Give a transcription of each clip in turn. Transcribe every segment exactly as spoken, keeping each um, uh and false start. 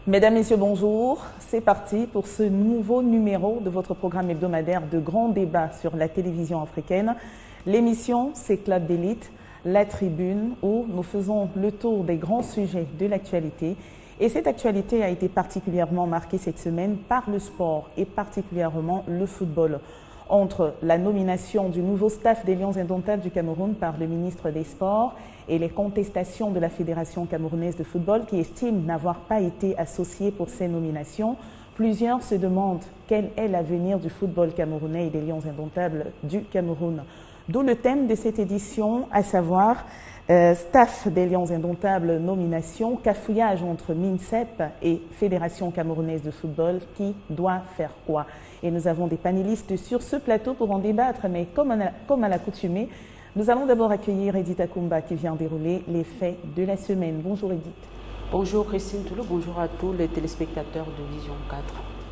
Mesdames, Messieurs, bonjour. C'est parti pour ce nouveau numéro de votre programme hebdomadaire de grands débats sur la télévision africaine. L'émission, c'est Club d'élite, la tribune, où nous faisons le tour des grands sujets de l'actualité. Et cette actualité a été particulièrement marquée cette semaine par le sport et particulièrement le football. Entre la nomination du nouveau staff des Lions indomptables du Cameroun par le ministre des Sports et les contestations de la Fédération camerounaise de football qui estime n'avoir pas été associée pour ces nominations, plusieurs se demandent quel est l'avenir du football camerounais et des Lions indomptables du Cameroun. D'où le thème de cette édition, à savoir euh, staff des Lions indomptables nomination, cafouillage entre MINSEP et Fédération camerounaise de football, qui doit faire quoi? Et nous avons des panélistes sur ce plateau pour en débattre, mais comme à, comme à l'accoutumée, nous allons d'abord accueillir Edith Akumba qui vient dérouler les faits de la semaine. Bonjour Edith. Bonjour Christine Toulou, bonjour à tous les téléspectateurs de Vision quatre.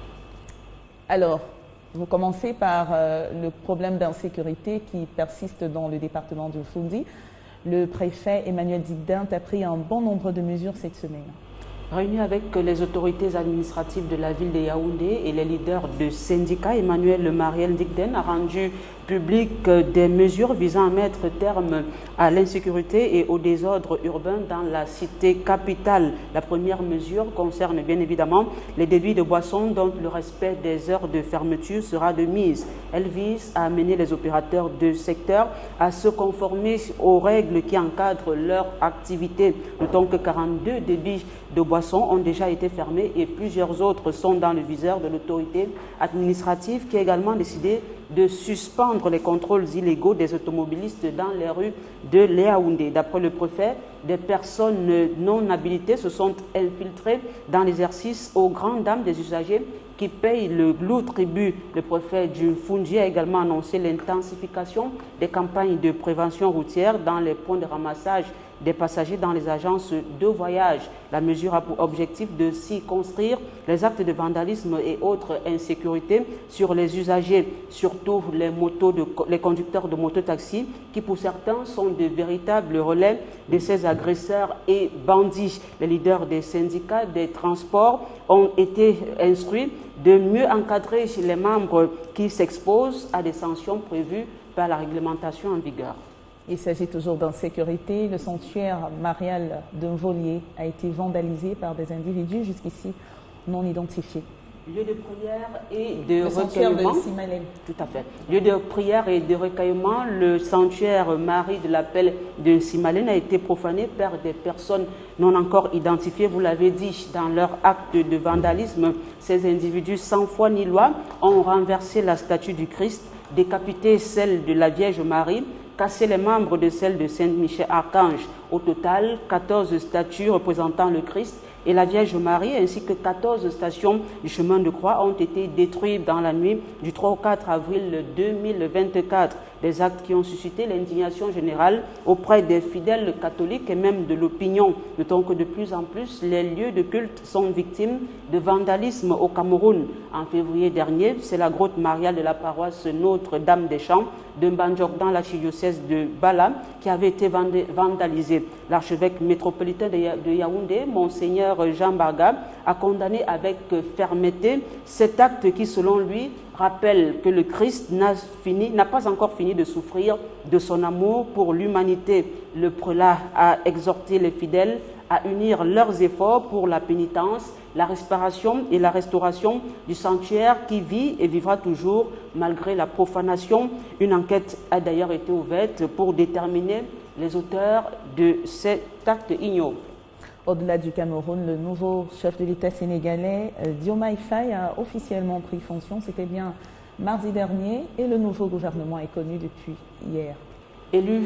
Alors, vous commencez par euh, le problème d'insécurité qui persiste dans le département du Foundi. Le préfet Emmanuel Digdent a pris un bon nombre de mesures cette semaine. Réuni avec les autorités administratives de la ville de Yaoundé et les leaders de syndicats, Emmanuel Mariel Digdent a rendu public des mesures visant à mettre terme à l'insécurité et au désordre urbain dans la cité capitale. La première mesure concerne bien évidemment les débits de boissons dont le respect des heures de fermeture sera de mise. Elle vise à amener les opérateurs de secteur à se conformer aux règles qui encadrent leur activité. Notons que quarante-deux débits de boissons ont déjà été fermés et plusieurs autres sont dans le viseur de l'autorité administrative qui a également décidé de suspendre les contrôles illégaux des automobilistes dans les rues de Yaoundé. D'après le préfet, des personnes non habilitées se sont infiltrées dans l'exercice aux grandes dames des usagers qui payent le lourd tribut. Le préfet du Foundi a également annoncé l'intensification des campagnes de prévention routière dans les points de ramassage des passagers dans les agences de voyage. La mesure a pour objectif de s'y construire les actes de vandalisme et autres insécurités sur les usagers, surtout les, motos de, les conducteurs de mototaxis qui pour certains sont de véritables relais de ces agresseurs et bandits. Les leaders des syndicats des transports ont été instruits de mieux encadrer les membres qui s'exposent à des sanctions prévues par la réglementation en vigueur. Il s'agit toujours d'insécurité. Le sanctuaire marial de Mvolier a été vandalisé par des individus jusqu'ici non identifiés. Lieu de prière et de le recueillement. De Simalène. Tout à fait. Lieu de prière et de recueillement, le sanctuaire Marie de l'appel de Simalène a été profané par des personnes non encore identifiées. Vous l'avez dit, dans leur acte de vandalisme, ces individus sans foi ni loi ont renversé la statue du Christ, décapité celle de la Vierge Marie, cassé les membres de celle de Saint-Michel-Archange. Au total, quatorze statues représentant le Christ et la Vierge Marie ainsi que quatorze stations du chemin de croix ont été détruites dans la nuit du trois au quatre avril deux mille vingt-quatre. Des actes qui ont suscité l'indignation générale auprès des fidèles catholiques et même de l'opinion. Notons que de plus en plus, les lieux de culte sont victimes de vandalisme au Cameroun. En février dernier, c'est la grotte mariale de la paroisse Notre-Dame des Champs de Mbandjok dans l'archidiocèse de Bala qui avait été vandalisée. L'archevêque métropolitain de Yaoundé, Monseigneur Jean Barga, a condamné avec fermeté cet acte qui, selon lui, rappelle que le Christ n'a fini, n'a pas encore fini de souffrir de son amour pour l'humanité. Le prélat a exhorté les fidèles à unir leurs efforts pour la pénitence, la réparation et la restauration du sanctuaire qui vit et vivra toujours malgré la profanation. Une enquête a d'ailleurs été ouverte pour déterminer les auteurs de cet acte ignoble. Au-delà du Cameroun, le nouveau chef de l'État sénégalais, Diomaye Faye, a officiellement pris fonction. C'était bien mardi dernier et le nouveau gouvernement est connu depuis hier. Élu,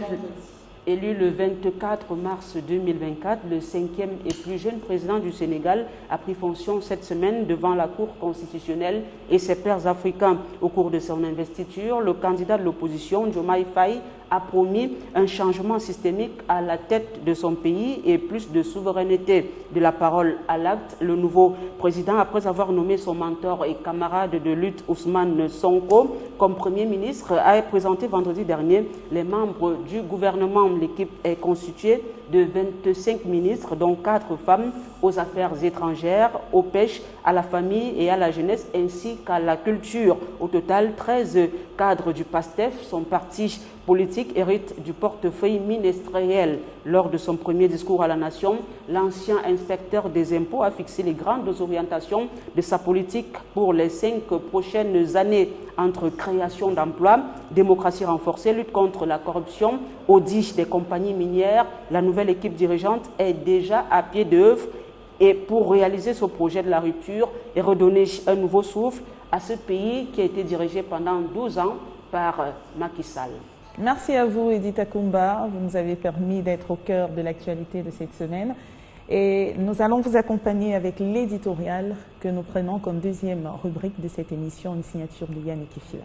élu le vingt-quatre mars deux mille vingt-quatre, le cinquième et plus jeune président du Sénégal a pris fonction cette semaine devant la Cour constitutionnelle et ses pairs africains. Au cours de son investiture, le candidat de l'opposition, Diomaye Faye, a promis un changement systémique à la tête de son pays et plus de souveraineté. De la parole à l'acte, le nouveau président, après avoir nommé son mentor et camarade de lutte Ousmane Sonko comme Premier ministre, a présenté vendredi dernier les membres du gouvernement. L'équipe est constituée de vingt-cinq ministres, dont quatre femmes, aux affaires étrangères, aux pêches, à la famille et à la jeunesse, ainsi qu'à la culture. Au total, treize cadres du PASTEF, son parti politique, héritent du portefeuille ministériel. Lors de son premier discours à la nation, l'ancien inspecteur des impôts a fixé les grandes orientations de sa politique pour les cinq prochaines années, entre création d'emplois, démocratie renforcée, lutte contre la corruption, audit des compagnies minières. La nouvelle équipe dirigeante est déjà à pied d'œuvre et pour réaliser ce projet de la rupture et redonner un nouveau souffle à ce pays qui a été dirigé pendant douze ans par Macky Sall. Merci à vous, Edith Akumba. Vous nous avez permis d'être au cœur de l'actualité de cette semaine. Et nous allons vous accompagner avec l'éditorial que nous prenons comme deuxième rubrique de cette émission, une signature de Yannick Ifila.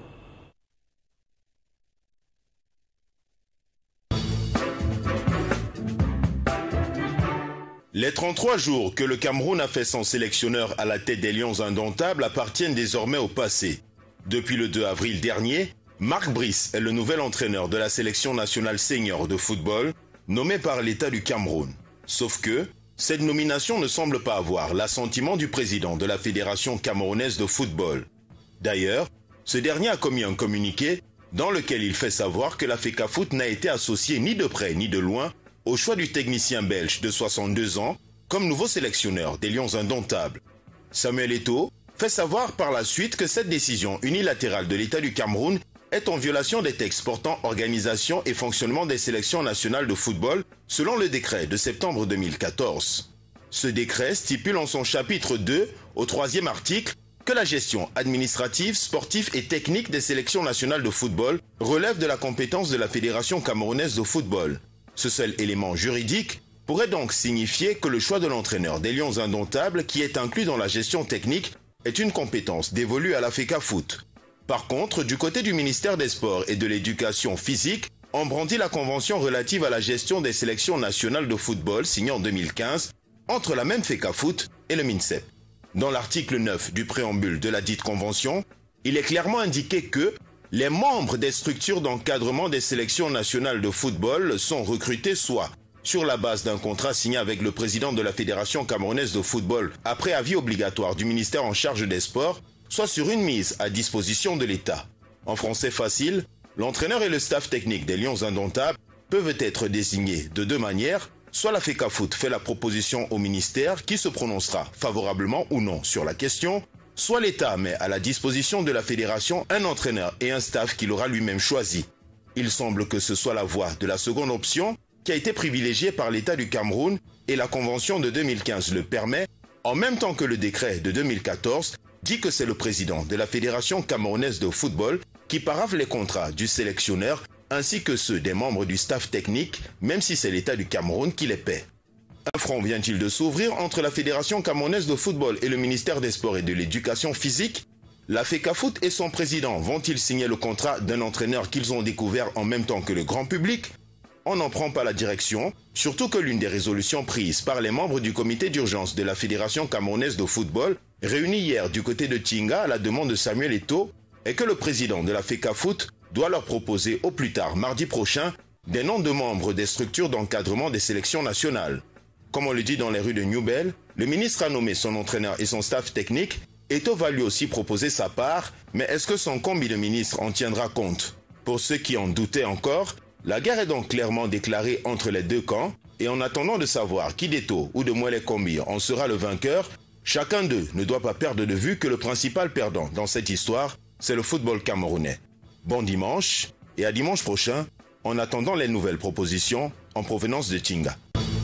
Les trente-trois jours que le Cameroun a fait son sélectionneur à la tête des Lions indomptables appartiennent désormais au passé. Depuis le deux avril dernier, Marc Brice est le nouvel entraîneur de la sélection nationale senior de football, nommé par l'État du Cameroun. Sauf que cette nomination ne semble pas avoir l'assentiment du président de la Fédération camerounaise de football. D'ailleurs, ce dernier a commis un communiqué dans lequel il fait savoir que la FECAFOOT n'a été associée ni de près ni de loin au choix du technicien belge de soixante-deux ans comme nouveau sélectionneur des Lions indomptables. Samuel Eto'o fait savoir par la suite que cette décision unilatérale de l'État du Cameroun est en violation des textes portant organisation et fonctionnement des sélections nationales de football selon le décret de septembre deux mille quatorze. Ce décret stipule en son chapitre deux, au troisième article, que la gestion administrative, sportive et technique des sélections nationales de football relève de la compétence de la Fédération camerounaise de football. Ce seul élément juridique pourrait donc signifier que le choix de l'entraîneur des Lions indomptables, qui est inclus dans la gestion technique, est une compétence dévolue à la FECAFOOT. Par contre, du côté du ministère des Sports et de l'Éducation physique, on brandit la convention relative à la gestion des sélections nationales de football signée en deux mille quinze entre la même FECAFOOT et le MINSEP. Dans l'article neuf du préambule de la dite convention, il est clairement indiqué que les membres des structures d'encadrement des sélections nationales de football sont recrutés soit sur la base d'un contrat signé avec le président de la Fédération camerounaise de football après avis obligatoire du ministère en charge des sports, soit sur une mise à disposition de l'État. En français facile, l'entraîneur et le staff technique des Lions indomptables peuvent être désignés de deux manières. Soit la FECAFOOT fait la proposition au ministère qui se prononcera favorablement ou non sur la question, soit l'État met à la disposition de la fédération un entraîneur et un staff qu'il aura lui-même choisi. Il semble que ce soit la voie de la seconde option qui a été privilégiée par l'État du Cameroun et la convention de deux mille quinze le permet, en même temps que le décret de deux mille quatorze dit que c'est le président de la Fédération camerounaise de football qui paraphe les contrats du sélectionneur ainsi que ceux des membres du staff technique, même si c'est l'État du Cameroun qui les paie. Un front vient-il de s'ouvrir entre la Fédération camerounaise de football et le ministère des Sports et de l'Éducation physique? La FECAFOOT et son président vont-ils signer le contrat d'un entraîneur qu'ils ont découvert en même temps que le grand public? On n'en prend pas la direction, surtout que l'une des résolutions prises par les membres du comité d'urgence de la Fédération camerounaise de football, réunis hier du côté de Tinga à la demande de Samuel Eto'o, est que le président de la FECAFOOT doit leur proposer au plus tard mardi prochain des noms de membres des structures d'encadrement des sélections nationales. Comme on le dit dans les rues de Newbell, le ministre a nommé son entraîneur et son staff technique. Eto'o va lui aussi proposer sa part, mais est-ce que son combi de ministre en tiendra compte? Pour ceux qui en doutaient encore, la guerre est donc clairement déclarée entre les deux camps, et en attendant de savoir qui d'Eto'o ou de Mwele Kombi en sera le vainqueur, chacun d'eux ne doit pas perdre de vue que le principal perdant dans cette histoire, c'est le football camerounais. Bon dimanche, et à dimanche prochain, en attendant les nouvelles propositions en provenance de Tinga.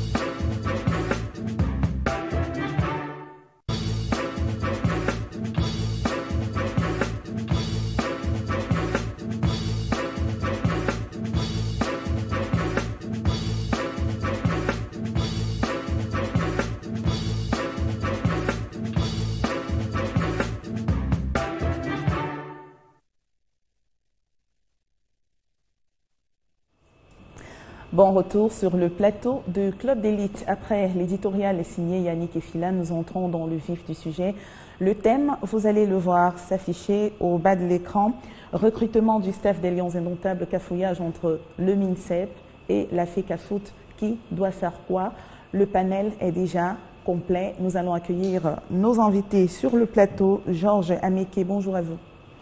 Bon retour sur le plateau de Club d'élite. Après l'éditorial signé Yannick Ifila, nous entrons dans le vif du sujet. Le thème, vous allez le voir s'afficher au bas de l'écran. Recrutement du staff des Lions indomptables, cafouillage entre le MINSEP et la FECAFOOT. Qui doit faire quoi? Le panel est déjà complet. Nous allons accueillir nos invités sur le plateau. Georges Ameke, bonjour à vous.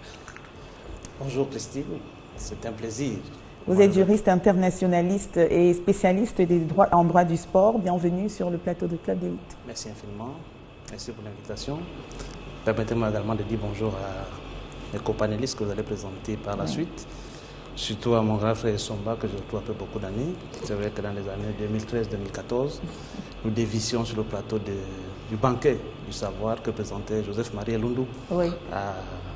Bonjour Christine, c'est un plaisir. Vous êtes juriste internationaliste et spécialiste des droits, en droit du sport. Bienvenue sur le plateau de Club d'Élite. Merci infiniment. Merci pour l'invitation. Permettez-moi également de dire bonjour à mes copanélistes que vous allez présenter par la oui. suite. Surtout à mon grand frère Somba, que je retrouve après beaucoup d'années. C'est vrai que dans les années deux mille treize deux mille quatorze, nous dévissions sur le plateau de, du banquet du savoir que présentait Joseph-Marie Elundou oui. à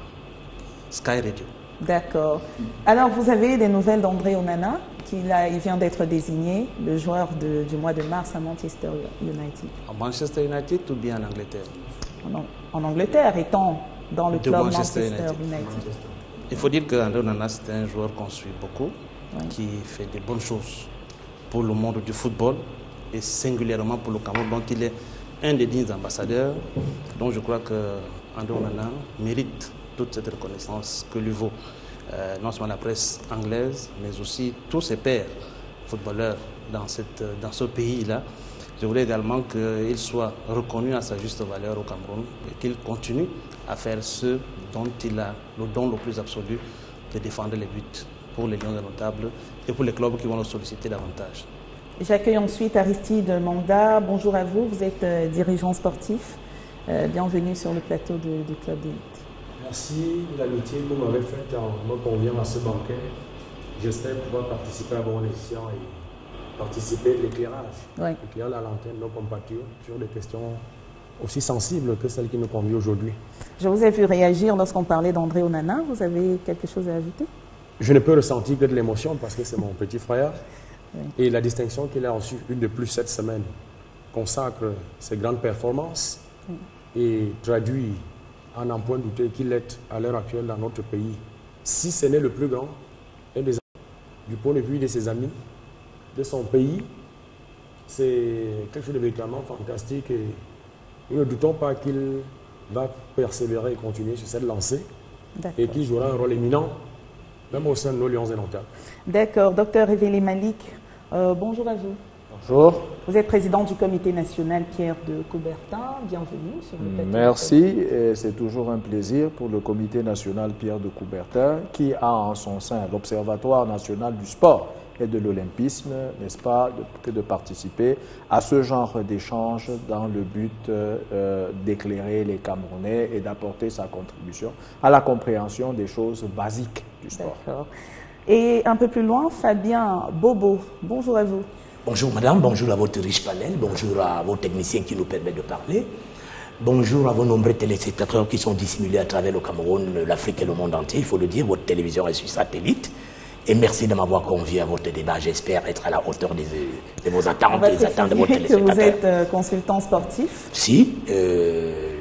Sky Radio. D'accord. Alors, vous avez des nouvelles d'André Onana, qui là, il vient d'être désigné le joueur de, du mois de mars à Manchester United. À Manchester United ou bien en Angleterre? En, en Angleterre, étant dans le de club Manchester, Manchester United. United. Il faut dire qu'André Onana, c'est un joueur qu'on suit beaucoup, oui. qui fait de bonnes choses pour le monde du football et singulièrement pour le Cameroun. Donc, il est un des dignes ambassadeurs. Donc, je crois qu'André Onana mérite toute cette reconnaissance que lui vaut euh, non seulement la presse anglaise, mais aussi tous ses pairs footballeurs dans, cette, dans ce pays-là. Je voulais également qu'il soit reconnu à sa juste valeur au Cameroun et qu'il continue à faire ce dont il a le don le plus absolu de défendre les buts pour les Lions indomptables et pour les clubs qui vont le solliciter davantage. J'accueille ensuite Aristide Manda. Bonjour à vous, vous êtes euh, dirigeant sportif. Euh, bienvenue sur le plateau de, du Club d'Élite. Merci de l'amitié que vous m'avez faite en me conviant à ce banquet. J'espère pouvoir participer à vos émission et participer de l'éclairage. Oui. Éclairer la lanterne de nos compatriotes sur des questions aussi sensibles que celles qui nous convient aujourd'hui. Je vous ai vu réagir lorsqu'on parlait d'André Onana. Vous avez quelque chose à ajouter? Je ne peux ressentir que de l'émotion parce que c'est mon petit frère. Oui. Et la distinction qu'il a reçue, une de plus cette semaine, consacre ses grandes performances oui. et traduit en n'en point douter qu'il est à l'heure actuelle dans notre pays, si ce n'est le plus grand, un des du point de vue de ses amis, de son pays, c'est quelque chose de véritablement fantastique et nous ne doutons pas qu'il va persévérer et continuer sur cette lancée et qu'il jouera un rôle éminent, même au sein de nos Lions indomptables. D'accord. Docteur Révélé Malik, euh, bonjour à vous. Bonjour. Vous êtes président du comité national Pierre de Coubertin. Bienvenue sur le plateau. Merci. C'est toujours un plaisir pour le comité national Pierre de Coubertin qui a en son sein l'Observatoire national du sport et de l'olympisme, n'est-ce pas, de, que de participer à ce genre d'échange dans le but euh, d'éclairer les Camerounais et d'apporter sa contribution à la compréhension des choses basiques du sport. D'accord. Et un peu plus loin, Fabien Bobo. Bonjour à vous. Bonjour madame, bonjour à votre riche panel, bonjour à vos techniciens qui nous permettent de parler, bonjour à vos nombreux téléspectateurs qui sont dissimulés à travers le Cameroun, l'Afrique et le monde entier. Il faut le dire, votre télévision est sur satellite. Et merci de m'avoir convié à votre débat. J'espère être à la hauteur des, de vos attentes et des attentes de vos téléspectateurs. Que vous êtes euh, consultant sportif? Si, euh,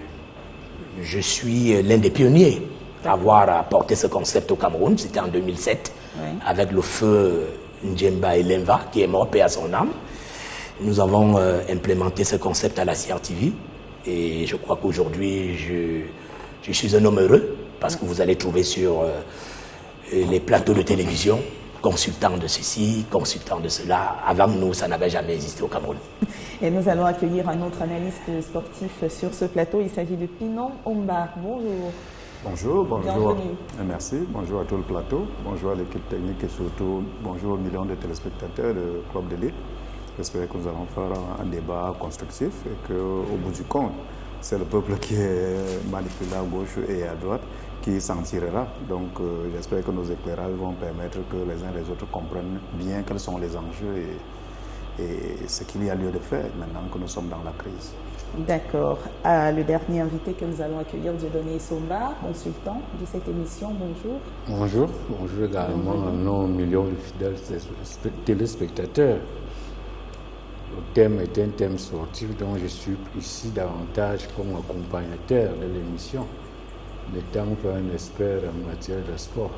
je suis l'un des pionniers à avoir apporté ce concept au Cameroun. C'était en deux mille sept, oui. avec le feu N'Djemba et Lenva, qui est mort, paix à son âme. Nous avons euh, implémenté ce concept à la C R T V et je crois qu'aujourd'hui, je, je suis un homme heureux parce que vous allez trouver sur euh, les plateaux de télévision consultants de ceci, consultants de cela. Avant nous, ça n'avait jamais existé au Cameroun. Et nous allons accueillir un autre analyste sportif sur ce plateau. Il s'agit de Pinon Omba. Bonjour. Bonjour, bonjour. Bienvenue. Merci, bonjour à tout le plateau, bonjour à l'équipe technique et surtout bonjour aux millions de téléspectateurs de Club d'Élite. J'espère que nous allons faire un débat constructif et qu'au bout du compte, c'est le peuple qui est manipulé à gauche et à droite qui s'en tirera. Donc euh, j'espère que nos éclairages vont permettre que les uns et les autres comprennent bien quels sont les enjeux et, et ce qu'il y a lieu de faire maintenant que nous sommes dans la crise. D'accord. Euh, le dernier invité que nous allons accueillir, Dieudonné Somba, consultant de cette émission. Bonjour. Bonjour. Bonjour également à nos millions de fidèles téléspectateurs. Le thème est un thème sportif dont je suis ici davantage comme accompagnateur de l'émission, n'étant pas un expert en matière de sport.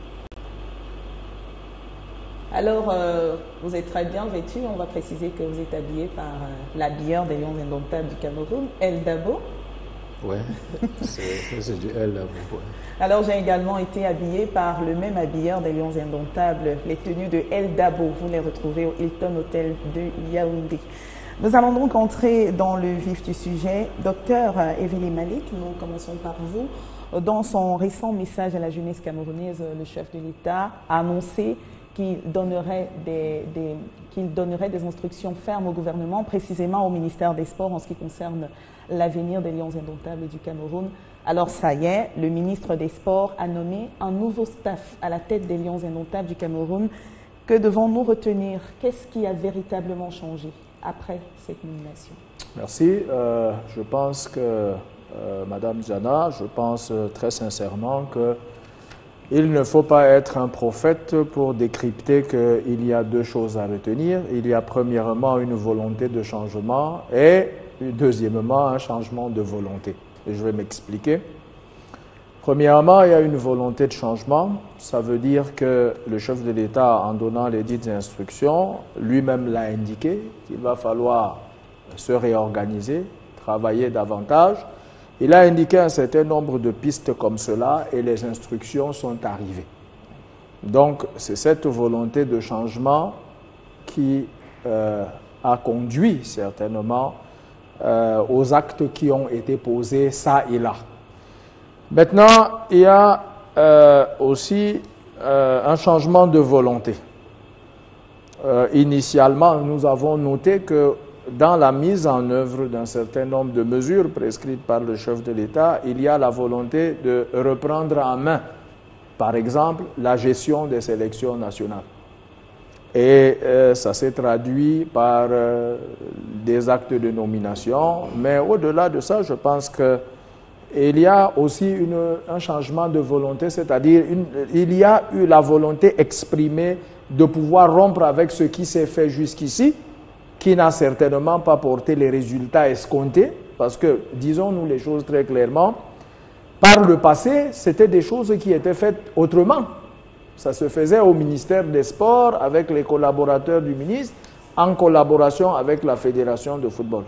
Alors, euh, vous êtes très bien vêtu. On va préciser que vous êtes habillé par euh, l'habilleur des Lions indomptables du Cameroun, El Dabo. Oui, c'est du L là. Ouais. Alors, j'ai également été habillée par le même habilleur des Lions Indomptables, les tenues de El Dabo. Vous les retrouvez au Hilton Hotel de Yaoundé. Nous allons donc entrer dans le vif du sujet. Docteur Evely Malik, nous commençons par vous. Dans son récent message à la jeunesse camerounaise, le chef de l'État a annoncé qu'il donnerait des, des, qu'il donnerait des instructions fermes au gouvernement, précisément au ministère des Sports en ce qui concerne l'avenir des Lions Indomptables du Cameroun. Alors ça y est, le ministre des Sports a nommé un nouveau staff à la tête des Lions Indomptables du Cameroun. Que devons-nous retenir? Qu'est-ce qui a véritablement changé après cette nomination? Merci. Euh, je pense que, euh, Madame Diana, je pense euh, très sincèrement que il ne faut pas être un prophète pour décrypter qu'il y a deux choses à retenir. Il y a premièrement une volonté de changement et deuxièmement un changement de volonté. Et je vais m'expliquer. Premièrement, il y a une volonté de changement. Ça veut dire que le chef de l'État, en donnant les dites instructions, lui-même l'a indiqué qu'il va falloir se réorganiser, travailler davantage. Il a indiqué un certain nombre de pistes comme cela et les instructions sont arrivées. Donc, c'est cette volonté de changement qui euh, a conduit certainement euh, aux actes qui ont été posés ça et là. Maintenant, il y a euh, aussi euh, un changement de volonté. Euh, initialement, nous avons noté que dans la mise en œuvre d'un certain nombre de mesures prescrites par le chef de l'État, il y a la volonté de reprendre en main, par exemple, la gestion des sélections nationales. Et euh, ça s'est traduit par euh, des actes de nomination, mais au-delà de ça, je pense que il y a aussi une, un changement de volonté, c'est-à-dire il y a eu la volonté exprimée de pouvoir rompre avec ce qui s'est fait jusqu'ici, qui n'a certainement pas porté les résultats escomptés, parce que, disons-nous les choses très clairement, par le passé, c'était des choses qui étaient faites autrement. Ça se faisait au ministère des Sports, avec les collaborateurs du ministre, en collaboration avec la Fédération de football.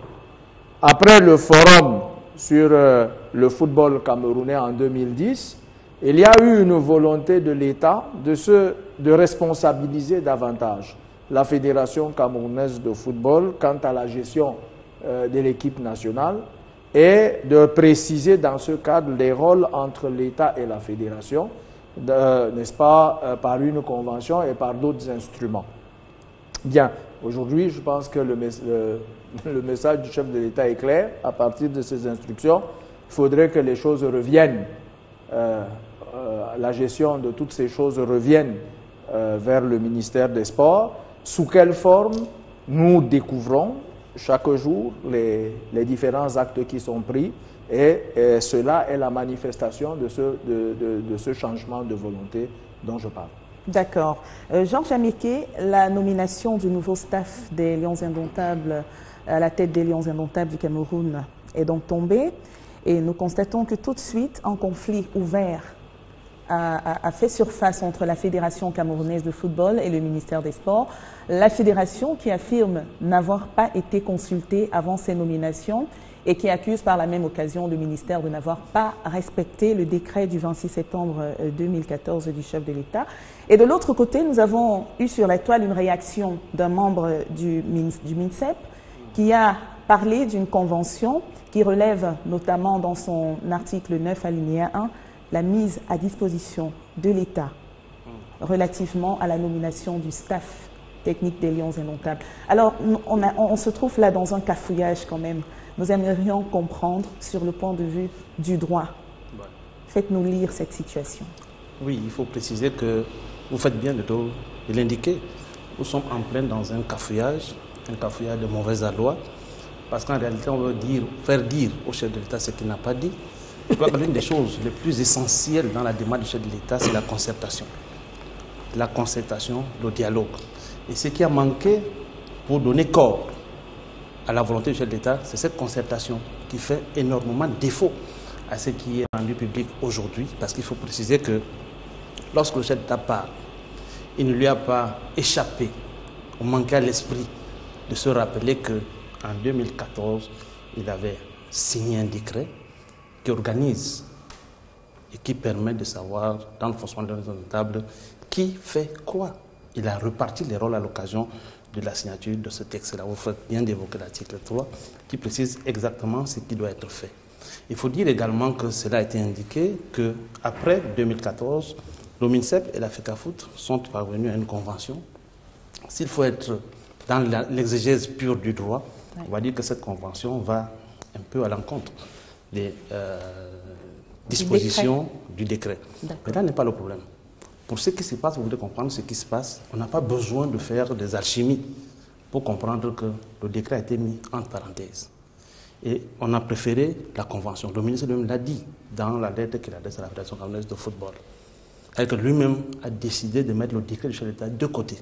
Après le forum sur euh, le football camerounais en deux mille dix, il y a eu une volonté de l'État de, se, de responsabiliser davantage la Fédération camerounaise de football quant à la gestion euh, de l'équipe nationale et de préciser dans ce cadre les rôles entre l'État et la Fédération, n'est-ce pas, euh, par une convention et par d'autres instruments. Bien, aujourd'hui, je pense que le, le, le message du chef de l'État est clair. À partir de ces instructions, il faudrait que les choses reviennent, euh, euh, la gestion de toutes ces choses revienne euh, vers le ministère des Sports. Sous quelle forme? Nous découvrons chaque jour les, les différents actes qui sont pris et, et cela est la manifestation de ce, de, de, de ce changement de volonté dont je parle. D'accord. Euh, Georges Amiké, la nomination du nouveau staff des Lions Indomptables à la tête des Lions Indomptables du Cameroun est donc tombée et nous constatons que tout de suite un conflit ouvert a, a, a fait surface entre la Fédération camerounaise de football et le ministère des Sports. La Fédération qui affirme n'avoir pas été consultée avant ces nominations et qui accuse par la même occasion le ministère de n'avoir pas respecté le décret du vingt-six septembre deux mille quatorze du chef de l'État. Et de l'autre côté, nous avons eu sur la toile une réaction d'un membre du, du MINSEP qui a parlé d'une convention qui relève notamment dans son article neuf alinéa un la mise à disposition de l'État relativement à la nomination du staff technique des Lions Indomptables. Alors, on, a, on se trouve là dans un cafouillage quand même. Nous aimerions comprendre sur le point de vue du droit. Faites-nous lire cette situation. Oui, il faut préciser que vous faites bien de l'indiquer. Nous sommes en plein dans un cafouillage, un cafouillage de mauvaise loi, parce qu'en réalité, on veut dire, faire dire au chef de l'État ce qu'il n'a pas dit. Je crois que l'une des choses les plus essentielles dans la démarche du chef de l'État, c'est la concertation. La concertation, le dialogue. Et ce qui a manqué pour donner corps à la volonté du chef de l'État, c'est cette concertation qui fait énormément défaut à ce qui est rendu public aujourd'hui, parce qu'il faut préciser que lorsque le chef d'État parle, il ne lui a pas échappé, ou manqué à l'esprit de se rappeler qu'en deux mille quatorze, il avait signé un décret qui organise et qui permet de savoir, dans le fonctionnement de la table, qui fait quoi. Il a reparti les rôles à l'occasion de la signature de ce texte-là. Vous faites bien d'évoquer l'article trois, qui précise exactement ce qui doit être fait. Il faut dire également que cela a été indiqué qu'après deux mille quatorze, l'OMINSEP et la FECAFOOT sont parvenus à une convention. S'il faut être dans l'exégèse pure du droit, oui. on va dire que cette convention va un peu à l'encontre des euh, dispositions du décret. Du décret. Mais là n'est pas le problème. Pour ce qui se passe, vous voulez comprendre ce qui se passe, on n'a pas besoin de faire des alchimies pour comprendre que le décret a été mis entre parenthèses. Et on a préféré la convention. Le ministre lui-même l'a dit dans la lettre qu'il adresse à la Fédération camerounaise de football. Que lui-même a décidé de mettre le décret du chef d'État de côté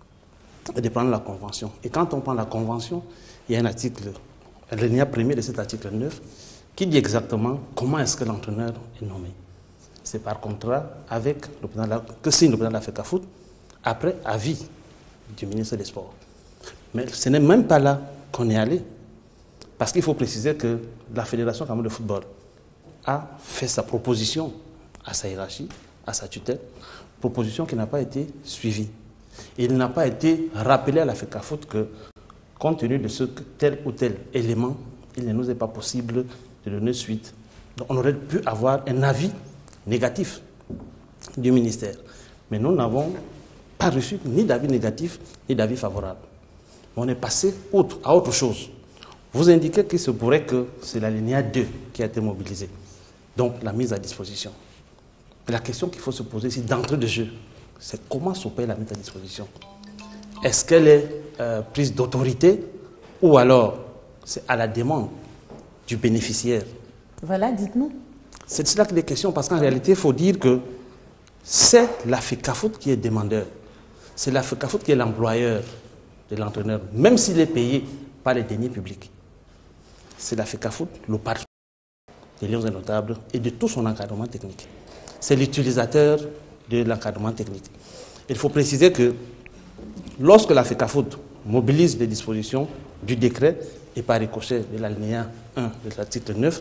et de prendre la convention. Et quand on prend la convention, il y a un article, l'alinéa premier de cet article neuf, qui dit exactement comment est-ce que l'entraîneur est nommé. C'est par contrat avec le président de la, que signe le président de la FECAFOOT après avis du ministre des Sports. Mais ce n'est même pas là qu'on est allé. Parce qu'il faut préciser que la Fédération camerounaise de football a fait sa proposition à sa hiérarchie, à sa tutelle, proposition qui n'a pas été suivie. Et il n'a pas été rappelé à la FECAFOOT que, compte tenu de ce que tel ou tel élément, il ne nous est pas possible de donner suite. Donc on aurait pu avoir un avis négatif du ministère. Mais nous n'avons pas reçu ni d'avis négatif, ni d'avis favorable. On est passé outre, à autre chose. Vous indiquez qu'il se pourrait que c'est l'alinéa deux qui a été mobilisé. Donc la mise à disposition. La question qu'il faut se poser ici d'entrée de jeu, c'est comment s'opère la mise à disposition. Est-ce qu'elle est euh, prise d'autorité ou alors c'est à la demande du bénéficiaire? Voilà, dites-nous. C'est de cela qu'il est question, parce qu'en réalité, il faut dire que c'est la FECAFOOT qui est demandeur. C'est la FECAFOOT qui est l'employeur de l'entraîneur, même s'il est payé par les deniers publics. C'est la FECAFOOT, le patron des Lions Indomptables et de tout son encadrement technique. C'est l'utilisateur de l'encadrement technique. Il faut préciser que lorsque la FECAFOOT mobilise les dispositions du décret et par ricochet de l'alinéa un de l'article neuf,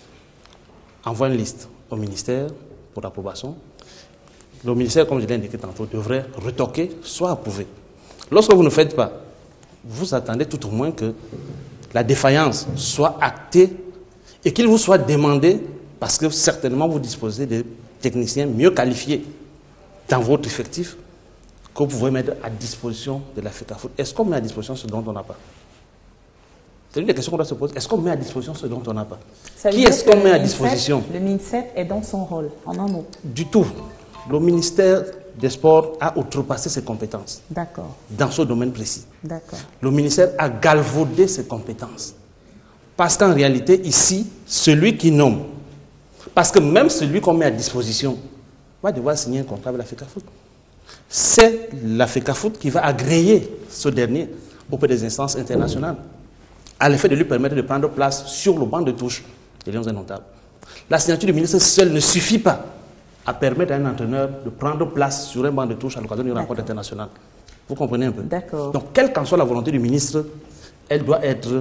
envoie une liste au ministère pour approbation. Le ministère, comme je l'ai indiqué tantôt, devrait retoquer, soit approuver. Lorsque vous ne faites pas, vous attendez tout au moins que la défaillance soit actée et qu'il vous soit demandé, parce que certainement vous disposez de techniciens mieux qualifiés dans votre effectif, que vous pouvez mettre à disposition de la FECAFOOT. Est-ce qu'on met à disposition ce dont on n'a pas? C'est une des questions qu'on doit se poser. Est-ce qu'on met à disposition ce dont on n'a pas? Qui est-ce qu'on met à disposition? Le ministère est dans son rôle, en un mot. Du tout. Le ministère des Sports a outrepassé ses compétences. D'accord. Dans ce domaine précis. D'accord. Le ministère a galvaudé ses compétences. Parce qu'en réalité, ici, celui qui nomme, parce que même celui qu'on met à disposition va devoir signer un contrat avec la FECAFOOT. C'est la FECAFOOT qui va agréer ce dernier auprès des instances internationales, à l'effet de lui permettre de prendre place sur le banc de touche des Lions Indomptables. La signature du ministre seul ne suffit pas à permettre à un entraîneur de prendre place sur un banc de touche à l'occasion d'une rencontre internationale. Vous comprenez un peu? D'accord. Donc, quelle qu'en soit la volonté du ministre, elle doit être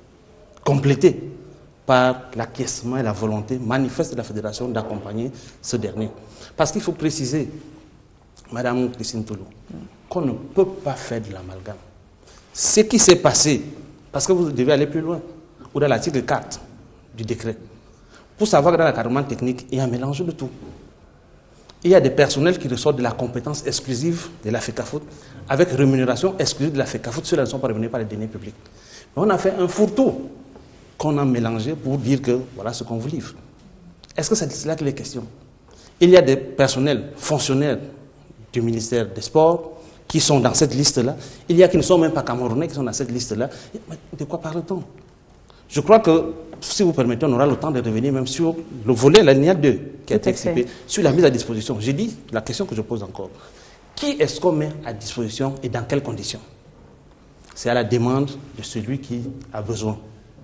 complétée par l'acquiescement et la volonté manifeste de la fédération d'accompagner ce dernier. Parce qu'il faut préciser, Madame Christine Toulou, qu'on ne peut pas faire de l'amalgame. Ce qui s'est passé, parce que vous devez aller plus loin, ou dans l'article quatre du décret, pour savoir que dans l'encadrement technique, il y a un mélange de tout. Il y a des personnels qui ressortent de la compétence exclusive de la FECAFOOT, avec rémunération exclusive de la FECAFOOT, ceux-là ne sont pas rémunérés par les deniers publics. Mais on a fait un fourre-tout qu'on a mélangé pour dire que voilà ce qu'on vous livre. Est-ce que c'est de cela qu'il est question? Il y a des personnels fonctionnaires du ministère des Sports qui sont dans cette liste-là. Il y a qui ne sont même pas camerounais qui sont dans cette liste-là. De quoi parle-t-on? Je crois que, si vous permettez, on aura le temps de revenir même sur le volet, l'alinéa deux, qui a été expliqué, sur la mise à disposition. J'ai dit, la question que je pose encore, qui est-ce qu'on met à disposition et dans quelles conditions? C'est à la demande de celui qui a besoin.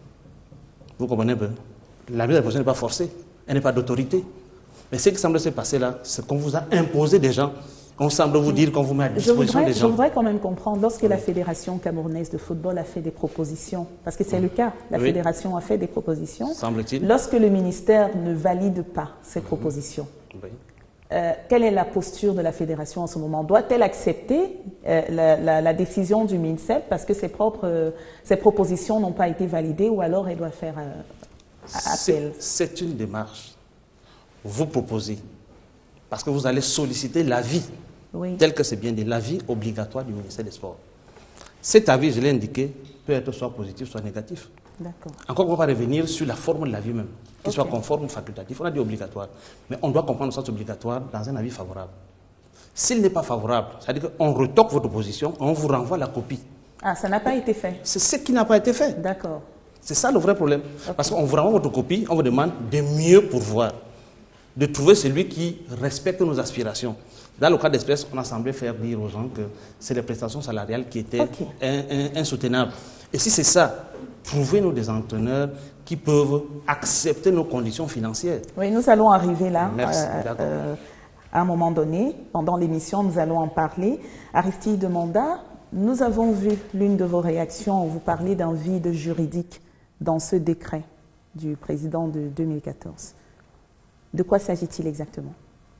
Vous comprenez bien? La mise à disposition n'est pas forcée, elle n'est pas d'autorité. Mais ce qui semble se passer là, c'est qu'on vous a imposé des gens On semble vous dire qu'on vous met à disposition je voudrais, des gens. Je voudrais quand même comprendre, lorsque oui. la Fédération camerounaise de football a fait des propositions, parce que c'est oui. le cas, la oui. Fédération a fait des propositions, semble-t-il. Lorsque le ministère ne valide pas ces propositions, oui. euh, quelle est la posture de la Fédération en ce moment? Doit-elle accepter euh, la, la, la décision du MINSEP parce que ses, propres, euh, ses propositions n'ont pas été validées, ou alors elle doit faire euh, appel? C'est une démarche. Vous proposez, parce que vous allez solliciter l'avis, oui. tel que c'est bien dit, l'avis obligatoire du ministère des Sports. Cet avis, je l'ai indiqué, peut être soit positif, soit négatif. Encore, on va revenir sur la forme de l'avis même, qu'il okay. soit conforme ou facultatif. On a dit obligatoire, mais on doit comprendre le sens obligatoire dans un avis favorable. S'il n'est pas favorable, c'est-à-dire qu'on retoque votre position, on vous renvoie la copie. Ah, ça n'a pas été fait. C'est ce qui n'a pas été fait. D'accord. C'est ça le vrai problème. Okay. Parce qu'on vous renvoie votre copie, on vous demande de mieux pourvoir, de trouver celui qui respecte nos aspirations. Dans le cas d'espèce, on a semblé faire dire aux gens que c'est les prestations salariales qui étaient okay. in, in, insoutenables. Et si c'est ça, trouvez-nous des entraîneurs qui peuvent accepter nos conditions financières. Oui, nous allons arriver là. Merci. Euh, euh, à un moment donné, pendant l'émission, nous allons en parler. Aristide Manda, nous avons vu l'une de vos réactions où vous parlez d'un vide juridique dans ce décret du président de deux mille quatorze. De quoi s'agit-il exactement?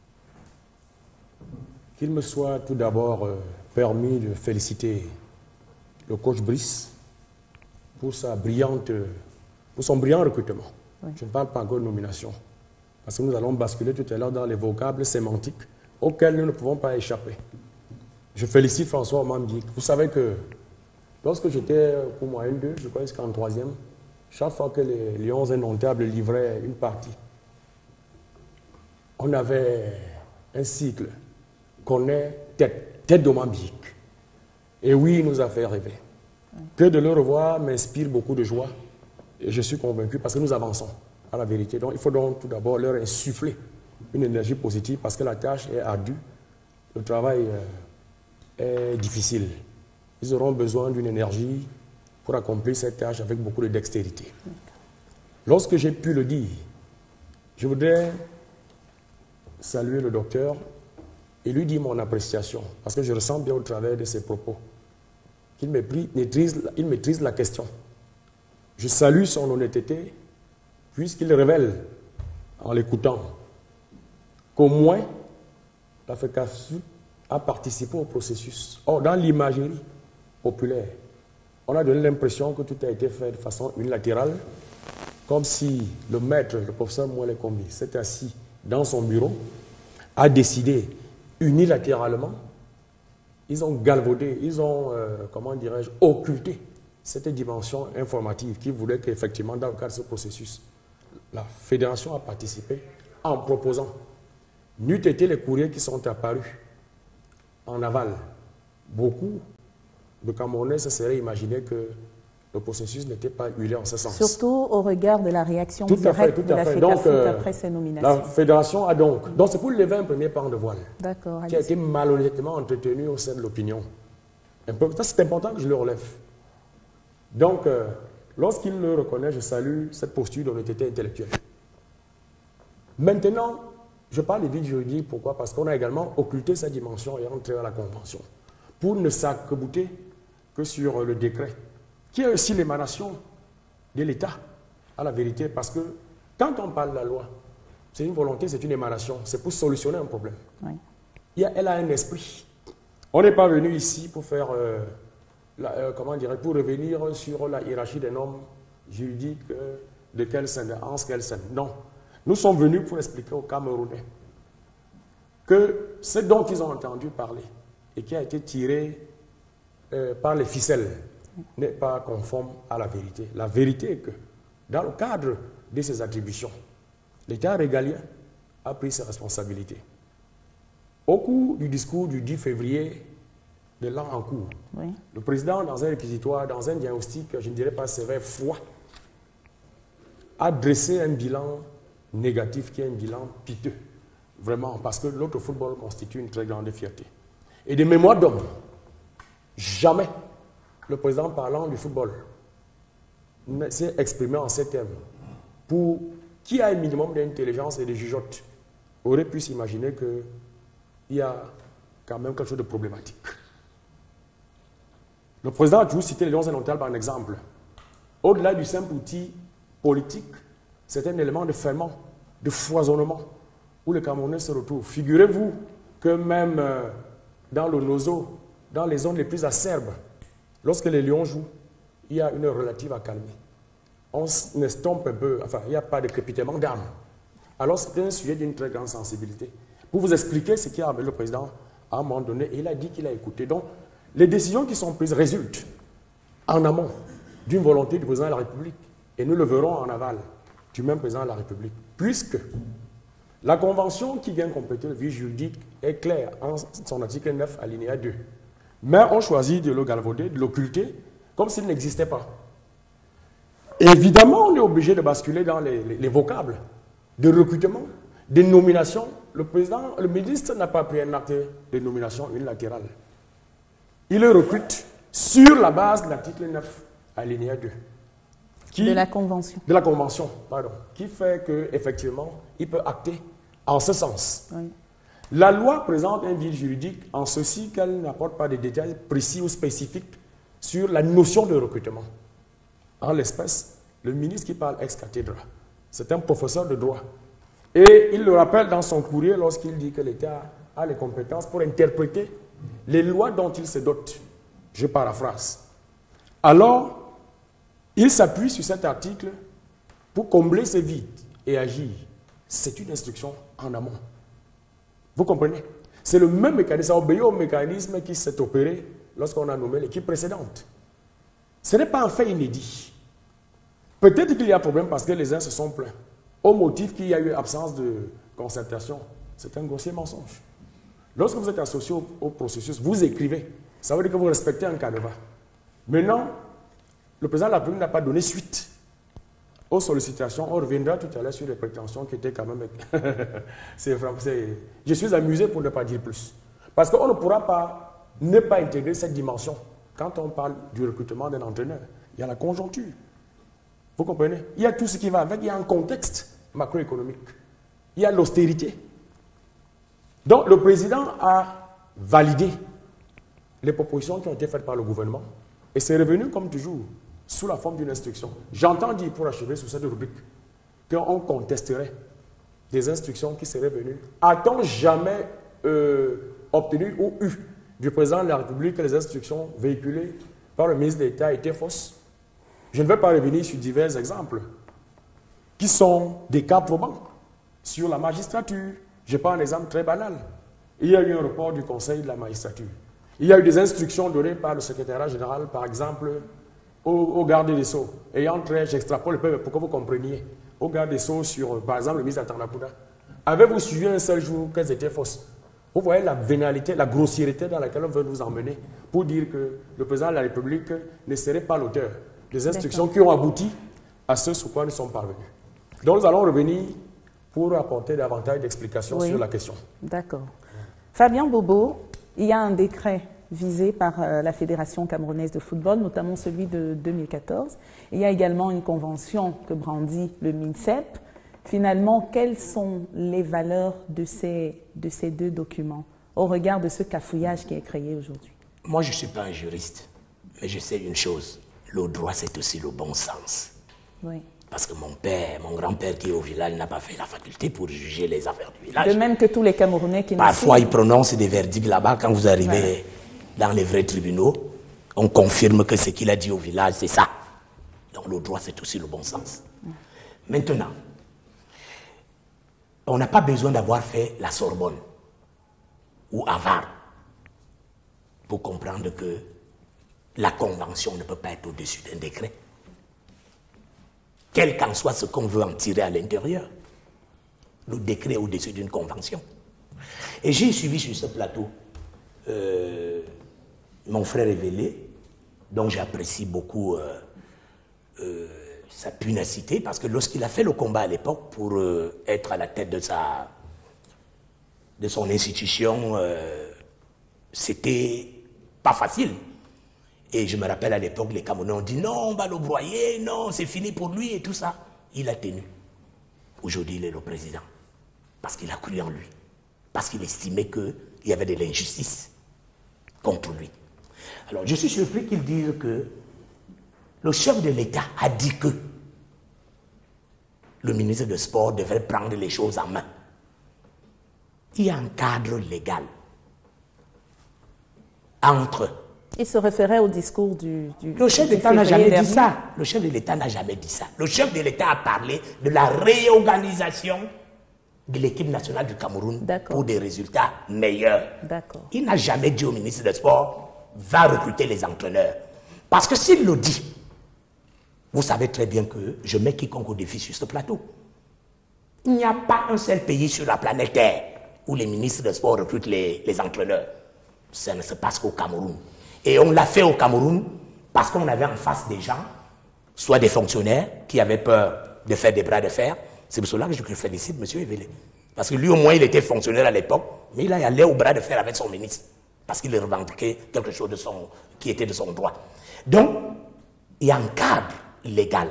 Qu'il me soit tout d'abord euh, permis de féliciter le coach Brice pour, sa brillante, pour son brillant recrutement. Oui. Je ne parle pas encore de nomination, parce que nous allons basculer tout à l'heure dans les vocables sémantiques auxquels nous ne pouvons pas échapper. Je félicite François Omambiek. Vous savez que lorsque j'étais au moyenne deux, je crois jusqu'en troisième, chaque fois que les Lions indomptables livraient une partie, on avait un cycle qu'on est tête, tête d'Omambiek. Et oui, il nous a fait rêver. Que de le revoir m'inspire beaucoup de joie. Et je suis convaincu parce que nous avançons à la vérité. Donc il faut donc tout d'abord leur insuffler une énergie positive parce que la tâche est ardue. Le travail est difficile. Ils auront besoin d'une énergie pour accomplir cette tâche avec beaucoup de dextérité. Lorsque j'ai pu le dire, je voudrais saluer le docteur et lui dire mon appréciation, parce que je ressens bien au travers de ses propos qu'il maîtrise, il maîtrise la question. Je salue son honnêteté, puisqu'il révèle, en l'écoutant, qu'au moins, la FECAFSU a participé au processus. Or, dans l'imagerie populaire, on a donné l'impression que tout a été fait de façon unilatérale, comme si le maître, le professeur Mouele Kombi, s'est assis dans son bureau, a décidé unilatéralement. Ils ont galvaudé, ils ont, euh, comment dirais-je, occulté cette dimension informative qui voulait qu'effectivement, dans le cadre de ce processus, la fédération a participé en proposant. N'eût été les courriers qui sont apparus en aval. Beaucoup de Camerounais se seraient imaginés que le processus n'était pas huilé en ce sens. Surtout au regard de la réaction tout directe à fait, tout de à la fait. FECAFUT donc, euh, après ces nominations. La fédération a donc... Donc c'est pour lever un premier pan de voile qui a été malhonnêtement entretenu au sein de l'opinion. Ça, c'est important que je le relève. Donc, euh, lorsqu'il le reconnaît, je salue cette posture d'honnêteté intellectuelle. Maintenant, je parle de vide juridique, pourquoi? Parce qu'on a également occulté cette dimension et entré à la convention, pour ne s'accabouter que sur le décret, qui est aussi l'émanation de l'État, à la vérité, parce que quand on parle de la loi, c'est une volonté, c'est une émanation, c'est pour solutionner un problème. Oui. Il y a, elle a un esprit. On n'est pas venu ici pour faire, euh, la, euh, comment dirais, pour revenir sur la hiérarchie des normes juridiques euh, de Kelsen, Hans Kelsen. Non. Nous sommes venus pour expliquer aux Camerounais que ce dont ils ont entendu parler et qui a été tiré euh, par les ficelles n'est pas conforme à la vérité. La vérité est que, dans le cadre de ses attributions, l'État régalien a pris ses responsabilités. Au cours du discours du dix février de l'an en cours, oui. le président, dans un réquisitoire, dans un diagnostic, je ne dirais pas sévère, froid, a dressé un bilan négatif qui est un bilan piteux. Vraiment, parce que notre football constitue une très grande fierté. Et de mémoire d'homme, jamais le président parlant du football s'est exprimé en ces termes. Pour qui a un minimum d'intelligence et de jugeote aurait pu s'imaginer qu'il y a quand même quelque chose de problématique. Le président a toujours cité les Lions indomptables par un exemple. Au-delà du simple outil politique, c'est un élément de ferment, de foisonnement, où le Camerounais se retrouve. Figurez-vous que même euh, dans le Nozo, dans les zones les plus acerbes, lorsque les Lions jouent, il y a une relative accalmie. On s'estompe un peu, enfin, il n'y a pas de crépitement d'âme. Alors, c'est un sujet d'une très grande sensibilité. Pour vous expliquer ce qui a amené le président à un moment donné, il a dit qu'il a écouté. Donc, les décisions qui sont prises résultent en amont d'une volonté du président de la République. Et nous le verrons en aval du même président de la République. Puisque la convention qui vient compléter le vide juridique est claire en son article neuf, alinéa deux. Mais on choisit de le galvauder, de l'occulter, comme s'il n'existait pas. Évidemment, on est obligé de basculer dans les, les, les vocables de recrutement, de nomination. Le président, le ministre n'a pas pris un acte de nomination unilatérale. Il le recrute sur la base de l'article neuf, alinéa deux. Qui, de la Convention. De la Convention, pardon. Qui fait qu'effectivement, il peut acter en ce sens. Oui. La loi présente un vide juridique en ceci qu'elle n'apporte pas de détails précis ou spécifiques sur la notion de recrutement. En l'espèce, le ministre qui parle ex cathedra, c'est un professeur de droit. Et il le rappelle dans son courrier lorsqu'il dit que l'État a les compétences pour interpréter les lois dont il se dote. Je paraphrase. Alors, il s'appuie sur cet article pour combler ce vide et agir. C'est une instruction en amont. Vous comprenez? C'est le même mécanisme, ça obéit au mécanisme qui s'est opéré lorsqu'on a nommé l'équipe précédente. Ce n'est pas un fait inédit. Peut-être qu'il y a problème parce que les uns se sont plaints. Au motif qu'il y a eu absence de concertation. C'est un grossier mensonge. Lorsque vous êtes associé au, au processus, vous écrivez. Ça veut dire que vous respectez un canevas. Maintenant, le président de la République n'a pas donné suite aux sollicitations. On reviendra tout à l'heure sur les prétentions qui étaient quand même... c'est, c'est... Je suis amusé pour ne pas dire plus. Parce qu'on ne pourra pas ne pas intégrer cette dimension. Quand on parle du recrutement d'un entraîneur, il y a la conjoncture. Vous comprenez? Il y a tout ce qui va avec. Il y a un contexte macroéconomique. Il y a l'austérité. Donc, le président a validé les propositions qui ont été faites par le gouvernement et c'est revenu, comme toujours, sous la forme d'une instruction. J'entends dire, pour achever sur cette rubrique, qu'on contesterait des instructions qui seraient venues. A-t-on jamais euh, obtenu ou eu du président de la République que les instructions véhiculées par le ministre d'État étaient fausses? Je ne vais pas revenir sur divers exemples qui sont des cas probants sur la magistrature. Je prends un exemple très banal. Il y a eu un report du Conseil de la magistrature. Il y a eu des instructions données par le secrétariat général, par exemple, au, au garde des Sceaux. Ayant trait, j'extrapole un peu pour que vous compreniez, au garde des Sceaux sur, par exemple, le ministre Atandapouda. Avez-vous suivi un seul jour qu'elles étaient fausses? Vous voyez la vénalité, la grossièreté dans laquelle on veut nous emmener pour dire que le président de la République ne serait pas l'auteur des instructions qui ont abouti à ce sur quoi nous sommes parvenus. Donc nous allons revenir pour apporter davantage d'explications oui. sur la question. D'accord. Fabien Bobo, il y a un décret visé par euh, la Fédération camerounaise de football, notamment celui de deux mille quatorze. Il y a également une convention que brandit le MINSEP. Finalement, quelles sont les valeurs de ces, de ces deux documents au regard de ce cafouillage qui est créé aujourd'hui? Moi, je ne suis pas un juriste, mais je sais une chose. Le droit, c'est aussi le bon sens. Oui. Parce que mon père, mon grand-père qui est au village n'a pas fait la faculté pour juger les affaires du village. De même que tous les Camerounais qui... Parfois, ils prononcent des verdicts là-bas. Quand vous arrivez ouais. dans les vrais tribunaux, on confirme que ce qu'il a dit au village, c'est ça. Donc le droit, c'est aussi le bon sens. Mm. Maintenant, on n'a pas besoin d'avoir fait la Sorbonne ou Harvard pour comprendre que la convention ne peut pas être au-dessus d'un décret. Quel qu'en soit ce qu'on veut en tirer à l'intérieur, le décret est au-dessus d'une convention. Et j'ai suivi sur ce plateau euh, mon frère Évélé, dont j'apprécie beaucoup euh, euh, sa punacité, parce que lorsqu'il a fait le combat à l'époque pour euh, être à la tête de, sa, de son institution, euh, c'était pas facile. Et je me rappelle à l'époque, les Camerounais ont dit non, on va le broyer, non, c'est fini pour lui et tout ça. Il a tenu. Aujourd'hui, il est le président. Parce qu'il a cru en lui. Parce qu'il estimait que il y avait de l'injustice contre lui. Alors, je suis surpris qu'il dise que le chef de l'État a dit que le ministre des Sports devrait prendre les choses en main. Il y a un cadre légal entre... Il se référait au discours du... du le chef du d'État n'a jamais dernier. dit ça. Le chef de l'État n'a jamais dit ça. Le chef de l'État a parlé de la réorganisation de l'équipe nationale du Cameroun pour des résultats meilleurs. Il n'a jamais dit au ministre des Sports, va recruter les entraîneurs. Parce que s'il le dit, vous savez très bien que je mets quiconque au défi sur ce plateau. Il n'y a pas un seul pays sur la planète Terre où les ministres des Sports recrutent les, les entraîneurs. Ça ne se passe qu'au Cameroun. Et on l'a fait au Cameroun parce qu'on avait en face des gens, soit des fonctionnaires qui avaient peur de faire des bras de fer. C'est pour cela que je félicite M. Evele. Parce que lui, au moins, il était fonctionnaire à l'époque, mais il allait au bras de fer avec son ministre. Parce qu'il revendiquait quelque chose de son, qui était de son droit. Donc, il y a un cadre légal.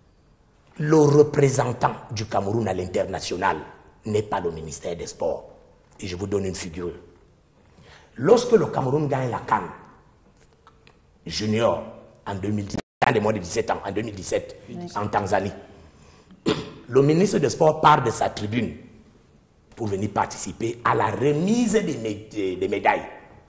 Le représentant du Cameroun à l'international n'est pas le ministère des Sports. Et je vous donne une figure. Lorsque le Cameroun gagne la CAN junior en deux mille dix, dans les moins de dix-sept ans, en deux mille dix-sept, oui. En Tanzanie, le ministre des Sports part de sa tribune pour venir participer à la remise des, mé des, des médailles.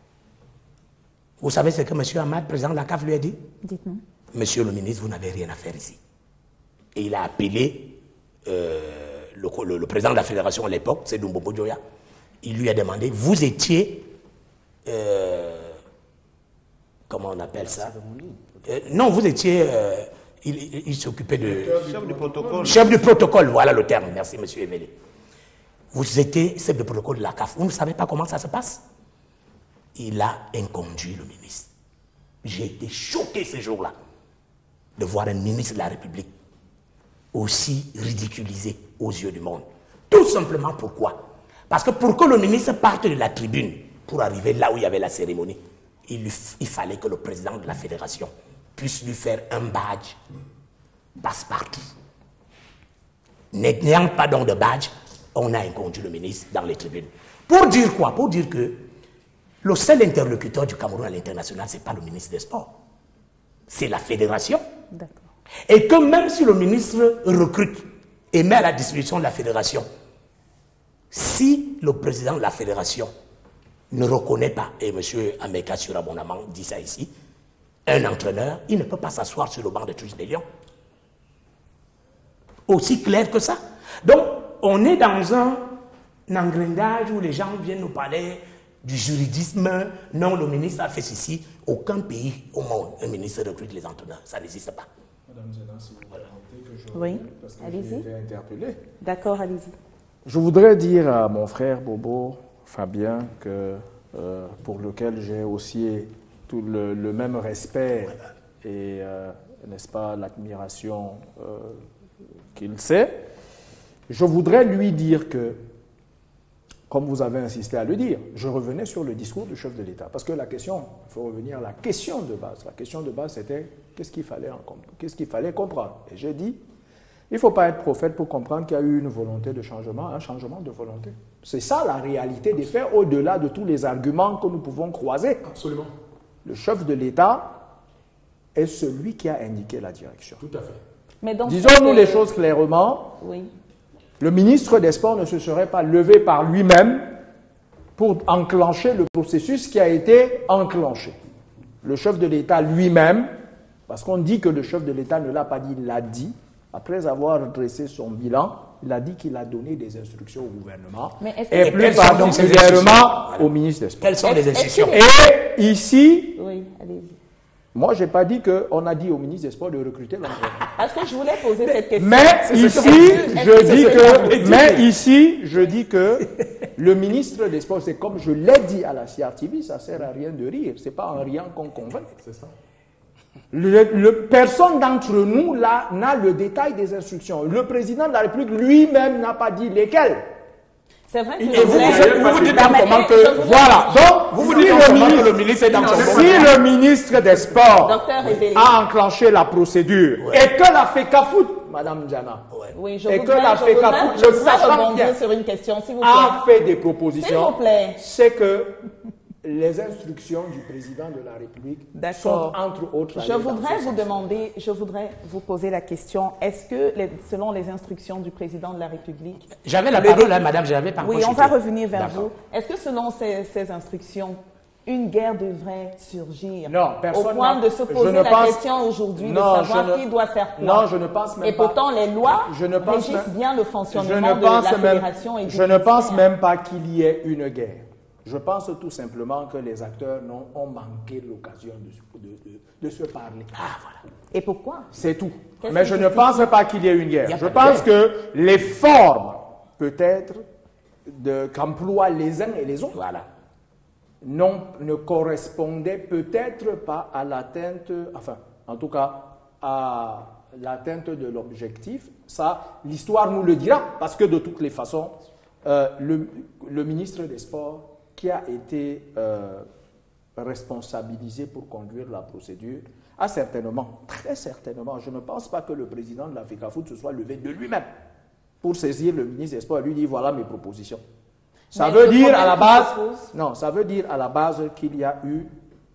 Vous savez ce que M. Ahmad, président de la C A F, lui a dit? Dites-nous. Monsieur le ministre, vous n'avez rien à faire ici. Et il a appelé euh, le, le, le président de la fédération à l'époque, c'est Doumbombo Dioya. Il lui a demandé, vous étiez... Euh, comment on appelle ça euh, Non, vous étiez... Euh, il il, il s'occupait de... Chef du protocole. Chef du protocole, voilà le terme. Merci, M. Evele. Vous étiez chef de protocole de la C A F. Vous ne savez pas comment ça se passe? Il a inconduit le ministre. J'ai été choqué ce jour-là de voir un ministre de la République aussi ridiculisé aux yeux du monde. Tout simplement pourquoi? Parce que pour que le ministre parte de la tribune pour arriver là où il y avait la cérémonie, il, lui, il fallait que le président de la fédération puisse lui faire un badge passe-partout. N'ayant pas donc de badge, on a inconduit le ministre dans les tribunes. Pour dire quoi? Pour dire que le seul interlocuteur du Cameroun à l'international, ce n'est pas le ministre des Sports. C'est la fédération. Et que même si le ministre recrute et met à la disposition de la fédération, si le président de la fédération ne reconnaît pas, et M. Ameka Surabonamang dit ça ici, un entraîneur, il ne peut pas s'asseoir sur le banc de touche des Lions. Aussi clair que ça. Donc, on est dans un engrenage où les gens viennent nous parler du juridisme. Non, le ministre a fait ceci. Aucun pays au monde, un ministre recrute les entraîneurs. Ça n'existe pas. Madame Zena, si vous permettez que je... Oui, parce que allez-y. j'ai été interpellé. D'accord, allez-y. Je voudrais dire à mon frère Bobo, Fabien, que, euh, pour lequel j'ai aussi tout le, le même respect et, euh, n'est-ce pas, l'admiration euh, qu'il sait, je voudrais lui dire que, comme vous avez insisté à le dire, je revenais sur le discours du chef de l'État. Parce que la question, il faut revenir à la question de base. La question de base, c'était qu'est-ce qu'il fallait, qu'est-ce qu'il fallait comprendre. Et j'ai dit, il ne faut pas être prophète pour comprendre qu'il y a eu une volonté de changement, un changement de volonté. C'est ça la réalité des faits, au-delà de tous les arguments que nous pouvons croiser. Absolument. Le chef de l'État est celui qui a indiqué la direction. Tout à fait. Mais donc, disons-nous les choses clairement. Oui. Le ministre des Sports ne se serait pas levé par lui-même pour enclencher le processus qui a été enclenché. Le chef de l'État lui-même, parce qu'on dit que le chef de l'État ne l'a pas dit, il l'a dit, après avoir dressé son bilan, il a dit qu'il a donné des instructions au gouvernement, et plus particulièrement au ministre des Sports. Quelles sont les instructions? Et ici, oui, allez-y. Moi, je n'ai pas dit qu'on a dit au ministre des Sports de recruter l'entraîneur. Parce que je voulais poser cette question. Mais ici, je dis que, mais ici, je dis que le ministre des Sports, c'est comme je l'ai dit à la C R T V, ça ne sert à rien de rire. Ce n'est pas en riant qu'on convainc. C'est ça. Le, le, personne d'entre nous là n'a le détail des instructions. Le président de la République lui-même n'a pas dit lesquelles. C'est vrai que et vous, vous, vous, vous dites comment que... Voilà. Donc, vous vous dites comment que le ministre est dans son Si le ministre des Sports a enclenché la procédure, oui, et que la FECAFOOT, Madame Diana. Ouais. Oui, je Et voudrais, que la je voudrais, FECAFOOT, je le voudrais sachant rebondir bien, sur une question, s'il vous plaît. a fait des S'il propositions. vous plaît. C'est que les instructions du président de la République sont, D'accord. entre autres, Je allées dans voudrais ce vous sens. demander, je voudrais vous poser la question, est-ce que, les- selon les instructions du président de la République... J'avais la le parole, dé- hein, madame, j'avais pas encore Oui, on chuté. va revenir vers D'accord. vous. Est-ce que selon ces, ces instructions, une guerre devrait surgir Non, personne au point n'a- de se je poser ne la pense- question aujourd'hui de Non, savoir je ne- qui doit faire quoi? Non, je ne pense même Et pas. pourtant, les lois Je ne pense régissent même- bien le Je fonctionnement ne de pense la même, fédération et du je ne pense ministère. même pas qu'il y ait une guerre. Je pense tout simplement que les acteurs n'ont- ont manqué l'occasion de, de- de- de se parler. Ah, voilà. Et pourquoi? C'est tout. Qu'est-ce Mais qui je ne justifie? pense pas qu'il y ait une Il y a guerre. Je pas de pense que les formes, peut-être, de- qu'emploient les uns et les autres, Voilà. non, ne correspondaient peut-être pas à l'atteinte, enfin, en tout cas, à l'atteinte de l'objectif. Ça, l'histoire nous le dira, parce que de toutes les façons, euh, le, le ministre des Sports, qui a été euh, responsabilisé pour conduire la procédure, a certainement, très certainement, je ne pense pas que le président de la FECAFOOT se soit levé de lui-même pour saisir le ministre des Sports et lui dire voilà mes propositions. Ça Mais veut le dire à problème la qui base, se pose- non, ça veut dire à la base qu'il y a eu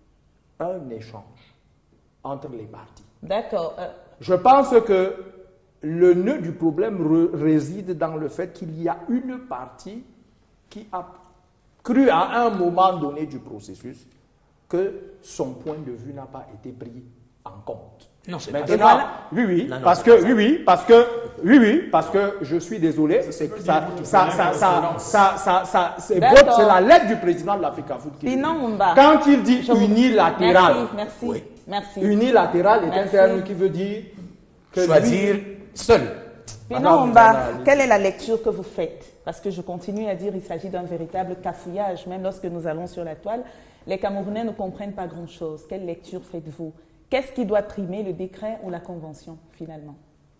un échange entre les parties. D'accord. Euh, Je pense que le nœud du problème re- réside dans le fait qu'il y a une partie qui a cru à un moment donné du processus que son point de vue n'a pas été pris en compte. Non, c'est pas Maintenant, ça. Voilà. oui, oui, Non, non, parce c'est que, pas ça. oui, oui, parce que, oui, oui, parce que je suis désolé, c'est que ça, ça, ça, ça, ça, ça, ça, c'est D'accord. votre- c'est la lettre du président de la FECAFOOT qui le dit. Pinon Mumba. Quand il dit Je vous- unilatéral, Merci, merci, Oui. merci. unilatéral est un Merci. terme qui veut dire que lui- Choisir seul. Pinon Madame Mumba, Diana, quelle est la lecture que vous faites? Parce que je continue à dire qu'il s'agit d'un véritable cafouillage. Même lorsque nous allons sur la toile, les Camerounais ne comprennent pas grand-chose. Quelle lecture faites-vous? Qu'est-ce qui doit primer, le décret ou la convention, finalement?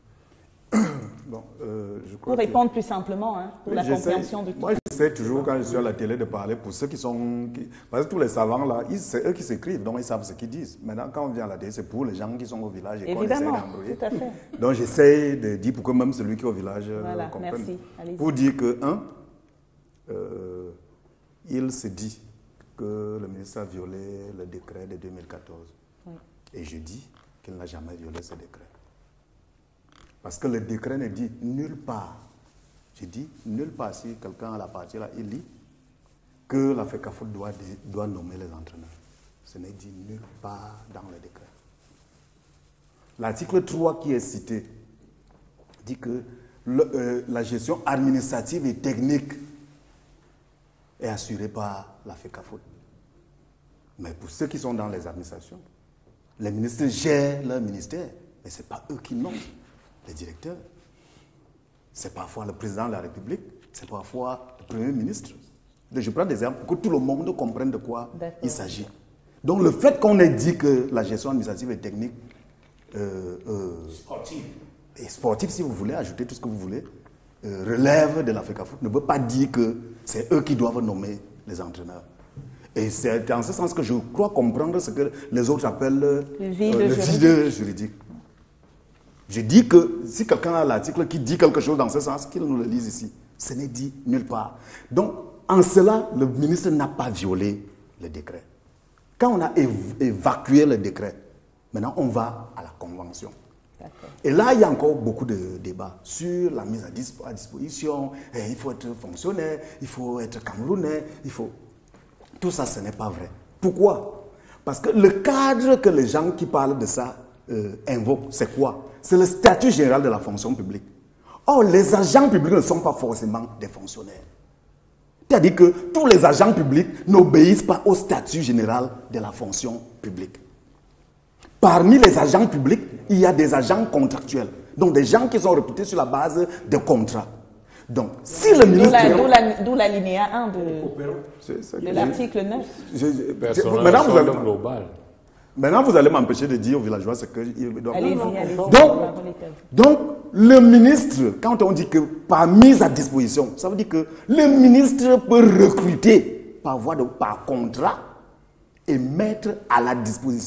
Bon, euh, je crois Pour que- répondre plus simplement, hein, pour Oui, la j'essaie- compréhension de tout. Moi, j'essaie toujours, quand je suis à la télé, de parler pour ceux qui sont... qui- parce que tous les savants, là, ils- c'est eux qui s'écrivent, donc ils savent ce qu'ils disent. Maintenant, quand on vient à la télé, c'est pour les gens qui sont au village et qu'on essaie Évidemment, d'embrouiller. tout à fait. Donc, j'essaie de dire pour que même celui qui est au village euh, Voilà, comprenne. merci. Allez-y. Pour dire que, un, euh, il se dit que le ministre a violé le décret de deux mille quatorze. Oui. Et je dis qu'il n'a jamais violé ce décret. Parce que le décret ne dit nulle part, je dis nulle part, si quelqu'un à la partie là, il lit que la FECAFOOT doit, doit nommer les entraîneurs. Ce n'est dit nulle part dans le décret. L'article trois qui est cité dit que le, euh, la gestion administrative et technique est assurée par la FECAFOOT. Mais pour ceux qui sont dans les administrations, les ministres gèrent leur ministère, mais ce n'est pas eux qui nomment les directeurs. C'est parfois le président de la République, c'est parfois le Premier ministre. Je prends des exemples pour que tout le monde comprenne de quoi D'accord. il s'agit. Donc le fait qu'on ait dit que la gestion administrative et technique, euh, euh, Sportif. et sportive, si vous voulez, ajouter tout ce que vous voulez, euh, relève de la FECAFOOT, ne veut pas dire que c'est eux qui doivent nommer les entraîneurs. Et c'est dans ce sens que je crois comprendre ce que les autres appellent euh, Le vide le juridique. vide juridique. Je dis que si quelqu'un a l'article qui dit quelque chose dans ce sens, qu'il nous le lise ici. Ce n'est dit nulle part. Donc, en cela, le ministre n'a pas violé le décret. Quand on a év- évacué le décret, maintenant on va à la convention. D'accord. Et là, il y a encore beaucoup de débats sur la mise à, dispo- à disposition. Et il faut être fonctionnaire, il faut être camerounais, il faut... Tout ça, ce n'est pas vrai. Pourquoi? Parce que le cadre que les gens qui parlent de ça euh, invoquent, c'est quoi? C'est le statut général de la fonction publique. Or, les agents publics ne sont pas forcément des fonctionnaires. C'est-à-dire que tous les agents publics n'obéissent pas au statut général de la fonction publique. Parmi les agents publics, il y a des agents contractuels. Donc des gens qui sont recrutés sur la base de contrats. Donc, si le D'où ministre... la- d'où la- d'où l'alinéa un de, C'est ça que de je- l'article neuf. je- je- maintenant, vous Personnalisation allez, globale. maintenant, vous allez m'empêcher de dire aux villageois ce qu'ils doivent Allez-y, faire. allez-y. Donc, La parole est à vous. Donc, le ministre, quand on dit que par mise à disposition, ça veut dire que le ministre peut recruter par voie de par contrat et mettre à la disposition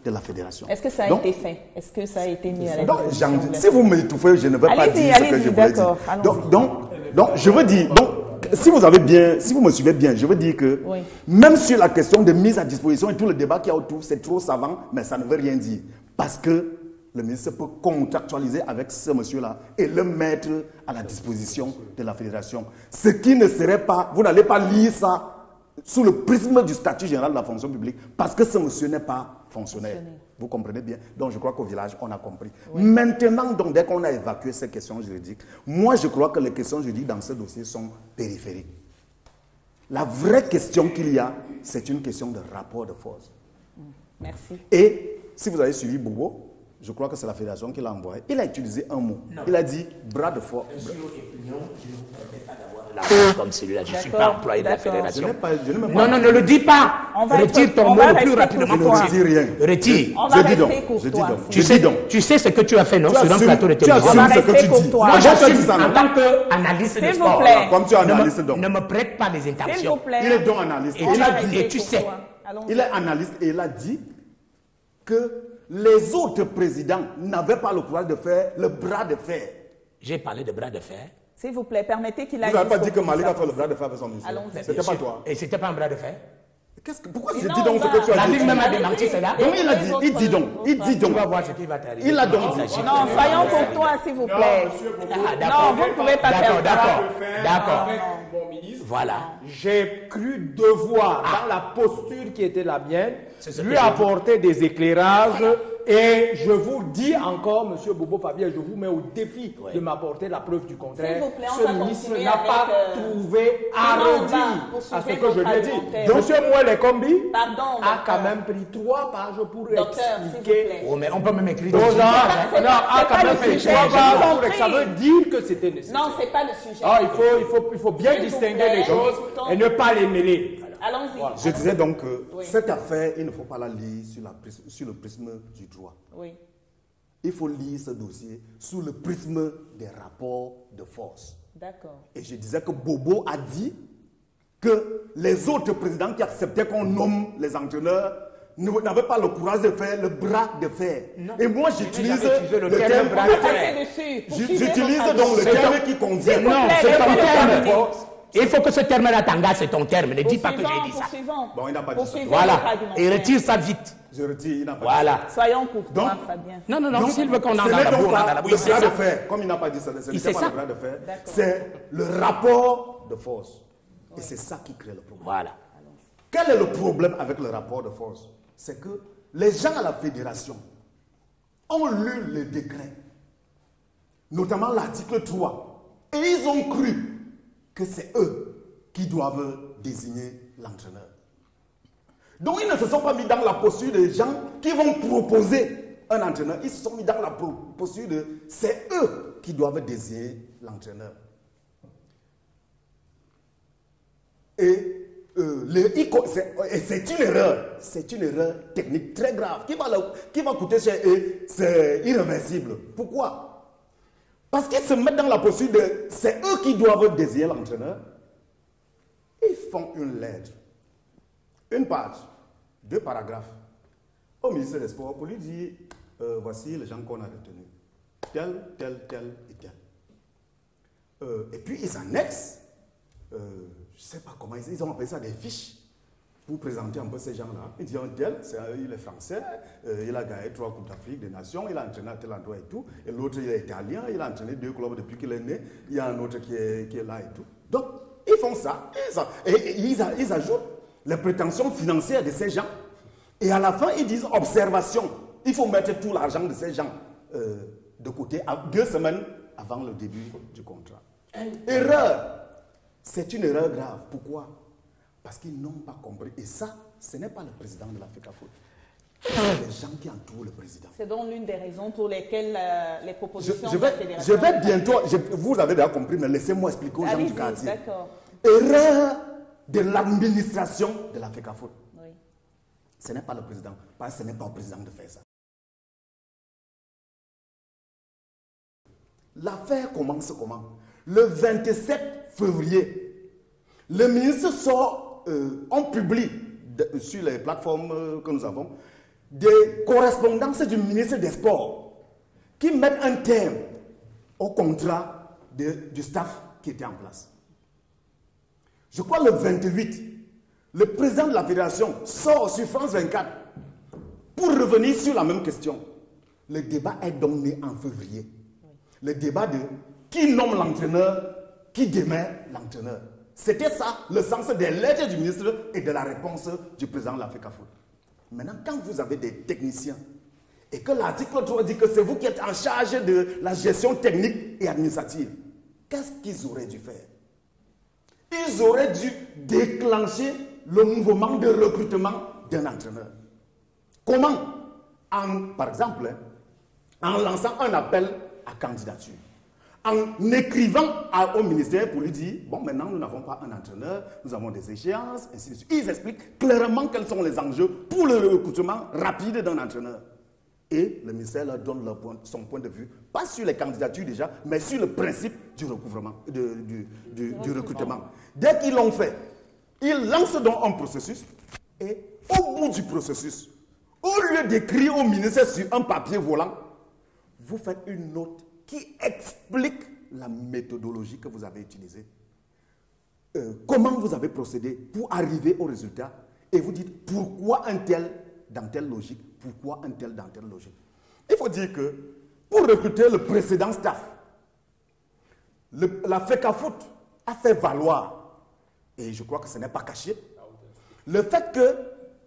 de la fédération. Est-ce que ça a donc, été fait? Est-ce que ça a été mis à la donc, disposition? si vous m'étouffez, je ne vais pas dire ce que je voulais dire. Donc, donc, donc, je veux dire, donc, si vous avez bien, si vous me suivez bien, je veux dire que oui. même sur la question de mise à disposition et tout le débat qu'il y a autour, c'est trop savant, mais ça ne veut rien dire. Parce que le ministre peut contractualiser avec ce monsieur-là et le mettre à la disposition de la fédération. Ce qui ne serait pas, vous n'allez pas lire ça sous le prisme du statut général de la fonction publique, parce que ce monsieur n'est pas fonctionnaire. Vous comprenez bien? Donc je crois qu'au village, on a compris. Oui. Maintenant, donc, dès qu'on a évacué ces questions juridiques, moi je crois que les questions juridiques dans ce dossier sont périphériques. La vraie question qu'il y a, c'est une question de rapport de force. Merci. Et si vous avez suivi Bobo, je crois que c'est la fédération qui l'a envoyé, il a utilisé un mot. Non. Il a dit bras de force. Comme celui-là, je ne suis pas employé de la fédération. Pas, pas... Non, non, ne le dis pas. Retire ton mot le plus rapidement possible. Je ne dis rien. Retire. On va je dis donc. Je dis donc. Tu sais, tu sais ce que tu as fait, non, sur un plateau de télévision. Tu assumes ce que tu dis. Moi, j'assume en tant qu'analyste de sport. Comme tu es analyste donc. Ne me prête pas des interruptions. Il est donc analyste. Et il a dit, et tu sais. Il est analyste et il a dit que les autres présidents n'avaient pas le courage de faire le bras de fer. J'ai parlé de bras de fer. S'il vous plaît, permettez qu'il aille. Vous n'avez pas dit que Malik a fait le bras de fer avec son ministre. C'était pas toi. Et c'était pas un bras de fer? Qu'est-ce que, pourquoi je dis donc ce que tu as dit? La Ligue même a démenti cela. Donc il a dit, il dit donc, il dit donc. Tu vas voir ce qui va t'arriver. Il a donc dit. Non, soyons courtois, s'il vous plaît. Non, vous ne pouvez pas faire ça. D'accord, d'accord. Mon ministre, voilà. J'ai cru devoir, dans la posture qui était la mienne, lui apporter des éclairages. Et je vous dis encore, Monsieur Bobo Fabien, je vous mets au défi oui. de m'apporter la preuve du contraire. Plaît, ce ministre n'a pas euh... trouvé à redire à ce que je lui ai dit. Donc, Monsieur Mouel Kombi Pardon, a quand même pris trois pages pour docteur, expliquer. Oh, mais on peut même écrire. Non, non, a quand même fait trois pages pour ça veut dire que c'était nécessaire. Non, c'est pas le sujet. Ah, il faut, il faut, il faut bien distinguer les choses et ne pas les mêler. Allons-y. Voilà. Je disais donc que oui. cette affaire, il ne faut pas la lire sur, la prisme, sur le prisme du droit. Oui. Il faut lire ce dossier sous le prisme des rapports de force. D'accord. Et je disais que Bobo a dit que les autres présidents qui acceptaient qu'on nomme les entraîneurs n'avaient pas le courage de faire le bras de fer. Non. Et moi, j'utilise le, le terme, terme bras de fer. J'utilise donc le terme qui convient. Non, c'est ton terme. Il faut que ce terme-là t'engage, c'est ton terme. Ne dis pas que j'ai dit ça. Bon, il n'a pas dit ça. Voilà. Et retire ça vite. Je retire, il n'a pas voilà. dit ça. Soyons courtois, Fabien. Non, non, non, s'il veut qu'on en dans la boue, on en dans la boue. Le bras de fer, comme il n'a pas dit ça, ce n'est pas le bras de fer. C'est le rapport de force. Et c'est ça qui crée le problème. Voilà. Quel est le problème avec le rapport de force? C'est que les gens à la fédération ont lu le décret, notamment l'article trois, et ils ont cru que c'est eux qui doivent désigner l'entraîneur. Donc ils ne se sont pas mis dans la posture des gens qui vont proposer un entraîneur. Ils se sont mis dans la posture de c'est eux qui doivent désigner l'entraîneur. Et euh, c'est une erreur, c'est une erreur technique très grave qui va, le, qui va coûter cher et c'est irréversible. Pourquoi? Parce qu'ils se mettent dans la posture de c'est eux qui doivent désigner l'entraîneur. Ils font une lettre, une page, deux paragraphes au ministre des Sports pour lui dire euh, voici les gens qu'on a retenus, tel, tel, tel et tel. Euh, et puis ils annexent, euh, je ne sais pas comment, ils, ils ont appelé ça des fiches pour présenter un peu ces gens-là. Ils disent tel, c'est, il est français, euh, il a gagné trois Coupes d'Afrique des Nations, il a entraîné à tel endroit et tout. Et l'autre, il est italien, il a entraîné deux clubs depuis qu'il est né. Il y a un autre qui est, qui est là et tout. Donc, ils font ça. Et, et, et ils, ils ajoutent les prétentions financières de ces gens. Et à la fin, ils disent observation. Il faut mettre tout l'argent de ces gens euh, de côté à deux semaines avant le début du contrat. Erreur. C'est une erreur grave. Pourquoi? Parce qu'ils n'ont pas compris. Et ça, ce n'est pas le président de l'Africa Foot. C'est les gens qui entourent le président. C'est donc l'une des raisons pour lesquelles euh, les propositions je, je vais, de la fédération... Je vais bientôt... Je, vous avez déjà compris, mais laissez-moi expliquer aux gens du quartier. D'accord. Erreur de l'administration de l'Africa Foot. Oui. Ce n'est pas le président. Parce que ce n'est pas au président de faire ça. L'affaire commence comment? Le vingt-sept février, le ministre sort... Euh, on publie de, sur les plateformes euh, que nous avons des correspondances du ministre des Sports qui mettent un terme au contrat de, du staff qui était en place. Je crois le vingt-huit, le président de la fédération sort sur France vingt-quatre pour revenir sur la même question. Le débat est donc né en février. Le débat de qui nomme l'entraîneur, qui démet l'entraîneur. C'était ça le sens des lettres du ministre et de la réponse du président de la FECAFOOT. Maintenant, quand vous avez des techniciens et que l'article trois dit que c'est vous qui êtes en charge de la gestion technique et administrative, qu'est-ce qu'ils auraient dû faire? Ils auraient dû déclencher le mouvement de recrutement d'un entraîneur. Comment? En, par exemple, en lançant un appel à candidature. En écrivant à, au ministère pour lui dire, bon, maintenant, nous n'avons pas un entraîneur, nous avons des échéances, ainsi de suite. Ils expliquent clairement quels sont les enjeux pour le recrutement rapide d'un entraîneur. Et le ministère leur donne leur point, son point de vue, pas sur les candidatures déjà, mais sur le principe du recouvrement, de, du, du, du recrutement. Dès qu'ils l'ont fait, ils lancent donc un processus, et au bout du processus, au lieu d'écrire au ministère sur un papier volant, vous faites une note qui explique la méthodologie que vous avez utilisée. Euh, comment vous avez procédé pour arriver au résultat. Et vous dites pourquoi un tel dans telle logique, pourquoi un tel dans telle logique. Il faut dire que pour recruter le précédent staff, le, la FECAFOOT a fait valoir, et je crois que ce n'est pas caché, le fait que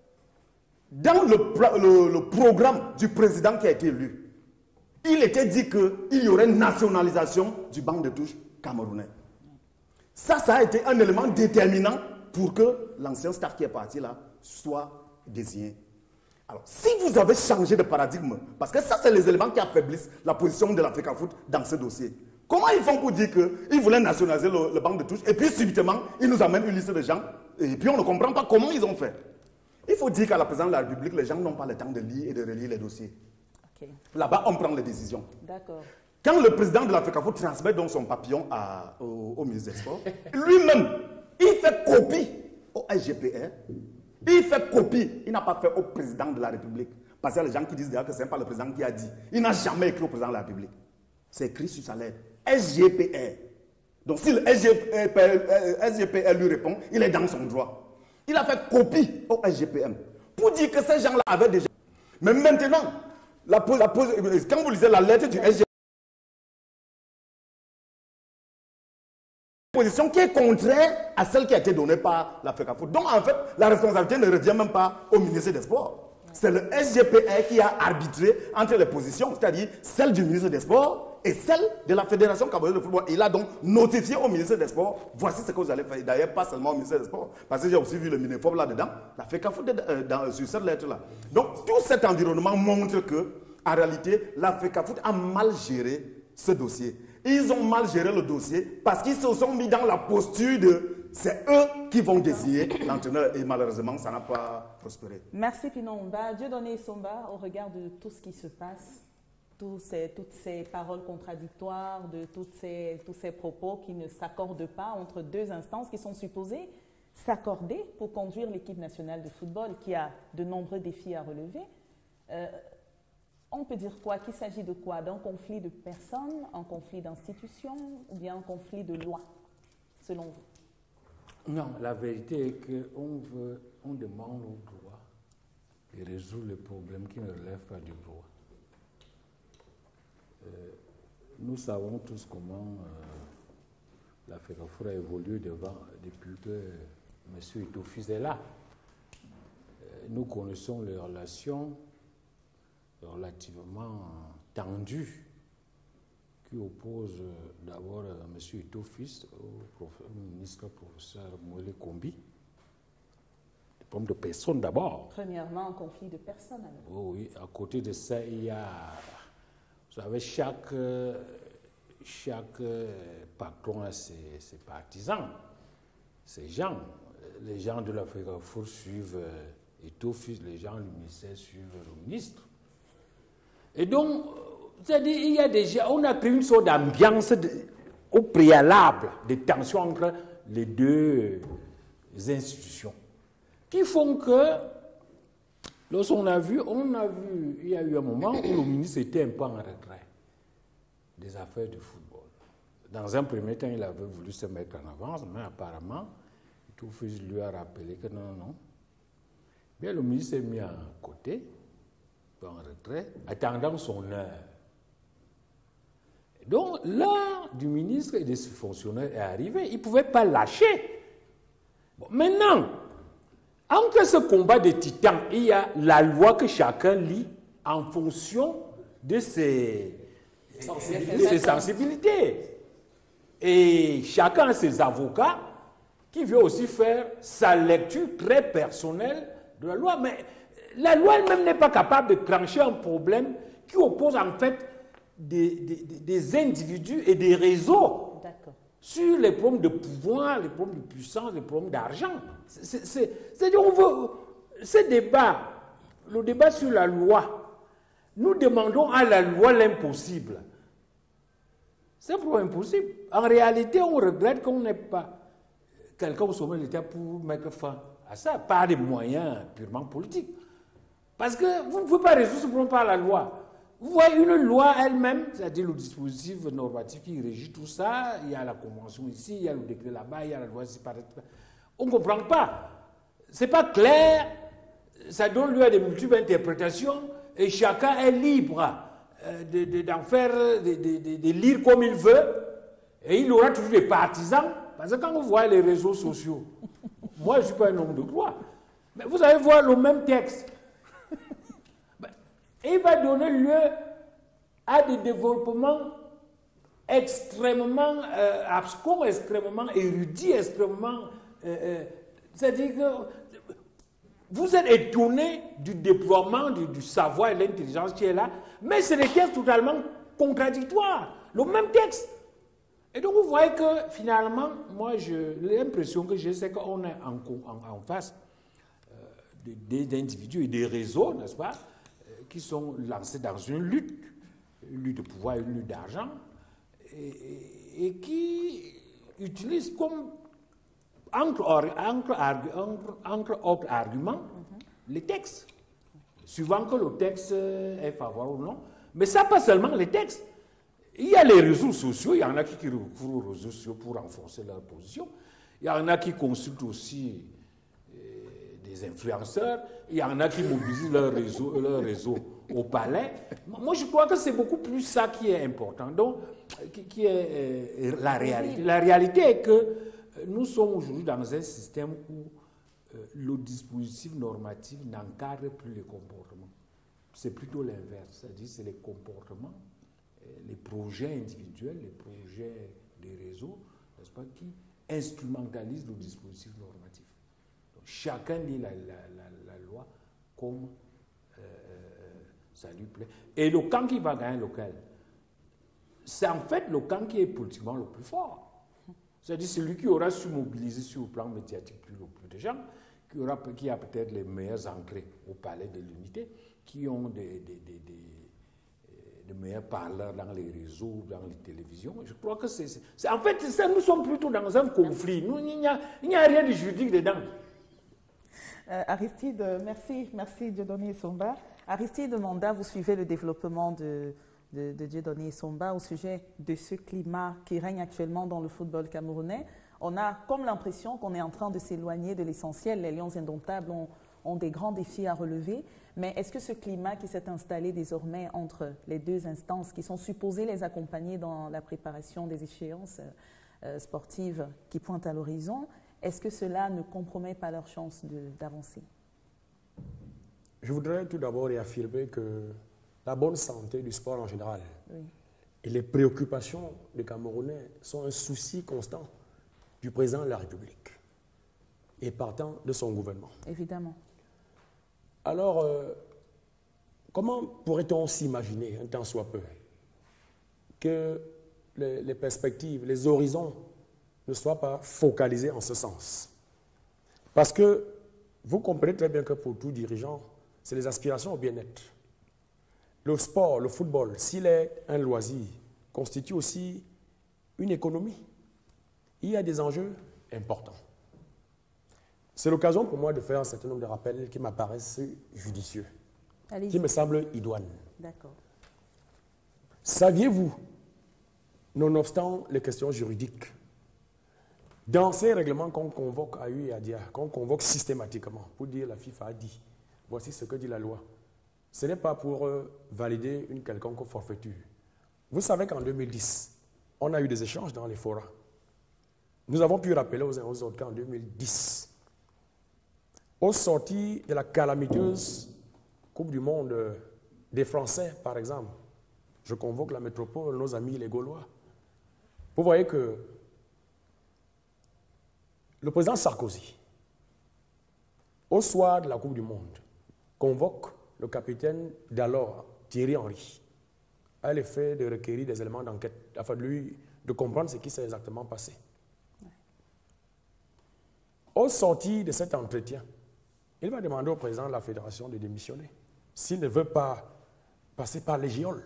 dans le, le, le programme du président qui a été élu, il était dit qu'il y aurait une nationalisation du banc de touche camerounais. Ça, ça a été un élément déterminant pour que l'ancien staff qui est parti là soit désigné. Alors, si vous avez changé de paradigme, parce que ça, c'est les éléments qui affaiblissent la position de la FECAFOOT dans ce dossier. Comment ils font pour dire qu'ils voulaient nationaliser le, le banc de touche et puis subitement, ils nous amènent une liste de gens et puis on ne comprend pas comment ils ont fait. Il faut dire qu'à la présidence de la République, les gens n'ont pas le temps de lire et de relire les dossiers. Okay. Là-bas, on prend les décisions. D'accord. Quand le président de la FECAFOOT transmet donc son papillon à, au, au ministre des Sports, lui-même, il fait copie au S G P R, il fait copie, il n'a pas fait au président de la République. Parce qu'il y a les gens qui disent d'ailleurs que ce n'est pas le président qui a dit. Il n'a jamais écrit au président de la République. C'est écrit sur sa lettre. S G P R. Donc si le S G P R lui répond, il est dans son droit. Il a fait copie au S G P M pour dire que ces gens-là avaient déjà... Mais maintenant, La pose, la pose, quand vous lisez la lettre du S G P M, position qui est contraire à celle qui a été donnée par la FECAFOOT. Donc en fait, la responsabilité ne revient même pas au ministre des Sports. C'est le S G P R qui a arbitré entre les positions, c'est-à-dire celle du ministre des Sports et celle de la Fédération camerounaise de football. Il a donc notifié au ministre des Sports, voici ce que vous allez faire. D'ailleurs, pas seulement au ministère des Sports, parce que j'ai aussi vu le Minefob là-dedans, la FECAFOOT euh, dans, sur cette lettre-là. Donc, tout cet environnement montre que, en réalité, la FECAFOOT a mal géré ce dossier. Ils ont mal géré le dossier parce qu'ils se sont mis dans la posture de c'est eux qui vont désigner l'entraîneur et malheureusement, ça n'a pas prospéré. Merci Pinomba. Dieudonné Somba, au regard de tout ce qui se passe, tous ces, toutes ces paroles contradictoires, de toutes ces, tous ces propos qui ne s'accordent pas entre deux instances qui sont supposées s'accorder pour conduire l'équipe nationale de football qui a de nombreux défis à relever. Euh, on peut dire quoi? Qu'il s'agit de quoi? D'un conflit de personnes, un conflit d'institutions ou bien un conflit de loi, selon vous? Non, la vérité est qu'on veut, on demande au droit de résoudre les problèmes qui ne relèvent pas du droit. Euh, nous savons tous comment euh, la FECAFOOT a évolué devant, depuis que M. Itoufis est là. Euh, nous connaissons les relations relativement tendues qui oppose d'abord euh, M. Itoufis au, au ministre professeur Moele Kombi. Des problèmes de personnes d'abord. Premièrement, un conflit de personnes. Oh, oui, à côté de ça, il y a, vous savez, chaque, chaque patron a ses, ses partisans, ses gens. Les gens de la FECAFOOT suivent Itoufis, les gens du ministère suivent le ministre. Et donc, c'est-à-dire, il y a déjà, on a créé une sorte d'ambiance de, au préalable de tension entre les deux institutions qui font que Lorsqu'on a vu, on a vu, il y a eu un moment où le ministre était un peu en retrait des affaires du football. Dans un premier temps, il avait voulu se mettre en avance, mais apparemment, tout fils lui a rappelé que non, non. Bien, le ministre s'est mis à côté, en retrait, attendant son heure. Donc, l'heure du ministre et de ses fonctionnaires est arrivée. Ils ne pouvaient pas lâcher. Bon, maintenant, entre ce combat de titans, il y a la loi que chacun lit en fonction de ses, de ses sensibilités. Et chacun a ses avocats qui veut aussi faire sa lecture très personnelle de la loi. Mais la loi elle-même n'est pas capable de trancher un problème qui oppose en fait des, des, des individus et des réseaux sur les problèmes de pouvoir, les problèmes de puissance, les problèmes d'argent. C'est-à-dire, on veut. Ce débat, le débat sur la loi, nous demandons à la loi l'impossible. C'est un problème impossible. En réalité, on regrette qu'on n'ait pas quelqu'un au sommet de l'État pour mettre fin à ça, par des moyens purement politiques. Parce que vous ne pouvez pas résoudre ce problème par la loi. Vous voyez, une loi elle-même, c'est-à-dire le dispositif normatif qui régit tout ça, il y a la convention ici, il y a le décret là-bas, il y a la loi ici, par on ne comprend pas. Ce n'est pas clair, ça donne lieu à des multiples interprétations et chacun est libre euh, de, de, d'en faire, de, de, de, de lire comme il veut et il aura toujours des partisans. Parce que quand vous voyez les réseaux sociaux, moi je ne suis pas un homme de droit, mais vous allez voir le même texte. Et il va donner lieu à des développements extrêmement euh, abscons, extrêmement érudits, extrêmement... Euh, euh, c'est-à-dire que vous êtes étonné du déploiement du, du savoir et de l'intelligence qui est là, mais c'est des textes totalement contradictoires, le même texte. Et donc vous voyez que finalement, moi, l'impression que j'ai, c'est qu'on est en, en, en face euh, d'individus et des réseaux, n'est-ce pas, qui sont lancés dans une lutte, une lutte de pouvoir, une lutte d'argent, et, et, et qui utilisent comme, entre, entre, entre, entre autres arguments, mm-hmm. les textes, suivant que le texte est favorable ou non. Mais ça, pas seulement les textes. Il y a les réseaux sociaux, il y en a qui, qui recourent aux réseaux sociaux pour renforcer leur position, il y en a qui consultent aussi des influenceurs, il y en a qui mobilisent leur réseau, leur réseau au palais. Moi, je crois que c'est beaucoup plus ça qui est important, donc, qui, qui est euh, la réalité. La réalité est que nous sommes aujourd'hui dans un système où euh, le dispositif normatif n'encadre plus les comportements. C'est plutôt l'inverse, c'est-à-dire c'est les comportements, euh, les projets individuels, les projets des réseaux, n'est-ce pas, qui instrumentalisent le dispositif normatif. Chacun lit la, la, la, la loi comme euh, ça lui plaît. Et le camp qui va gagner lequel? C'est en fait le camp qui est politiquement le plus fort. C'est-à-dire celui qui aura su mobiliser sur le plan médiatique plus, le plus de gens, qui, aura, qui a peut-être les meilleurs ancrés au palais de l'unité, qui ont des, des, des, des, des meilleurs parleurs dans les réseaux, dans les télévisions. Je crois que c'est... En fait, ça, nous sommes plutôt dans un conflit. Nous, il n'y a, il n'y a rien de juridique dedans. Euh, Aristide, merci, merci Dieudonné Somba. Aristide Manda, vous suivez le développement de, de, de Dieudonné Somba au sujet de ce climat qui règne actuellement dans le football camerounais. On a comme l'impression qu'on est en train de s'éloigner de l'essentiel. Les Lions indomptables ont, ont des grands défis à relever. Mais est-ce que ce climat qui s'est installé désormais entre les deux instances qui sont supposées les accompagner dans la préparation des échéances euh, sportives qui pointent à l'horizon, est-ce que cela ne compromet pas leur chance d'avancer? Je voudrais tout d'abord réaffirmer que la bonne santé du sport en général oui. et les préoccupations des Camerounais sont un souci constant du président de la République et partant de son gouvernement. Évidemment. Alors, euh, comment pourrait-on s'imaginer, un tant soit peu, que les, les perspectives, les horizons ne soient pas focalisés en ce sens? Parce que vous comprenez très bien que pour tout dirigeant, c'est les aspirations au bien-être. Le sport, le football, s'il est un loisir, constitue aussi une économie. Il y a des enjeux importants. C'est l'occasion pour moi de faire un certain nombre de rappels qui m'apparaissent judicieux, qui me semblent idoines. D'accord. Saviez-vous, nonobstant les questions juridiques, dans ces règlements qu'on convoque à U et à D I A, qu'on convoque systématiquement pour dire la FIFA a dit, voici ce que dit la loi, ce n'est pas pour euh, valider une quelconque forfaiture. Vous savez qu'en deux mille dix, on a eu des échanges dans les forats. Nous avons pu rappeler aux uns aux autres qu'en deux mille dix, au sorti de la calamiteuse Coupe du Monde des Français, par exemple, je convoque la métropole, nos amis les Gaulois. Vous voyez que le président Sarkozy, au soir de la Coupe du Monde, convoque le capitaine d'alors, Thierry Henry, à l'effet de requérir des éléments d'enquête, afin de lui de comprendre ce qui s'est exactement passé. Au sorti de cet entretien, il va demander au président de la fédération de démissionner, s'il ne veut pas passer par les géoles.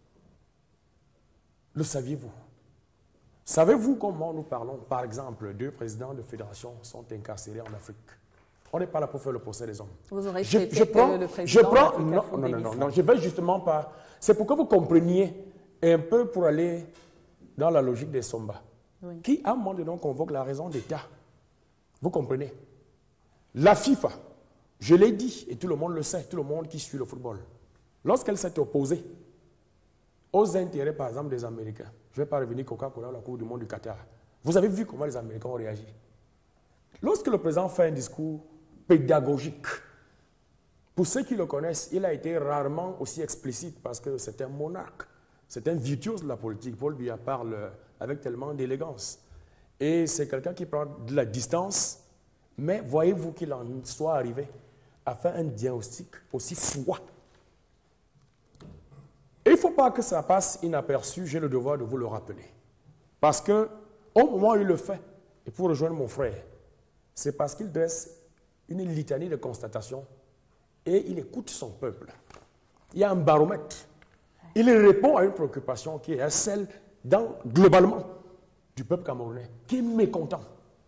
Le saviez-vous? Savez-vous comment nous parlons? Par exemple, deux présidents de fédération sont incarcérés en Afrique. On n'est pas là pour faire le procès des hommes. Vous aurez je, souhaité je prends, que le président je prends, de non, non, non, non, non, je ne vais justement pas. C'est pour que vous compreniez un peu pour aller dans la logique des Somba, oui. Qui, à un moment donné, convoque la raison d'État. Vous comprenez? La FIFA, je l'ai dit, et tout le monde le sait, tout le monde qui suit le football, lorsqu'elle s'est opposée aux intérêts, par exemple, des Américains, je ne vais pas revenir Coca-Cola à la Coupe du Monde du Qatar, vous avez vu comment les Américains ont réagi. Lorsque le président fait un discours pédagogique, pour ceux qui le connaissent, il a été rarement aussi explicite parce que c'est un monarque, c'est un virtuose de la politique. Paul Biya parle avec tellement d'élégance. Et c'est quelqu'un qui prend de la distance, mais voyez-vous qu'il en soit arrivé à faire un diagnostic aussi froid. Et il ne faut pas que ça passe inaperçu, j'ai le devoir de vous le rappeler. Parce que au moment où il le fait, et pour rejoindre mon frère, c'est parce qu'il dresse une litanie de constatations et il écoute son peuple. Il y a un baromètre. Il répond à une préoccupation qui est celle, dans, globalement, du peuple camerounais, qui est mécontent.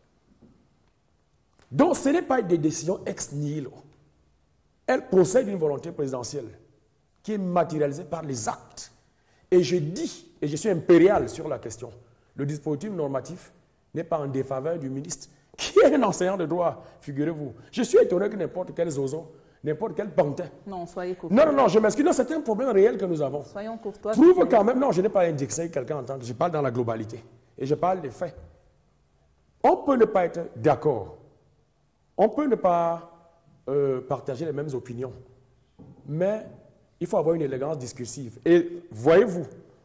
Donc ce n'est pas des décisions ex nihilo. Elle procède d'une volonté présidentielle qui est matérialisée par les actes. Et je dis, et je suis impérial sur la question, le dispositif normatif n'est pas en défaveur du ministre, qui est un enseignant de droit, figurez-vous. Je suis étonné que n'importe quel zozo, n'importe quel pantin. Non, soyez courtois. Non, non, non, je m'excuse. Non, c'est un problème réel que nous avons. Soyons courtois. Prouve quand même, non, je n'ai pas indexé quelqu'un en tant que, je parle dans la globalité. Et je parle des faits. On peut ne pas être d'accord. On peut ne pas euh, partager les mêmes opinions. Mais il faut avoir une élégance discursive. Et voyez-vous,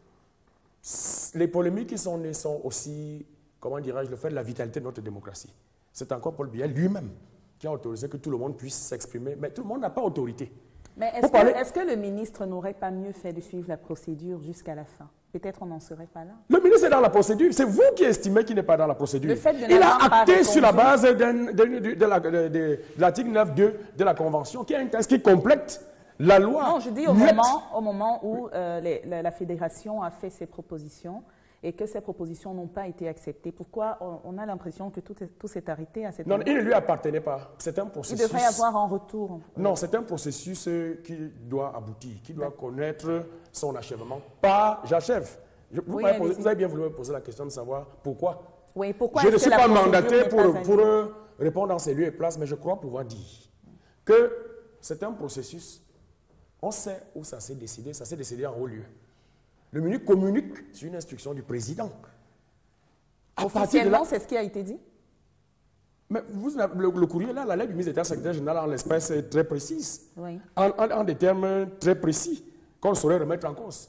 les polémiques qui sont nées sont aussi, comment dirais-je, le fait de la vitalité de notre démocratie. C'est encore Paul Biya lui-même qui a autorisé que tout le monde puisse s'exprimer, mais tout le monde n'a pas autorité. Mais est-ce que, parler... est-ce que le ministre n'aurait pas mieux fait de suivre la procédure jusqu'à la fin? Peut-être on n'en serait pas là. Le ministre est dans la procédure. C'est vous qui estimez qu'il n'est pas dans la procédure. Le fait de Il a acté sur la répondu... base de, de, de, de, la, de, de l'article neuf point deux de la Convention, qui est un texte qui complète la loi. Non, je dis au moment, au moment où euh, les, la, la fédération a fait ses propositions et que ces propositions n'ont pas été acceptées. Pourquoi on, on a l'impression que tout, est, tout s'est arrêté à cette Non, moment? il ne lui appartenait pas. C'est un processus. Il devrait y avoir un retour. Non, c'est un processus qui doit aboutir, qui doit connaître son achèvement. Pas, j'achève. Vous, oui, posé, vous avez bien voulu me poser la question de savoir pourquoi. Oui, pourquoi je ne suis pas mandaté pour, pas pour euh, répondre dans ces lieux et places, mais je crois pouvoir dire que c'est un processus. On sait où ça s'est décidé. Ça s'est décidé en haut lieu. Le ministre communique sur une instruction du président. Officiellement, c'est ce qui a été dit? Mais vous, le, le courrier, là, la lettre du ministre d'État secrétaire général en l'espèce est très précise. Oui. En, en, en des termes très précis, qu'on saurait remettre en cause.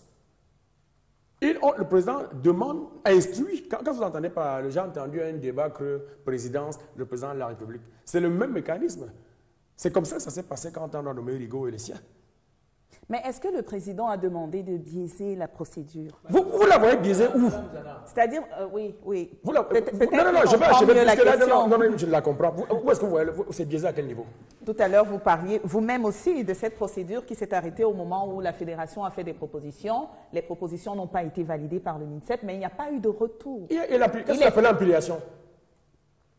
Il, on, le président demande, instruit, quand, quand vous entendez par, j'ai entendu un débat que présidence, le président de la République, c'est le même mécanisme. C'est comme ça que ça s'est passé quand on a nommé Rigaud et les siens. Mais est-ce que le président a demandé de biaiser la procédure? Vous, vous la voyez biaisée où? C'est-à-dire, euh, oui, oui. Vous la, peut-être, peut-être non, non, non, je vais, je vais plus que là, non, non, non, je la comprends. Où est-ce que vous voyez, c'est biaisé à quel niveau? Tout à l'heure, vous parliez vous-même aussi de cette procédure qui s'est arrêtée au moment où la fédération a fait des propositions. Les propositions n'ont pas été validées par le MINSEP, mais il n'y a pas eu de retour. Et, et qu'est-ce qu'on appelle l'empiliation?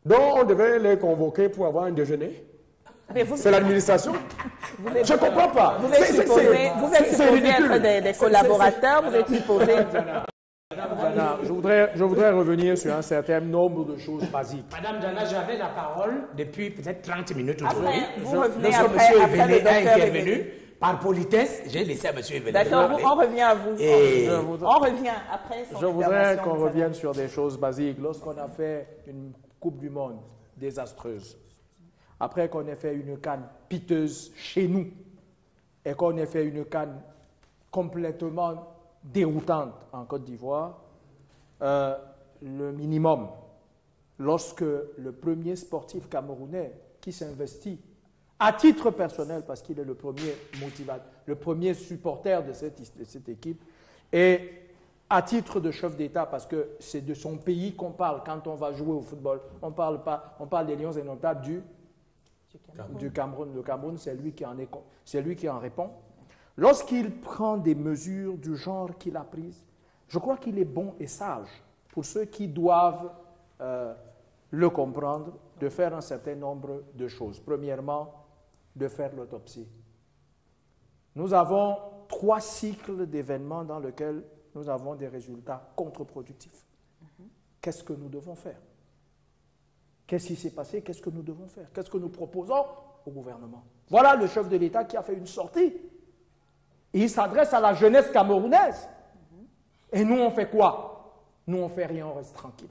Donc, on devait les convoquer pour avoir un déjeuner. C'est l'administration. Je ne comprends pas. Vous êtes supposé, vous êtes supposé être des, des collaborateurs, vous êtes supposé... Madame Jana, je voudrais, je voudrais revenir sur un certain nombre de choses basiques. Madame Jana, j'avais la parole depuis peut-être trente minutes aujourd'hui. Vous revenez Lorsque après, M. après le Evele a docteur intervenu, Evele. par politesse, j'ai laissé à M. Evele. D'accord, on revient à vous. Et... On, voudrais, on revient après son Je voudrais qu'on intervention. revienne sur des choses basiques. Lorsqu'on a fait une Coupe du Monde désastreuse, après qu'on ait fait une canne piteuse chez nous, et qu'on ait fait une canne complètement déroutante en Côte d'Ivoire, euh, le minimum, lorsque le premier sportif camerounais qui s'investit à titre personnel, parce qu'il est le premier motivateur, le premier supporter de cette, de cette équipe, et à titre de chef d'État, parce que c'est de son pays qu'on parle quand on va jouer au football. On parle pas, on parle des Lions indomptables du, du Cameroun. Du Cameroun. Le Cameroun, c'est lui qui en est, c'est lui qui en répond. Lorsqu'il prend des mesures du genre qu'il a prises, je crois qu'il est bon et sage pour ceux qui doivent euh, le comprendre, de faire un certain nombre de choses. Premièrement, de faire l'autopsie. Nous avons trois cycles d'événements dans lesquels nous avons des résultats contre-productifs. Mm-hmm. Qu'est-ce que nous devons faire? Qu'est-ce qui s'est passé? Qu'est-ce que nous devons faire? Qu'est-ce que nous proposons au gouvernement? Voilà le chef de l'État qui a fait une sortie. Il s'adresse à la jeunesse camerounaise. Mm-hmm. Et nous, on fait quoi? Nous, on ne fait rien, on reste tranquille.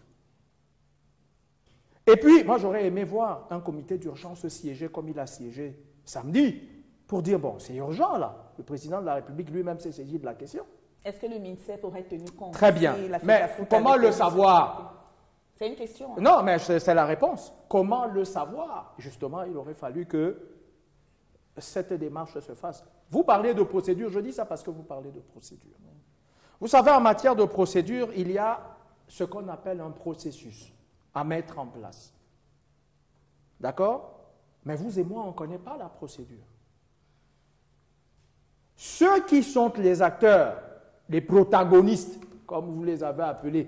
Et puis, moi, j'aurais aimé voir un comité d'urgence siéger comme il a siégé samedi pour dire, bon, c'est urgent, là. Le président de la République lui-même s'est saisi de la question. Est-ce que le MINSEP aurait tenu compte? Très bien. Mais comment le savoir? C'est une question. Hein? Non, mais c'est la réponse. Comment le savoir? Justement, il aurait fallu que cette démarche se fasse. Vous parlez de procédure, je dis ça parce que vous parlez de procédure. Vous savez, en matière de procédure, il y a ce qu'on appelle un processus à mettre en place. D'accord? Mais vous et moi, on ne connaît pas la procédure. Ceux qui sont les acteurs, les protagonistes, comme vous les avez appelés,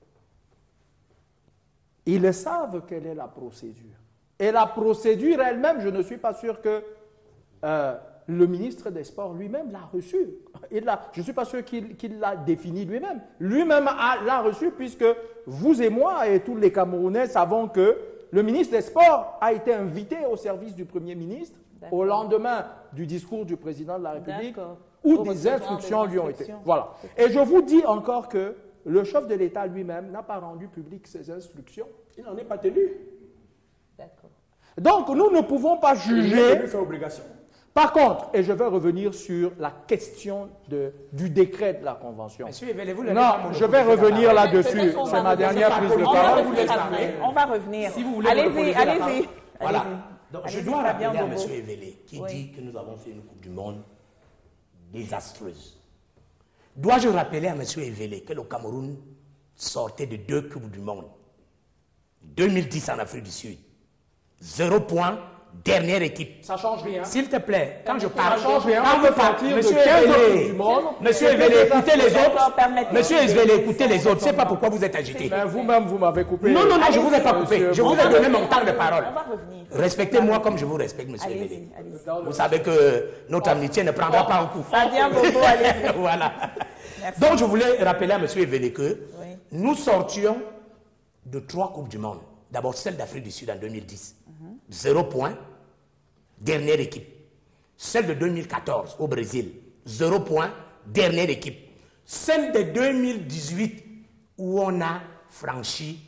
ils savent quelle est la procédure. Et la procédure elle-même, je ne suis pas sûr que euh, le ministre des Sports lui-même l'a reçue. Je ne suis pas sûr qu'il qu'il l'a définie lui-même. Lui-même l'a reçue puisque vous et moi et tous les Camerounais savons que le ministre des Sports a été invité au service du Premier ministre au lendemain du discours du président de la République où des instructions lui ont été. Voilà. Et je vous dis encore que le chef de l'État lui-même n'a pas rendu public ses instructions. Il n'en est pas tenu. D'accord. Donc nous ne pouvons pas juger. Il lui fait obligation. Par contre, et je vais revenir sur la question de, du décret de la Convention. Monsieur, vous non, je vais revenir là-dessus. C'est ma dernière prise de parole. On va revenir. Si vous voulez, allez-y, allez-y. Voilà. Donc, allez je dois rappeler à M. Bobo. Evele qui oui. dit que nous avons fait une Coupe du Monde désastreuse. Dois-je rappeler à M. Evele que le Cameroun sortait de deux Coupes du Monde? deux mille dix en Afrique du Sud. Zéro point. Dernière équipe. Ça change rien. S'il te plaît, quand je parle, ça change rien. quand vous parlez, Monsieur Evele, Monsieur Evele, écoutez les autres. Monsieur Evele, écoutez les autres. Je ne sais pas pourquoi vous êtes agité. Mais vous-même, vous m'avez coupé. Non, non, non, je ne vous ai pas coupé. Je vous ai donné mon temps de parole. On va revenir. Respectez-moi comme je vous respecte, Monsieur Evele. Vous savez que notre amitié ne prendra pas un coup. Fabien Bobo, allez-y. Voilà. Donc, je voulais rappeler à Monsieur Evele que nous sortions de trois Coupes du Monde. D'abord, celle d'Afrique du Sud en deux mille dix. Zéro point, dernière équipe. Celle de deux mille quatorze au Brésil, zéro point, dernière équipe. Celle de deux mille dix-huit où on a franchi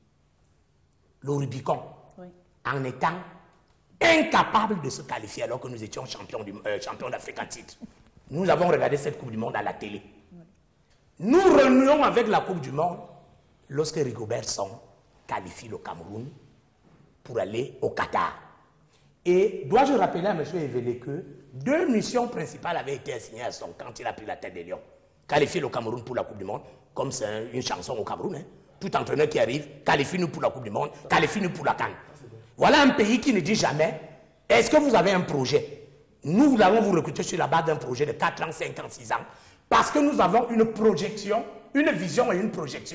le Rubicon oui. en étant incapable de se qualifier alors que nous étions champions euh, champion d'Afrique en titre. Nous avons regardé cette Coupe du Monde à la télé. Oui. Nous renouons avec la Coupe du Monde lorsque Rigobert Song qualifie le Cameroun pour aller au Qatar. Et dois-je rappeler à M. Evele que deux missions principales avaient été assignées à son quand il a pris la tête des Lions. Qualifier le Cameroun pour la Coupe du Monde, comme c'est une chanson au Cameroun. Hein. Tout entraîneur qui arrive, qualifie-nous pour la Coupe du Monde, qualifie-nous pour la CAN. Voilà un pays qui ne dit jamais, est-ce que vous avez un projet? Nous allons vous recruter sur la base d'un projet de quatre ans, cinq ans, six ans, parce que nous avons une projection, une vision et une projection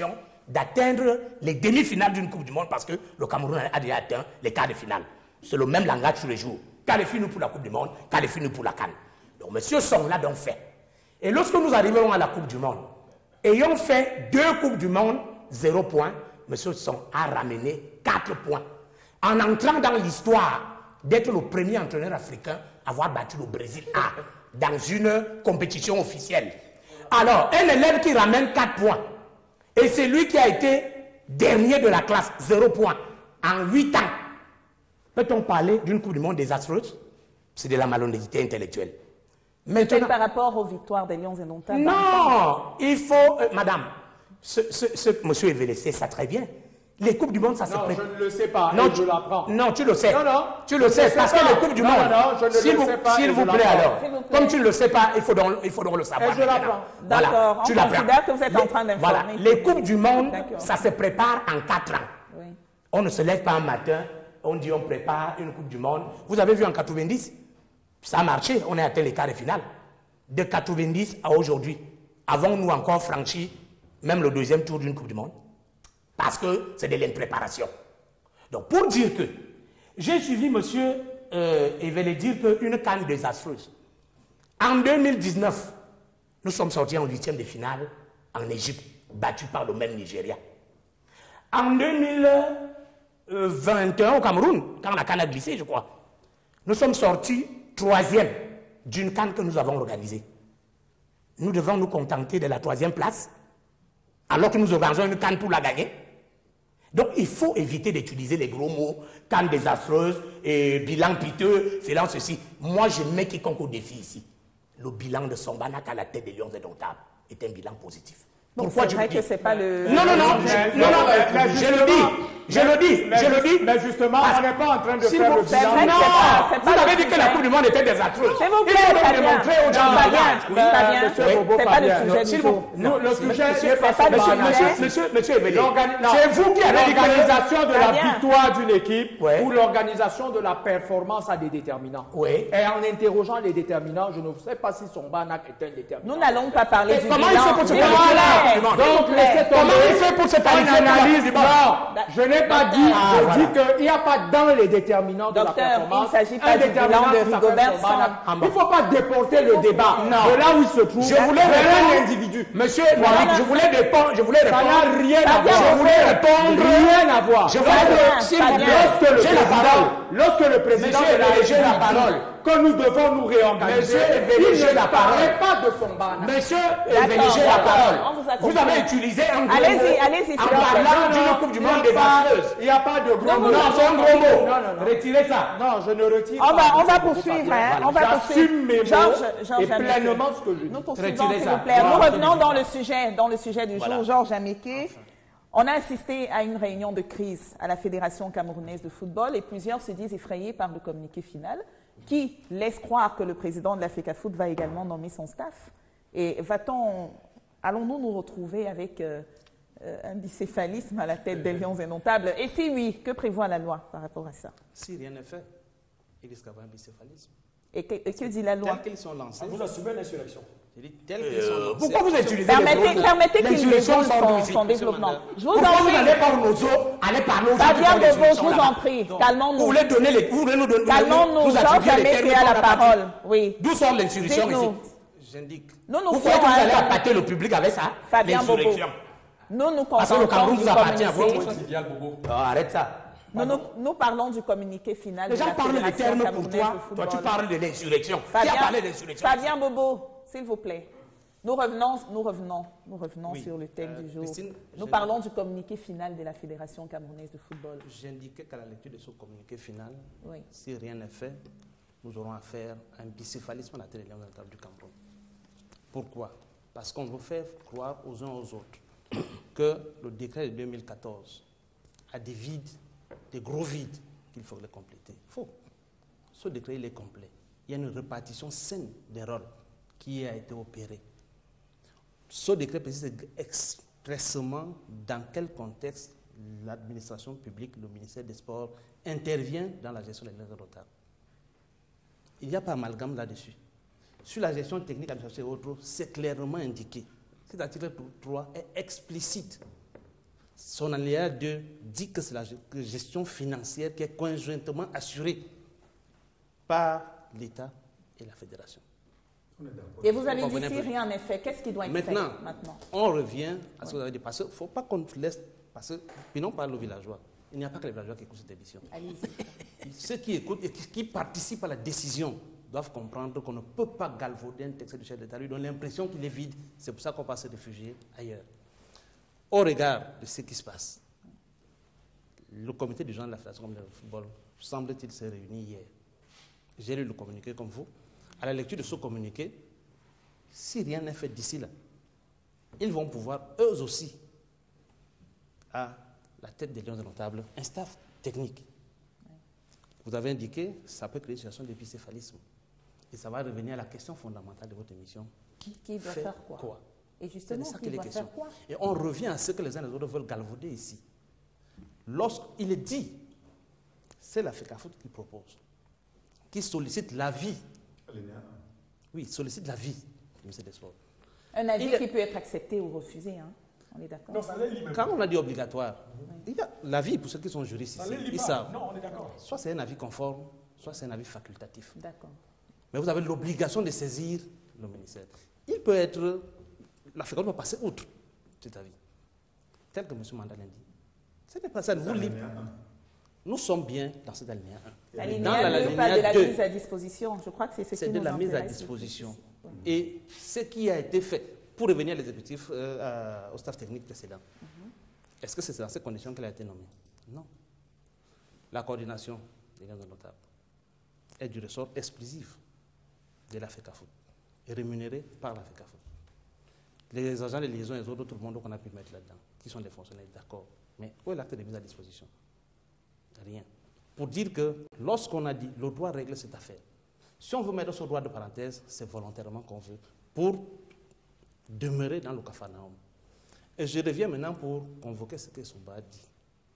d'atteindre les demi-finales d'une Coupe du Monde parce que le Cameroun a déjà atteint les quarts de finale. C'est le même langage tous les jours. Qualifiez-nous pour la Coupe du Monde, qualifiez-nous pour la CAN. Donc, M. Song l'a donc fait. Et lorsque nous arriverons à la Coupe du Monde, ayant fait deux Coupes du Monde, zéro point, M. Song a ramené quatre points. En entrant dans l'histoire d'être le premier entraîneur africain à avoir battu le Brésil A dans une compétition officielle. Alors, un élève qui ramène quatre points, et c'est lui qui a été dernier de la classe, zéro point, en huit ans. Peut-on parler d'une Coupe du Monde désastreuse? C'est de la malhonnêteté intellectuelle. Maintenant, par rapport aux victoires des Lions indomptables. Non, il faut, euh, madame, ce, ce, ce monsieur Evele sait ça très bien. Les Coupes du Monde, ça se Non, prépare. je ne le sais pas, Non, et tu, je l'apprends. Non, tu le sais. Non, non. Tu le sais, parce pas. que les Coupes du non, Monde, non, non, je ne s'il le vous, sais pas, s'il et vous je plaît alors, vous plaît. comme tu ne le sais pas, il faut donc, il faut donc le savoir. Et je l'apprends. D'accord, Voilà, on tu l'apprends. considère que vous êtes en train Les- d'informer. Voilà, les Coupes du Monde, D'accord. ça se prépare en quatre ans. Oui. On ne se lève pas un matin, on dit on prépare une Coupe du Monde. Vous avez vu en quatre-vingt-dix, ça a marché, on a atteint les quarts de finale. De quatre-vingt-dix à aujourd'hui, avons-nous encore franchi même le deuxième tour d'une Coupe du Monde? Parce que c'est de l'impréparation. Donc pour dire que, j'ai suivi monsieur euh, Evele dire qu'une CAN désastreuse. En deux mille dix-neuf, nous sommes sortis en huitième de finale en Égypte, battus par le même Nigeria. En deux mille vingt et un au Cameroun, quand la CAN a glissé, je crois, nous sommes sortis troisième d'une CAN que nous avons organisée. Nous devons nous contenter de la troisième place, alors que nous organisons une CAN pour la gagner. Donc il faut éviter d'utiliser les gros mots, CAN désastreuse, et bilan piteux, c'est ceci. Moi je mets quiconque au défi ici. Le bilan de Sombanak à la tête des Lions indomptables est un bilan positif. Donc Pourquoi c'est je vrai le dis? que c'est pas le... Non, non, non, Mais- non, non, mais- mais je le dis, je le dis, mais je le juste- dis. Mais justement, Parce- on n'est pas en train de S'il faire vous le plaît, bilan. vrai que non, c'est pas- c'est vous pas avez le dit que la sujet. Coupe du Monde était désastreuse. S'il vous plaît, Il faut Fabien. démontrer aux gens Non, la Fabien, gage. oui, Fabien, Monsieur Bobo, c'est pas le Fabien, sujet s'il du vous- jour. Nous, le sujet monsieur, n'est pas c'est pas le ce Monsieur, sujet. banal. monsieur, monsieur, monsieur Evele, L'organi- non. c'est vous qui avez dit que... L'organisation de la Fabien. victoire d'une équipe Ouais. ou l'organisation de la performance a des déterminants. Ouais. Et en interrogeant les déterminants, je ne sais pas si son banac est un déterminant. Nous n'allons pas parler du comment il bilan. fait pour se S'il faire vous la plaît, Coupe du Monde? s'il vous Donc, plaît. laissez tomber. Comment il fait pour se On qualifier pour la analyse. Coupe du Monde? Non, je n'ai pas dit, Ah, je voilà. dis qu'il n'y a pas dans les déterminants de la Docteur, performance. il ne s'agit pas un du bilan déterminant de qui s'appelle Rigobert son banac. Song. Il ne faut pas déporter le débat Non. de là où il se trouve Je voulais vers répondre- un individu. Monsieur Mohamed, je voulais répondre, je voulais Ça n'a répondre. rien à Fabien, voir. Je voulais répondre. Rien à voir. Je Fabien, voulais, s'il vous Fabien. plaît, Lorsque le j'ai la président, parole. lorsque le président Monsieur de la Evele, j'ai la République parole. dit que nous devons nous réorganiser, Monsieur Evele, il j'ai ne la parlait parole. pas de son banac. Monsieur D'accord, Evele, j'ai la d'accord. parole. On vous a Vous compris. avez utilisé un gros Allez-y, mot allez-y, s'il en vous plaît. parlant Non, d'une non, Coupe du il y a Monde pas- désastreuse. Il n'y a pas de gros Non, mot. Non, c'est un gros mot. Non, non, non. Retirez ça. Non, je ne retire On pas. va, on va Je ne poursuivre, pas. hein, on va J'assume poursuivre. mes mots Georges, Georges et Ameke. pleinement ce que je dis. Nous poursuivons, Retirez s'il ça. vous plaît. Nous Voilà. revenons dans le sujet, dans le sujet du Voilà. jour. Georges Ameke. On a assisté à une réunion de crise à la Fédération camerounaise de football et plusieurs se disent effrayés par le communiqué final qui laisse croire que le président de la FECAFOOT va également nommer son staff. Et va-t-on, allons-nous nous retrouver avec euh, euh, un bicéphalisme à la tête des Lions indomptables? Et si oui, que prévoit la loi par rapport à ça? Si rien n'est fait, il risque d'avoir un bicéphalisme. Et que, et que dit la loi? Tels qu'ils sont lancés. Vous assumez l'insurrection. J'ai dit tels qu'ils sont lancés. Pourquoi vous utilisez les Permettez, gros mots? permettez qu'il L'insurrection déroule sort son, d'ici. son développement. Je vous Pourquoi en vous prie. n'allez pas aux autres, allez parler aux gens qui Fabien font les Bobo, je solutions vous en là-bas. prie. Vous Calmons-nous. voulez donner les... Vous voulez nous donner... Calmons-nous. vous Georges attribuer les Ameke termes a la qu'on n'a pas dit. parole. Oui. D'où sort l'insurrection ici? Dites-nous. J'indique. Nous, nous Vous croyez que ferons vous allez un- appâter le public avec ça? Fabien Bobo. L'insurrection. Nous nous Parce que le contentons Cameroun du vous appartient à vous. communiqué. Oh, arrête ça. Nous, nous, nous parlons du communiqué final Les de gens la parlent des Fédération termes pour camerounaise toi. de Toi, tu football. parles de l'insurrection. Qui a Fabien, parlé d'insurrection? Fabien Bobo, s'il vous plaît. Nous revenons, nous revenons, nous revenons Oui. sur le thème Euh, du jour. Christine, nous je- parlons du communiqué final de la Fédération camerounaise de football. J'indiquais qu'à la lecture de ce communiqué final, Oui. si rien n'est fait, nous aurons affaire à un bicéphalisme à la tête des Lions indomptables du Cameroun. Pourquoi? Parce qu'on veut faire croire aux uns aux autres que le décret de deux mille quatorze a des vides, des gros vides qu'il faut les compléter. Faux. Ce décret, il est complet. Il y a une répartition saine des rôles qui a été opérée. Ce décret précise expressément dans quel contexte l'administration publique, le ministère des Sports, intervient dans la gestion des Lions indomptables. Il n'y a pas amalgame là-dessus. Sur la gestion technique, administrative et autres, c'est clairement indiqué. Cet article trois est explicite. son alinéa deux dit que c'est la gestion financière qui est conjointement assurée par l'État et la fédération. Et vous avez dit si rien n'est fait, qu'est-ce qui doit être maintenant, fait maintenant? On revient à ce que vous avez dit, parce qu'il ne faut pas qu'on laisse, parce que, puis non parle aux villageois. Il n'y a pas que les villageois qui écoutent cette émission. Ceux qui écoutent et qui, qui participent à la décision doivent comprendre qu'on ne peut pas galvauder un texte du chef d'État, lui donne l'impression qu'il est vide. C'est pour ça qu'on va se réfugier ailleurs. Au regard de ce qui se passe, le comité du genre de la Fédération de football semble-t-il s'est réuni hier. J'ai lu le communiqué comme vous. À la lecture de ce communiqué, si rien n'est fait d'ici là, ils vont pouvoir, eux aussi, à la tête des Lions indomptables, un staff technique. Vous avez indiqué, ça peut créer une situation d'épicéphalisme. Et ça va revenir à la question fondamentale de votre émission. Qui, qui doit fait faire quoi, quoi? Et justement, c'est ça qui qu'il est doit question. faire quoi? Et on revient à ce que les uns et les autres veulent galvauder ici. Lorsqu'il est dit, c'est la FECAFOOT qui propose, qui sollicite l'avis. Oui, sollicite l'avis du ministère des Sports. Un avis Il... qui peut être accepté ou refusé, hein? On est d'accord? Quand on a dit obligatoire, oui. Il y a l'avis pour ceux qui sont juristes ici. Ils savent. Non, on est d'accord. Soit c'est un avis conforme, soit c'est un avis facultatif. D'accord. Mais vous avez l'obligation de saisir le ministère. Il peut être... La FECAFOOT peut passer outre cet avis. Tel que M. Mandalin dit. Ce n'est pas ça. Vous libre. Nous sommes bien dans cet alinéa un. L'alinéa deux parle de la mise à disposition. Je crois que c'est ce qui C'est de la mise à disposition. Et ce qui a été fait pour revenir à l'exécutif, euh, au staff technique précédent, mm-hmm. Est-ce que c'est dans ces conditions qu'elle a été nommée? Non. La coordination des Lions indomptables est du ressort exclusif de la FECAFOOT et rémunérée par la FECAFOOT. Les agents de liaison et les autres, tout le monde qu'on a pu mettre là-dedans, qui sont des fonctionnaires, d'accord. Mais où est l'acte de mise à disposition? Rien. Pour dire que lorsqu'on a dit le droit règle cette affaire, si on veut mettre ce droit de parenthèse, c'est volontairement qu'on veut, pour demeurer dans le Capharnaüm. Et je reviens maintenant pour convoquer ce que Souba a dit.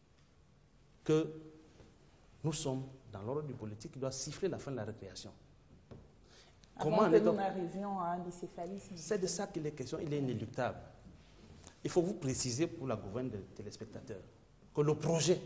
Que nous sommes dans l'ordre du politique qui doit siffler la fin de la récréation. Avant Comment que nous n'arrivions à un bicéphalisme. C'est de ça qu'il est question, il est inéluctable. Il faut vous préciser pour la gouverne des téléspectateurs que le projet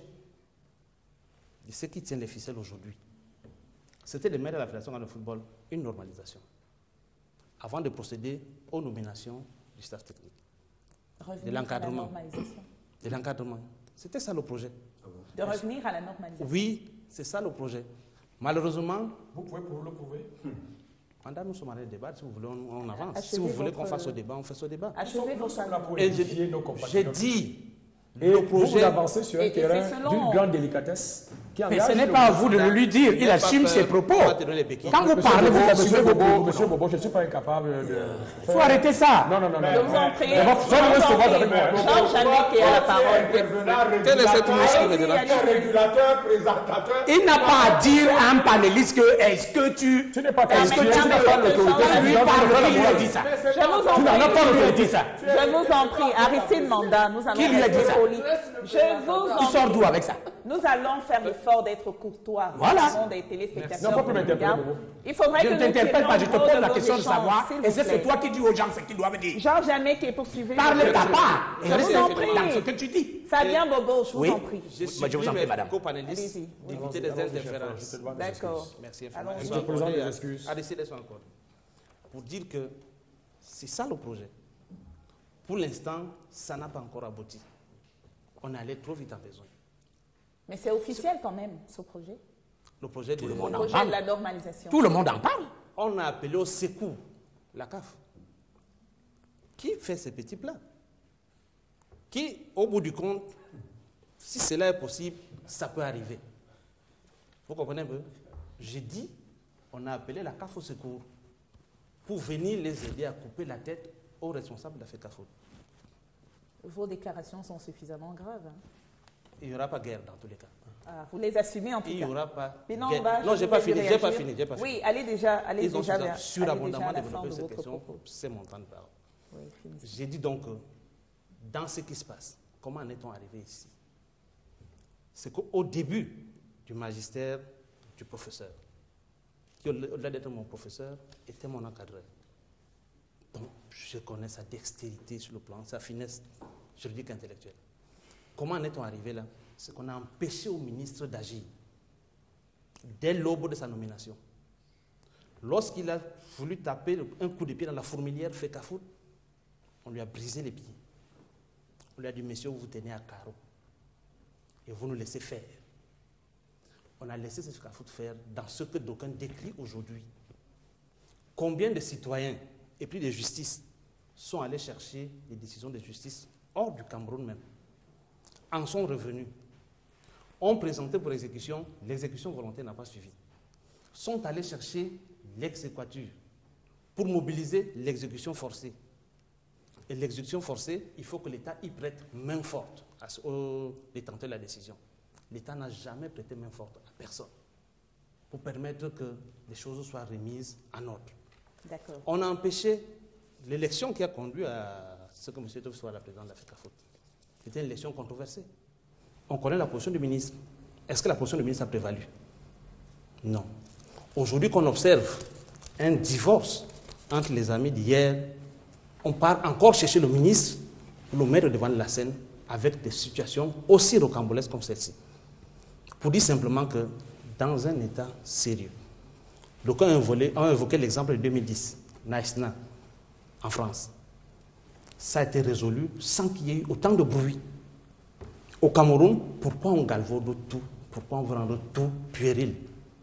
de ce qui tient les ficelles aujourd'hui, c'était de mettre à la Fédération de football une normalisation avant de procéder aux nominations du staff technique. Revenir de l'encadrement. à la normalisation. De l'encadrement. C'était ça le projet. De revenir à la normalisation. Oui, c'est ça le projet. Malheureusement... Vous pouvez le prouver. Pendant nous sommes allés débattre, si vous voulez, on, on avance. Achevez si vous voulez votre... qu'on fasse ce débat, on fait ce débat. Achevez nous sommes là pour Et édifier nos j'ai compatriotes. dit... Et le projet... vous avancez sur un Et- et terrain c'est selon- d'une grande délicatesse. Qui Mais ce engage n'est le pas à gouvernement. vous de le lui dire, il assume ses propos. On va te donner les béquilles. Quand vous Monsieur parlez, vous Bobo, assumez Monsieur vos Bobo, propos. Monsieur Bobo, je ne suis pas incapable de... Il faut arrêter ça. Non, non, non, non. Je vous en prie. Mais votre- Je vous Jean-Louis en se voit prie. avec moi. Jean Janet qui a la parole. Quel est cet ministre Allez-y, de la... allez-y. Régulateur, présentateur. Il n'a pas à dire à un panéliste que est-ce que tu... Tu n'es pas Est-ce que tu Permettez-moi n'as pas que l'autorité Jean- de lui parler? Qui lui a dit ça? Je vous en Tu n'en as pas prie. l'autorité, ça. Je vous en prie. Aristide Manda, nous allons Qui lui a dit rester ça? polis. Je vous Tu en sors prie. d'où avec ça? Nous allons faire l'effort d'être courtois. Voilà. Nous avons des téléspectateurs. Non, pas qui pour nous m'interpeller, regardent. Bobo. Il faudrait Je que ne nous t'interpelle pas, je te tenions pose compte la de question vos de savoir, échanges, s'il et c'est vous plaît. toi qui dis aux gens ce qu'ils doivent dire. Jean Janet qui est poursuivi. Parle de ta part. Et Je vous reste en dans prie. ce que tu dis. Fabien Bobo, je vous Oui. en prie. Je Moi, je vous en supplie prie, mes madame. copanélistes Allez-y. d'éviter des interférences. D'accord. Merci Allons-y. infiniment. Je te présente mes excuses. Arrêtez les encore. Pour dire que c'est ça le projet. Pour l'instant, ça n'a pas encore abouti. On est allé trop vite en besoin. Mais c'est officiel quand même, ce projet. Le projet de le Le monde en projet parle. de la normalisation. Tout le monde en parle. On a appelé au secours la C A F. Qui fait ces petits plats? Qui, au bout du compte, si cela est possible, ça peut arriver. Vous comprenez un peu? J'ai dit, on a appelé la C A F au secours pour venir les aider à couper la tête aux responsables de la FECAFOOT. Vos déclarations sont suffisamment graves. hein. Il n'y aura pas guerre dans tous les cas. Ah, vous les assumez en tout Il n'y cas. aura pas Mais non, guerre. bah, non, je j'ai vous pas ai vu fini, j'ai pas réagir. fini, j'ai pas fini. Oui, allez déjà, allez Ils ont déjà, vers- surabondamment allez déjà à la fin développé de cette votre question, propos. c'est mon temps de parole. Oui, finissez. J'ai dit donc, euh, dans ce qui se passe, comment en est-on arrivé ici? C'est qu'au début du magistère du professeur, qui au-delà d'être mon professeur, était mon encadreur. Donc, je connais sa dextérité sur le plan, sa finesse juridique intellectuelle. Comment en est-on arrivé là? C'est qu'on a empêché au ministre d'agir dès l'aube de sa nomination. Lorsqu'il a voulu taper un coup de pied dans la fourmilière Fecafoot, on lui a brisé les pieds. On lui a dit, monsieur, vous vous tenez à carreau et vous nous laissez faire. On a laissé ce Fecafoot faire dans ce que d'aucuns décrivent aujourd'hui. Combien de citoyens et puis de justice sont allés chercher les décisions de justice hors du Cameroun même, en sont revenus, ont présenté pour exécution, l'exécution volontaire n'a pas suivi, sont allés chercher l'exéquatur pour mobiliser l'exécution forcée. Et l'exécution forcée, il faut que l'État y prête main forte aux détenteurs de la décision. L'État n'a jamais prêté main forte à personne pour permettre que les choses soient remises en ordre. On a empêché l'élection qui a conduit à ce que M. Tov soit la présidente de la Fecafoot. C'était une élection controversée. On connaît la position du ministre. Est-ce que la position du ministre a prévalu? Non. Aujourd'hui qu'on observe un divorce entre les amis d'hier, on part encore chercher le ministre pour le mettre devant la scène avec des situations aussi rocambolesques comme celle-ci. Pour dire simplement que dans un État sérieux, d'aucuns ont invoqué l'exemple de deux mille dix, Naïsna, en France. Ça a été résolu sans qu'il y ait eu autant de bruit. Au Cameroun, pourquoi on galvaude tout? Pourquoi on veut rendre tout puéril?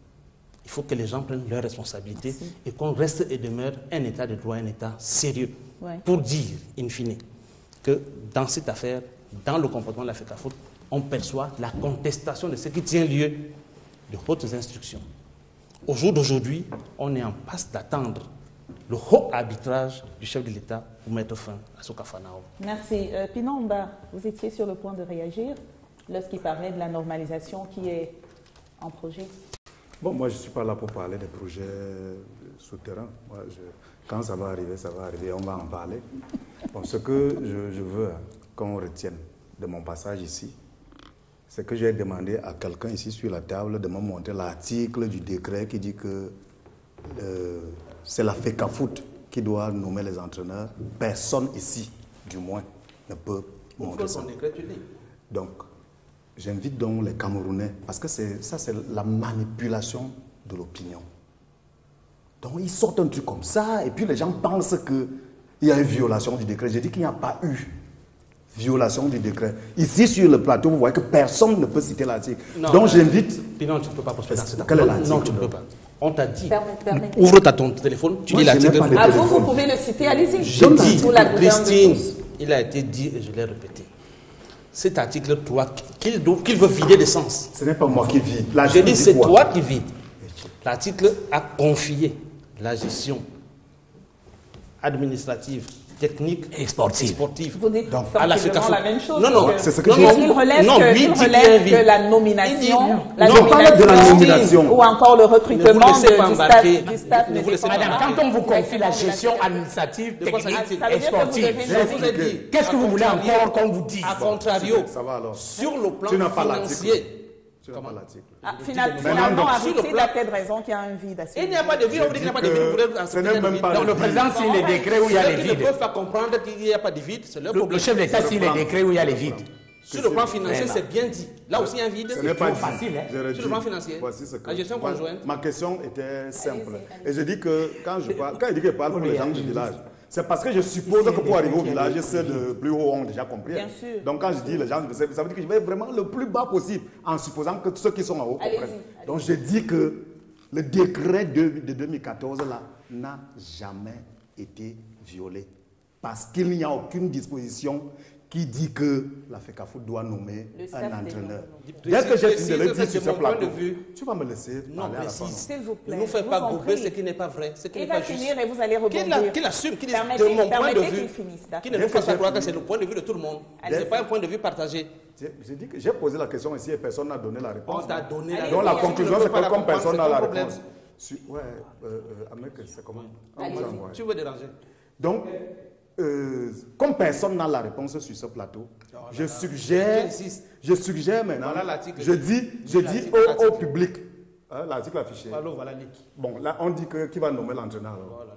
Il faut que les gens prennent leurs responsabilités et qu'on reste et demeure un État de droit, un État sérieux. Ouais. Pour dire, in fine, que dans cette affaire, dans le comportement de la Fecafoot, on perçoit la contestation de ce qui tient lieu de hautes instructions. Au jour d'aujourd'hui, on est en passe d'attendre le haut arbitrage du chef de l'État pour mettre fin à ce Kafanao. Merci. Euh, Pinomba, vous étiez sur le point de réagir lorsqu'il parlait de la normalisation qui est en projet. Bon, moi, je ne suis pas là pour parler des projets souterrains. Moi, je, quand ça va arriver, ça va arriver, on va en parler. Bon, ce que je, je veux hein, qu'on retienne de mon passage ici, c'est que j'ai demandé à quelqu'un ici sur la table de me montrer l'article du décret qui dit que euh, c'est la Fecafoot qui doit nommer les entraîneurs. Personne ici, du moins, ne peut montrer ça. Donc, j'invite donc les Camerounais, parce que ça, c'est la manipulation de l'opinion. Donc, ils sortent un truc comme ça, et puis les gens pensent qu'il y a une violation du décret. J'ai dit qu'il n'y a pas eu violation du décret. Ici, sur le plateau, vous voyez que personne ne peut citer l'article. Donc, j'invite... Non, tu ne peux pas poster dans cet Quel est l'article? Non, tu ne peux pas. On t'a dit, ouvre ta ton téléphone, tu dis l'article. À vous, vous pouvez le citer, allez-y. Je dis, Christine, il a été dit et je l'ai répété. Cet article trois, qu'il qu veut vider de sens. Ce n'est pas moi qui vide. Je dis, c'est toi qui vide. L'article a confié la gestion administrative, technique et sportive. sportive. Vous dites à la la même chose. Non, non, c'est ce que je dis. Il relève, non, que, il relève de la nomination, la non, nomination, de la nomination ou encore le recrutement de, du staff. Du staff ne vous Madame, quand on vous confie la gestion administrative, technique et sportive, qu'est-ce que vous voulez encore qu'on vous dise? A contrario, sur le plan financier. Comment l'article ah, Finalement, Aristide a peut-être raison qu'il y a un vide à ce Il n'y a pas de vide, on dit qu'il n'y a pas de vide. Donc le président signe les décrets où il y a les vides. Ceux qui ne peuvent pas comprendre qu'il n'y a pas de vide, c'est leur problème. Le chef d'État signe les décrets où il y a les vides. Sur le plan financier, c'est bien dit. Là aussi, il y a un vide. Ce n'est pas facile. Sur le plan financier, la gestion conjointe. Ma question était simple. Et je dis que quand je parle, quand il dit que je parle pour les gens du village, c'est parce que je suppose que pour arriver au village, ceux de plus haut ont déjà compris. Bien sûr. Donc quand je dis les gens, ça veut dire que je vais vraiment le plus bas possible en supposant que ceux qui sont en haut comprennent. Allez-y, allez-y. Donc je dis que le décret de, de deux mille quatorze là n'a jamais été violé parce qu'il n'y a aucune disposition qui dit que la Fecafoot doit nommer un entraîneur. Dès que j'ai fini de le dire sur ce plateau, tu vas me laisser non, parler à la fin. S'il vous plaît. Ne nous faites pas gober ce qui n'est pas vrai, ce qui n'est pas juste. Il va finir et vous allez rebondir. Qu'il assume, qu'il dise de mon point de vue, qu'il ne nous fasse pas croire que c'est le point de vue de tout le monde. Ce n'est pas un point de vue partagé. J'ai dit que j'ai posé la question ici et personne n'a donné la réponse. On t'a donné la réponse. Donc la conclusion, c'est que comme personne n'a la réponse. Ouais, Ahmed, c'est comment? Tu veux déranger? Donc, Euh, comme personne n'a la réponse sur ce plateau, oh je suggère, je suggère maintenant, voilà je dis, je dis au, au public, hein, l'article affiché. Voilà, voilà, bon, là on dit que qui va nommer l'entraîneur. Oh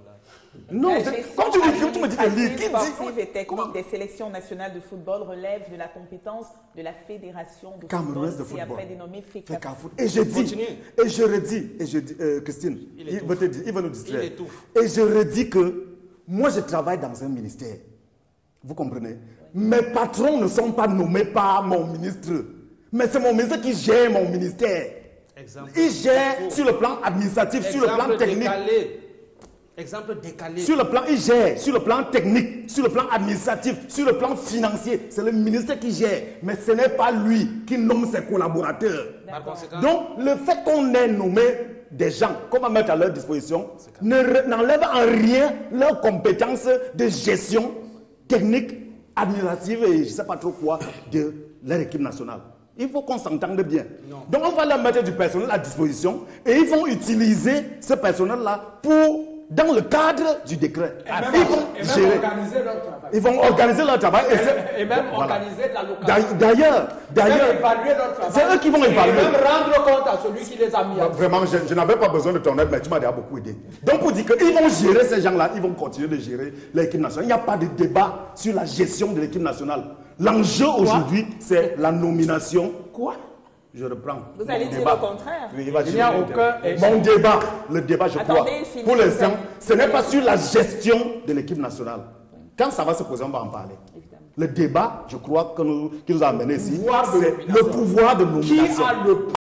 Non, quand tu, dis, tu me dis de lire, qui sportive dit... et technique Comment? Des sélections nationales de football relève de la compétence de la Fédération de Camerounaise football, de football. Après dénommée FECAFOOT. Et je dis, et je redis, et je dis, euh, Christine, il, il, va te dire, il va nous distraire. Et je redis que moi je travaille dans un ministère. Vous comprenez? Oui. Mes patrons ne sont pas nommés par mon ministre. Mais c'est mon ministre qui gère mon ministère. Exemple. Il gère sur le plan administratif, Exemple sur le plan technique. Décalé. Exemple décalé. Sur le plan, il gère, sur le plan technique, sur le plan administratif, sur le plan financier. C'est le ministre qui gère. Mais ce n'est pas lui qui nomme ses collaborateurs. Donc, le fait qu'on ait nommé des gens qu'on va mettre à leur disposition n'enlève en rien leurs compétences de gestion technique, administrative et je ne sais pas trop quoi de leur équipe nationale. Il faut qu'on s'entende bien. Non. Donc, on va leur mettre du personnel à disposition et ils vont utiliser ce personnel-là pour, dans le cadre du décret. Et ils même, vont et gérer. Même organiser leur travail. Ils vont organiser leur travail. Et, et même voilà. Organiser la location. D'ailleurs, d'ailleurs, évaluer leur travail. C'est eux qui vont évaluer. Et même rendre compte à celui qui les a mis. Vraiment, je, je n'avais pas besoin de ton aide, mais tu m'as déjà beaucoup aidé. Donc, pour dire qu'ils vont gérer ces gens-là, ils vont continuer de gérer l'équipe nationale. Il n'y a pas de débat sur la gestion de l'équipe nationale. L'enjeu aujourd'hui, c'est la nomination. Quoi? Je reprends. Vous allez dire le contraire. Oui, il va il n'y a aucun. Mon débat, le débat, je Attendez, crois, pour l'instant, ce n'est pas sur la gestion de l'équipe nationale. Quand ça va se poser, on va en parler. Évidemment. Le débat, je crois, que nous, qui nous a amené ici, c'est le pouvoir de nomination. Qui a le pouvoir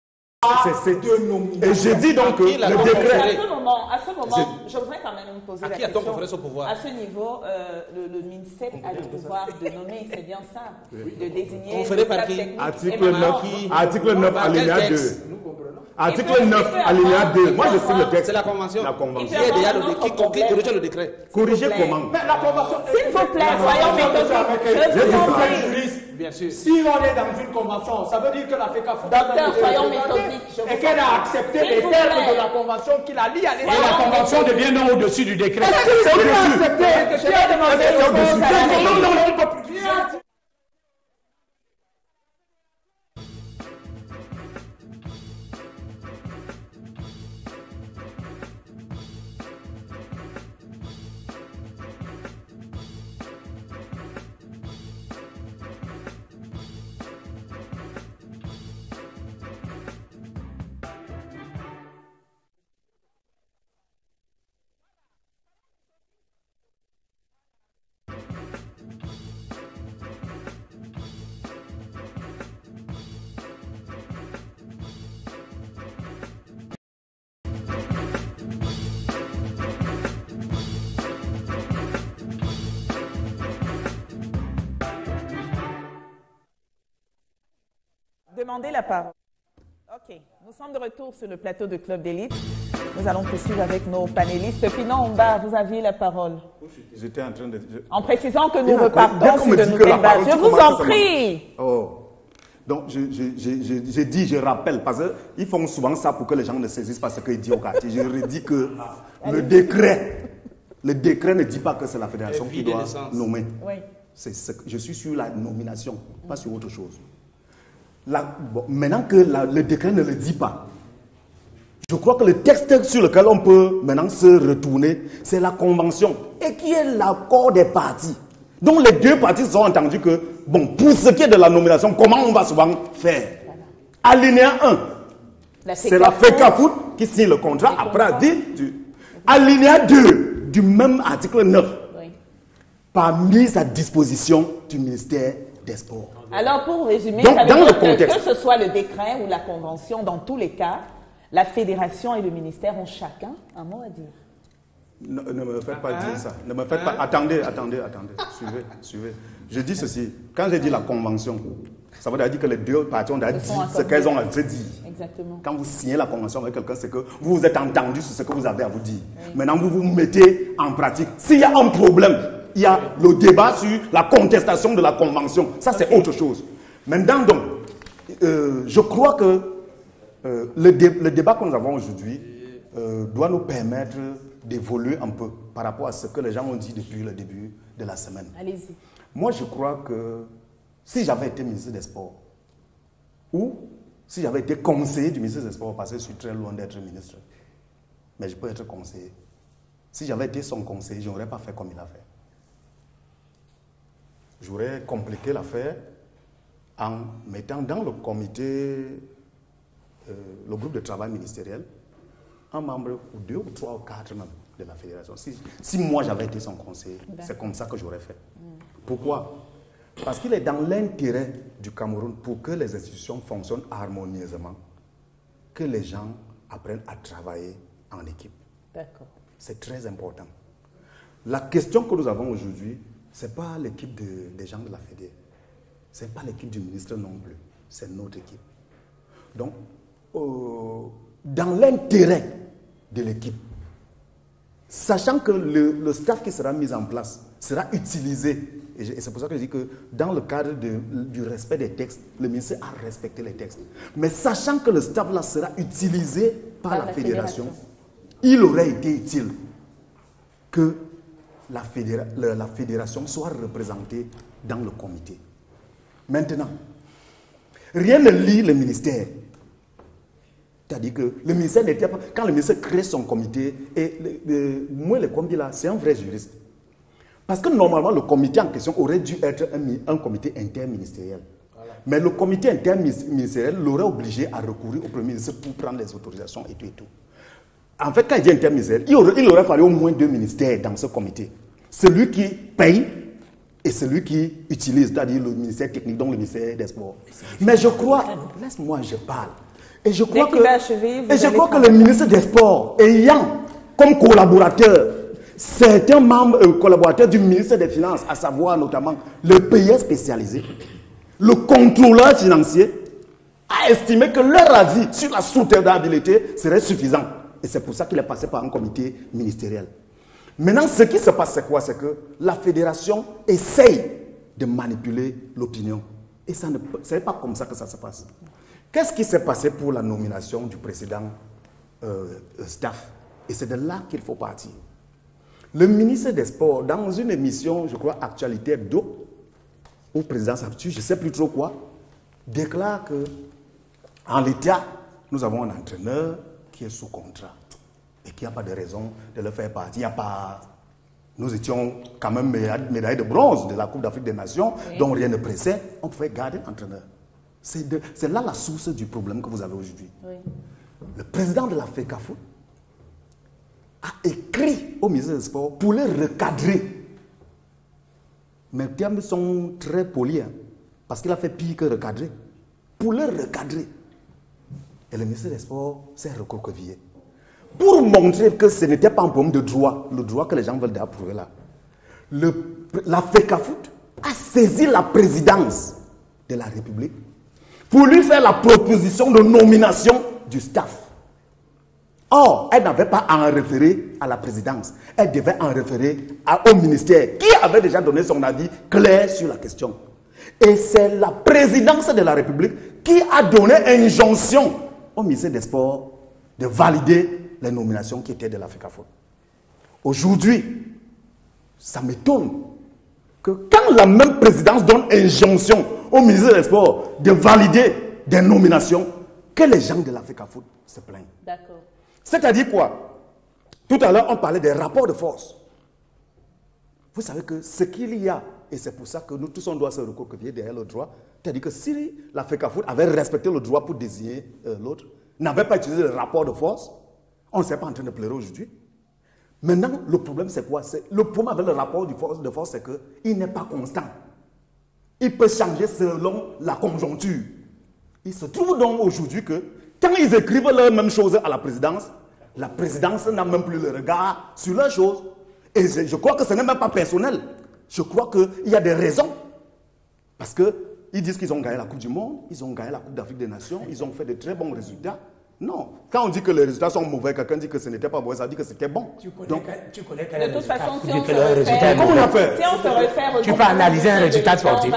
de nomination? Et je dis donc que le décret. À ce moment, à ce moment je voudrais quand même me poser à la qui question. A-t-on au pouvoir? À ce niveau, euh, le, le MINSEP a le pouvoir de nommer, c'est bien ça, oui. de désigner. Conféré par qui? Article neuf, article neuf, alinéa deux. Article neuf, alinéa deux. Moi, je suis le texte. C'est la convention. La convention. Il y a déjà le qui corrige le décret. Corriger comment? Mais la convention. S'il vous plaît, soyons méthodiques. Je vous en prie. Bien sûr. Si on est dans une convention, ça veut dire que la FECAFOOT. Docteur, soyons méthodiques. Et qu'elle a accepté les termes de la convention qui la lie à l'État. Et la convention devient non au-dessus du décret. C'est au-dessus. Je vais demander aux analystes. Demandez la parole. Ok, nous sommes de retour sur le plateau de Club d'élite. Nous allons poursuivre avec nos panélistes. Pinon Omba, vous aviez la parole. J'étais en train de... Je... En précisant que nous repartons sur de nouvelles bases. Je vous en prie. Oh. Donc, j'ai dit, je rappelle, parce qu'ils font souvent ça pour que les gens ne saisissent pas ce qu'ils disent au quartier. Je redis que le décret, le décret ne dit pas que c'est la fédération qui doit nommer. Oui. Ce que, je suis sur la nomination, pas sur autre chose. La, bon, maintenant que la, le décret ne le dit pas, je crois que le texte sur lequel on peut maintenant se retourner, c'est la convention, et qui est l'accord des parties. Donc les deux parties se sont entendus que, bon, pour ce qui est de la nomination, comment on va souvent faire? Alinéa un, c'est la FECAFOOT qui signe le contrat, après elle dit, tu... alinéa deux du même article neuf, oui. Par mise à disposition du ministère des Sports. Alors, pour résumer, donc, ça veut dans dire le que, contexte, que ce soit le décret ou la convention, dans tous les cas, la fédération et le ministère ont chacun un mot à dire. Ne, ne me faites pas ah, dire ça. Ne me faites ah, pas. Attendez, attendez, attendez. Suivez, suivez. Je dis ceci. Quand j'ai dit la convention, ça veut dire que les deux parties ont dit ce qu'elles ont à se dire. Exactement. Quand vous signez la convention avec quelqu'un, c'est que vous vous êtes entendu sur ce que vous avez à vous dire. Oui. Maintenant, vous vous mettez en pratique. S'il y a un problème, il y a le débat sur la contestation de la convention. Ça, c'est okay. Autre chose. Maintenant, donc, euh, je crois que euh, le, dé le débat que nous avons aujourd'hui euh, doit nous permettre d'évoluer un peu par rapport à ce que les gens ont dit depuis le début de la semaine. Allez-y. Moi, je crois que si j'avais été ministre des Sports, ou si j'avais été conseiller du ministre des Sports, parce que je suis très loin d'être ministre, mais je peux être conseiller. si j'avais été son conseiller, je n'aurais pas fait comme il a fait. J'aurais compliqué l'affaire en mettant dans le comité, euh, le groupe de travail ministériel, un membre ou deux ou trois ou quatre membres de la fédération. Si, si moi j'avais été son conseiller, c'est comme ça que j'aurais fait. Mm. Pourquoi? Parce qu'il est dans l'intérêt du Cameroun pour que les institutions fonctionnent harmonieusement, que les gens apprennent à travailler en équipe. D'accord. C'est très important. La question que nous avons aujourd'hui, ce n'est pas l'équipe de, des gens de la Fédé. Ce n'est pas l'équipe du ministre non plus. C'est notre équipe. Donc, euh, dans l'intérêt de l'équipe, sachant que le, le staff qui sera mis en place sera utilisé, et c'est pour ça que je dis que dans le cadre de, du respect des textes, le ministère a respecté les textes. Mais sachant que le staff là sera utilisé par, par la, la fédération, fédération, il aurait été utile que la, fédéra la, la fédération soit représentée dans le comité. Maintenant, rien ne lie le ministère. C'est-à-dire que le ministère n'était pas... Quand le ministère crée son comité, et le, le, moi, le comité là, c'est un vrai juriste. Parce que normalement, le comité en question aurait dû être un, un comité interministériel. Voilà. Mais le comité interministériel l'aurait obligé à recourir au Premier ministre pour prendre les autorisations et tout et tout. En fait, quand il dit interministériel, il aurait, il aurait fallu au moins deux ministères dans ce comité. Celui qui paye et celui qui utilise, c'est-à-dire le ministère technique, donc le ministère des Sports. Mais je crois... Laisse-moi, je parle. Et je crois, que, achever, et je crois que le ministre des Sports, ayant comme collaborateur certains membres euh, collaborateurs du ministère des Finances, à savoir notamment le payeur spécialisé, le contrôleur financier, a estimé que leur avis sur la soutenabilité serait suffisant. Et c'est pour ça qu'il est passé par un comité ministériel. Maintenant, ce qui se passe, c'est quoi? C'est que la fédération essaye de manipuler l'opinion. Et ce n'est pas comme ça que ça se passe. Qu'est-ce qui s'est passé pour la nomination du président euh, staff? Et c'est de là qu'il faut partir. Le ministre des Sports, dans une émission, je crois, Actualité Hebdo, ou Présidence Actu, je ne sais plus trop quoi, déclare que en l'état, nous avons un entraîneur qui est sous contrat et qu'il n'y a pas de raison de le faire partir. Il n'y a pas... Nous étions quand même médaillés de bronze de la Coupe d'Afrique des Nations, oui. dont rien ne pressait. On pouvait garder l'entraîneur. C'est là la source du problème que vous avez aujourd'hui. Oui. Le président de la FECAFOOT a écrit au ministère des Sports pour les recadrer. Mais les termes sont très polis, hein, parce qu'il a fait pire que recadrer. Pour les recadrer. Et le ministère des Sports s'est recroquevillé. Pour montrer que ce n'était pas un problème de droit, le droit que les gens veulent approuver là. Le, la FECAFOOT a saisi la présidence de la République pour lui faire la proposition de nomination du staff. Or, elle n'avait pas à en référer à la présidence. Elle devait en référer à, au ministère qui avait déjà donné son avis clair sur la question. Et c'est la présidence de la République qui a donné injonction au ministère des Sports de valider les nominations qui étaient de la FECAFOOT. Aujourd'hui, ça m'étonne que quand la même présidence donne injonction au ministère des Sports de valider des nominations, que les gens de la FECAFOOT se plaignent. D'accord. C'est-à-dire quoi? Tout à l'heure, on parlait des rapports de force. Vous savez que ce qu'il y a, et c'est pour ça que nous tous on doit se recroqueviller derrière le droit, c'est-à-dire que si la FECAFOOT avait respecté le droit pour désigner euh, l'autre, n'avait pas utilisé le rapport de force, on ne serait pas en train de pleurer aujourd'hui. Maintenant, le problème c'est quoi? Le problème avec le rapport de force, de force c'est qu'il n'est pas constant. Il peut changer selon la conjoncture. Il se trouve donc aujourd'hui que quand ils écrivent la même chose à la présidence, la présidence n'a même plus le regard sur leurs choses. Et je, je crois que ce n'est même pas personnel. Je crois qu'il y a des raisons. Parce qu'ils disent qu'ils ont gagné la Coupe du Monde, ils ont gagné la Coupe d'Afrique des Nations, ils ont fait de très bons résultats. Non. Quand on dit que les résultats sont mauvais, quelqu'un dit que ce n'était pas bon, ça dit que c'était bon. Tu connais, donc, tu connais de toute façon, si on, que le résultat comment on a fait? Si on se réfère tu peux analyser un résultat sportif.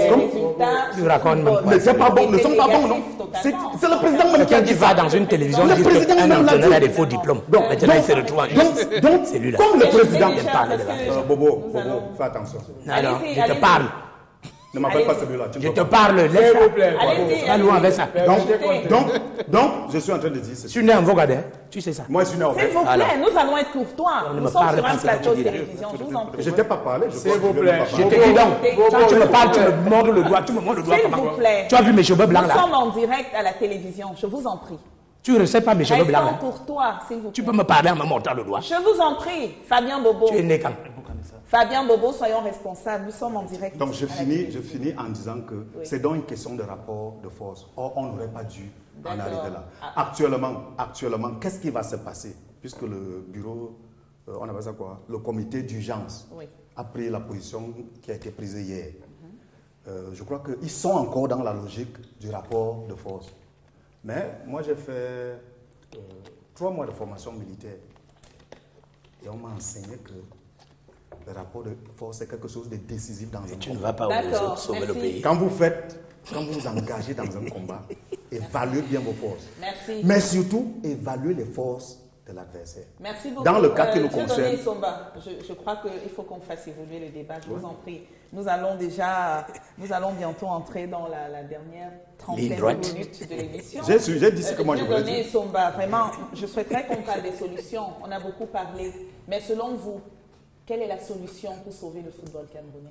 Tu racontes même mais c'est pas bon, ne sont pas bons, non? C'est le président même qui a dit va dans une télévision dire qu'un entraîneur a des faux diplômes. Donc, maintenant, il se retrouve en donc, c'est lui là. Comme le président. Il parle de la Bobo, Bobo, fais attention. Alors, je te parle. Ne m'appelle pas celui-là. Je te parle, laisse S'il vous plaît. Pas loin avec ça. Donc, donc, donc, je suis en train de dire ceci. Tu es né en Vogadin, tu sais ça. Moi, je suis né en S'il vous plaît, nous allons être courtois. Nous sommes sur un plateau de télévision. Je vous en prie. Je t'ai pas parlé. S'il vous plaît. Je te dis donc, quand tu me parles, tu me montres le doigt. Tu me montres le doigt. S'il vous plaît. Tu as vu mes cheveux blancs là? Nous sommes en direct à la télévision. Je vous en prie. Tu ne sais pas mes cheveux blancs là? Restons courtois, s'il vous plaît. Tu peux me parler en me montrant le doigt. Je vous en prie, Fabien Bobo. Tu es né quand? Fabien Bobo, soyons responsables. Nous sommes en direct. Donc, je finis, je finis en disant que oui. c'est donc une question de rapport de force. Or, on n'aurait pas dû en arriver là. Ah. Actuellement, actuellement, qu'est-ce qui va se passer? Puisque le bureau, euh, on appelle ça quoi? Le comité d'urgence oui. a pris la position qui a été prise hier. Mm-hmm. euh, je crois qu'ils sont encore dans la logique du rapport de force. Mais moi, j'ai fait euh, trois mois de formation militaire. Et on m'a enseigné que le rapport de force, c'est quelque chose de décisif dans un combat. Tu ne vas pas aux autres sauver le pays. Quand vous faites, quand vous vous engagez dans un combat, évaluez bien vos forces. Merci. Mais surtout, évaluez les forces de l'adversaire. Merci beaucoup. Dans le cas euh, qui nous concerne. Je, je crois qu'il faut qu'on fasse évoluer le débat. Je vous en prie. Nous allons déjà, nous allons bientôt entrer dans la, la dernière trentaine de minutes de l'émission. J'ai dit ce que euh, moi je voulais dire. Somba, vraiment, je souhaiterais qu'on parle des solutions. On a beaucoup parlé. Mais selon vous, quelle est la solution pour sauver le football camerounais?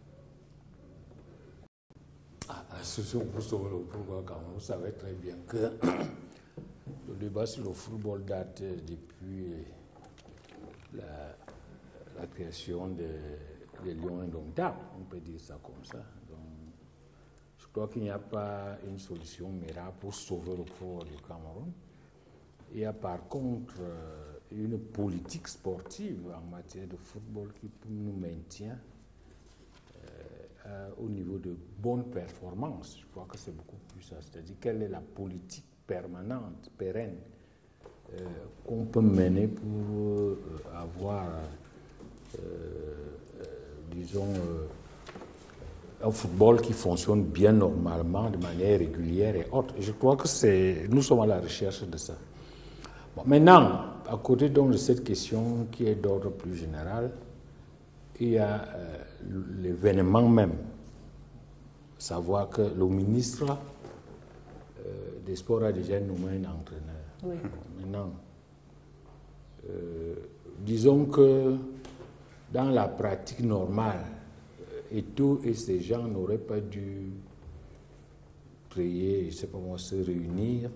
Ah, la solution pour sauver le football camerounais, vous savez très bien que le débat sur le football date depuis la, la création des, des Lions indomptables, on peut dire ça comme ça. Donc, je crois qu'il n'y a pas une solution miracle pour sauver le football du Cameroun. Il y a par contre une politique sportive en matière de football qui nous maintient euh, au niveau de bonnes performances. Je crois que c'est beaucoup plus ça. C'est-à-dire quelle est la politique permanente, pérenne, euh, qu'on peut mener pour euh, avoir, euh, euh, disons, euh, un football qui fonctionne bien normalement, de manière régulière et autre. Je crois que c'est, nous sommes à la recherche de ça. Bon, maintenant, à côté donc de cette question qui est d'ordre plus général, il y a euh, l'événement même. Savoir que le ministre euh, des Sports a déjà nommé un entraîneur. Oui. Maintenant, euh, disons que dans la pratique normale, Eto'o et ces gens n'auraient pas dû créer, je ne sais pas comment, se réunir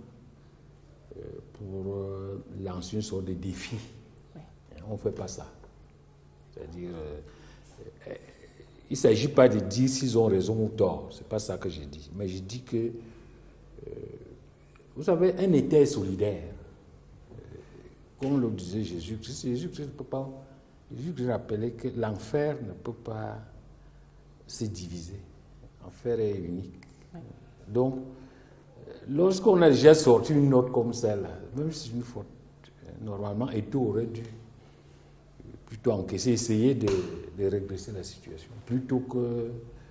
pour euh, lancer une sorte de défi. Oui. On ne fait pas ça. C'est-à-dire, euh, euh, il ne s'agit pas de dire s'ils ont raison ou tort. Ce n'est pas ça que j'ai dit. Mais je dis que, euh, vous savez, un État est solidaire. Euh, comme le disait Jésus-Christ, Jésus-Christ ne peut pas... Jésus-Christ rappelait que l'enfer ne peut pas se diviser. L'enfer est unique. Oui. Donc, lorsqu'on a déjà sorti une note comme celle-là, même si c'est une faute, normalement, Eto'o aurait dû plutôt encaisser, essayer de, de régresser la situation, plutôt que euh,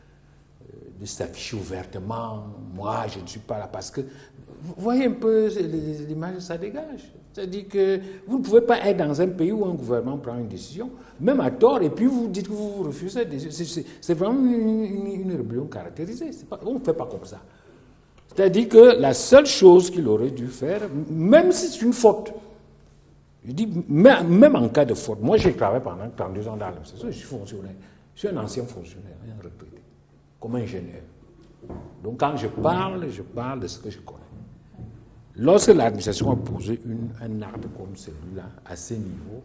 de s'afficher ouvertement, moi je ne suis pas là, parce que, vous voyez un peu l'image que ça dégage. C'est-à-dire que vous ne pouvez pas être dans un pays où un gouvernement prend une décision, même à tort, et puis vous dites que vous refusez. C'est vraiment une, une, une rébellion caractérisée. Pas, on ne fait pas comme ça. C'est-à-dire que la seule chose qu'il aurait dû faire, même si c'est une faute, je dis, même en cas de faute, moi j'ai travaillé pendant trente-deux ans dans l'administration, je suis fonctionnaire, je suis un ancien fonctionnaire, un retraité, comme ingénieur. Donc quand je parle, je parle de ce que je connais. Lorsque l'administration a posé une, un acte comme celui-là, à ce niveau,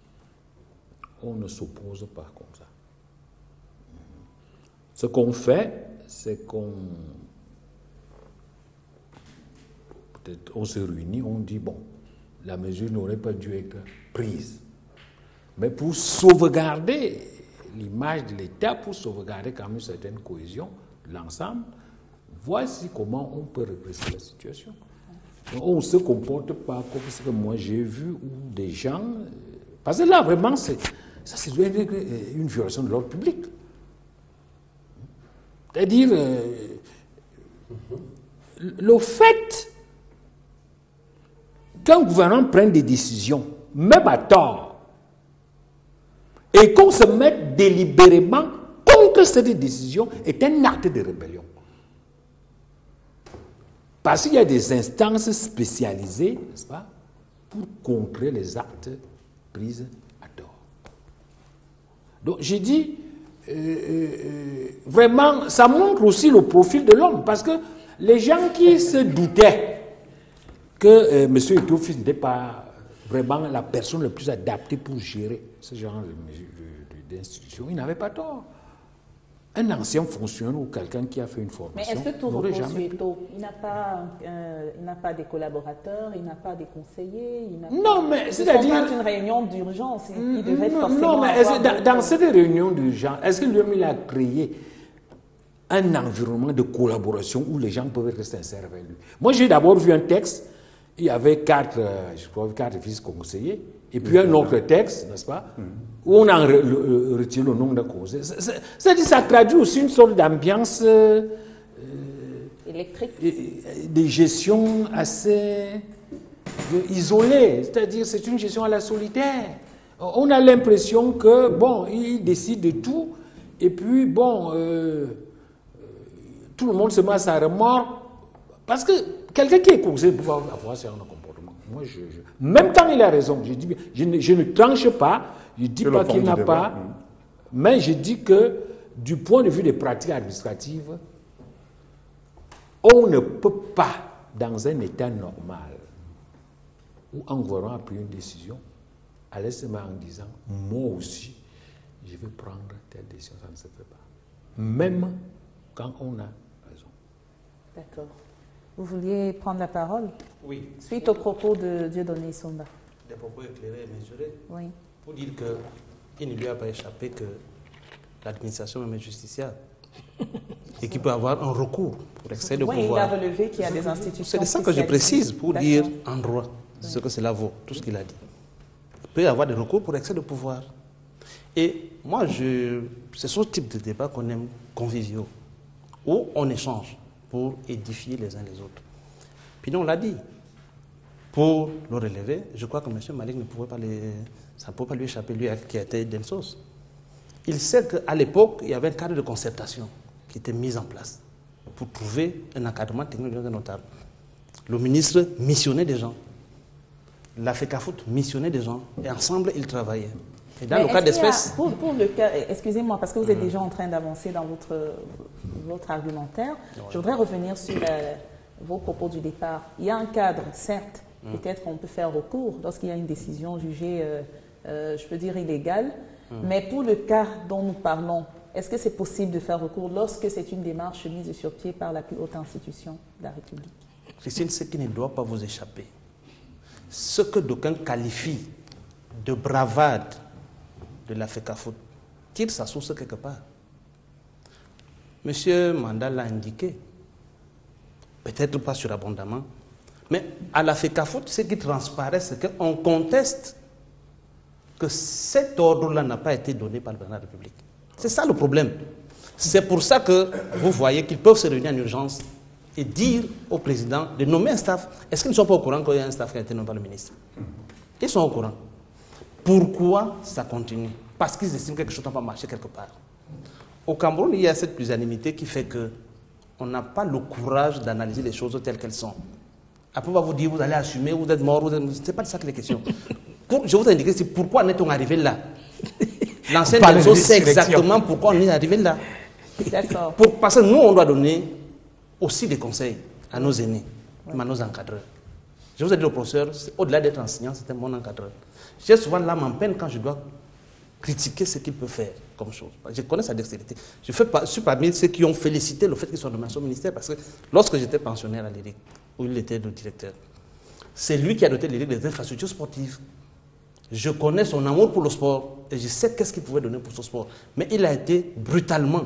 on ne s'oppose pas comme ça. Ce qu'on fait, c'est qu'on... Peut-être on se réunit, on dit, bon, la mesure n'aurait pas dû être prise. Mais pour sauvegarder l'image de l'État, pour sauvegarder quand même une certaine cohésion, l'ensemble, voici comment on peut redresser la situation. Donc, on ne se comporte pas comme ce que moi j'ai vu, où des gens... Parce que là, vraiment, c'est, ça c'est une violation de l'ordre public. C'est-à-dire, euh, le fait qu'un gouvernement prenne des décisions, même à tort, et qu'on se mette délibérément contre contre cette décision est un acte de rébellion. Parce qu'il y a des instances spécialisées, n'est-ce pas, pour contrer les actes pris à tort. Donc j'ai dit, euh, euh, vraiment, ça montre aussi le profil de l'homme, parce que les gens qui se doutaient que euh, M. Eto'o-Fils n'était pas vraiment la personne la plus adaptée pour gérer ce genre d'institution, ils n'avaient pas tort. Un ancien fonctionnaire ou quelqu'un qui a fait une formation. Mais est-ce que tout repose sur jamais... Eto'o? Il n'a pas, euh, il n'a pas des collaborateurs, il n'a pas des conseillers. Il n'a non, pas... mais c'est-à-dire. C'est une réunion d'urgence. Il, il devrait non, forcément. Non, mais dans, dans cette réunion d'urgence, est-ce que lui-même il a créé un environnement de collaboration où les gens peuvent être sincères avec lui? Moi, j'ai d'abord vu un texte. Il y avait quatre, euh, je crois, quatre vice-conseillers, et puis un autre texte, n'est-ce pas, mm. où on a re, le, retire le nom de cause. C'est-à-dire ça traduit aussi une sorte d'ambiance euh, électrique, de gestion assez isolée. C'est-à-dire c'est une gestion à la solitaire. On a l'impression que, bon, ils décident de tout, et puis, bon, euh, tout le monde se met à sa remorque, parce que quelqu'un qui est conseillé pour avoir ce genre de comportement, moi, je, je, même quand il a raison, je, dis, je, ne, je ne tranche pas, je ne dis pas qu'il n'a pas, mmh. mais je dis que du point de vue des pratiques administratives, on ne peut pas, dans un état normal, où un gouvernement a pris une décision, aller se mettre en disant, moi aussi, je vais prendre telle décision, ça ne se fait pas. Même quand on a raison. D'accord. Vous vouliez prendre la parole? Oui. Suite aux propos de Dieudonné Somba. Des propos éclairés et mesurés. Oui. Pour dire qu'il ne lui a pas échappé que l'administration même est justiciable. Et qu'il peut avoir un recours pour excès de oui, pouvoir. Il a relevé qu'il y a des institutions. C'est de ça que je précise pour dire en droit ce que cela vaut, tout ce qu'il a dit. Il peut y avoir des recours pour excès de pouvoir. Et moi, je, c'est ce type de débat qu'on aime conviviaux, où on échange pour édifier les uns les autres. Puis on l'a dit, pour le relever, je crois que M. Malik ne pouvait pas les, ça ne pouvait pas lui échapper, lui qui a été Densos. Il sait qu'à l'époque, il y avait un cadre de concertation qui était mis en place pour trouver un encadrement technique notable. Le ministre missionnait des gens, la FECAFOOT missionnait des gens, et ensemble, ils travaillaient. Et dans Mais le cas d'espèce... Pour, pour le cas, excusez-moi, parce que vous êtes mmh. déjà en train d'avancer dans votre, votre argumentaire, ouais. Je voudrais revenir sur la, vos propos du départ. Il y a un cadre, certes, mmh. peut-être qu'on peut faire recours lorsqu'il y a une décision jugée, euh, euh, je peux dire, illégale, mmh. mais pour le cas dont nous parlons, est-ce que c'est possible de faire recours lorsque c'est une démarche mise sur pied par la plus haute institution de la République? Christine, ce qui ne doit pas vous échapper, ce que d'aucuns qualifient de bravade de la FECAFOOT tire sa source quelque part. Monsieur Mandal l'a indiqué, peut-être pas surabondamment, mais à la FECAFOOT, ce qui transparaît, c'est qu'on conteste que cet ordre-là n'a pas été donné par le président de la République. C'est ça le problème. C'est pour ça que vous voyez qu'ils peuvent se réunir en urgence et dire au président de nommer un staff. Est-ce qu'ils ne sont pas au courant qu'il y a un staff qui a été nommé par le ministre? Ils sont au courant. Pourquoi ça continue? Parce qu'ils estiment que quelque chose n'a pas marché quelque part. Au Cameroun, il y a cette pusillanimité qui fait qu'on n'a pas le courage d'analyser les choses telles qu'elles sont. Après, on va vous dire, vous allez assumer, vous êtes mort, ce n'est pas de ça que les questions. Pour, je vous ai indiqué, c'est pourquoi en est-on arrivé là. L'ancien Denso sait exactement pourquoi on est arrivé là. D'accord. Pour, parce que nous, on doit donner aussi des conseils à nos aînés, ouais. à nos encadreurs. Je vous ai dit, le professeur, au-delà d'être enseignant, c'est un bon encadreur. J'ai souvent l'âme en peine quand je dois critiquer ce qu'il peut faire comme chose. Je connais sa dextérité. Je, fais pas, je suis parmi ceux qui ont félicité le fait qu'il soit nommé à son ministère, parce que lorsque j'étais pensionnaire à l'I R I C, où il était le directeur, c'est lui qui a doté l'I R I C des infrastructures sportives. Je connais son amour pour le sport et je sais qu'est-ce qu'il pouvait donner pour ce sport. Mais il a été brutalement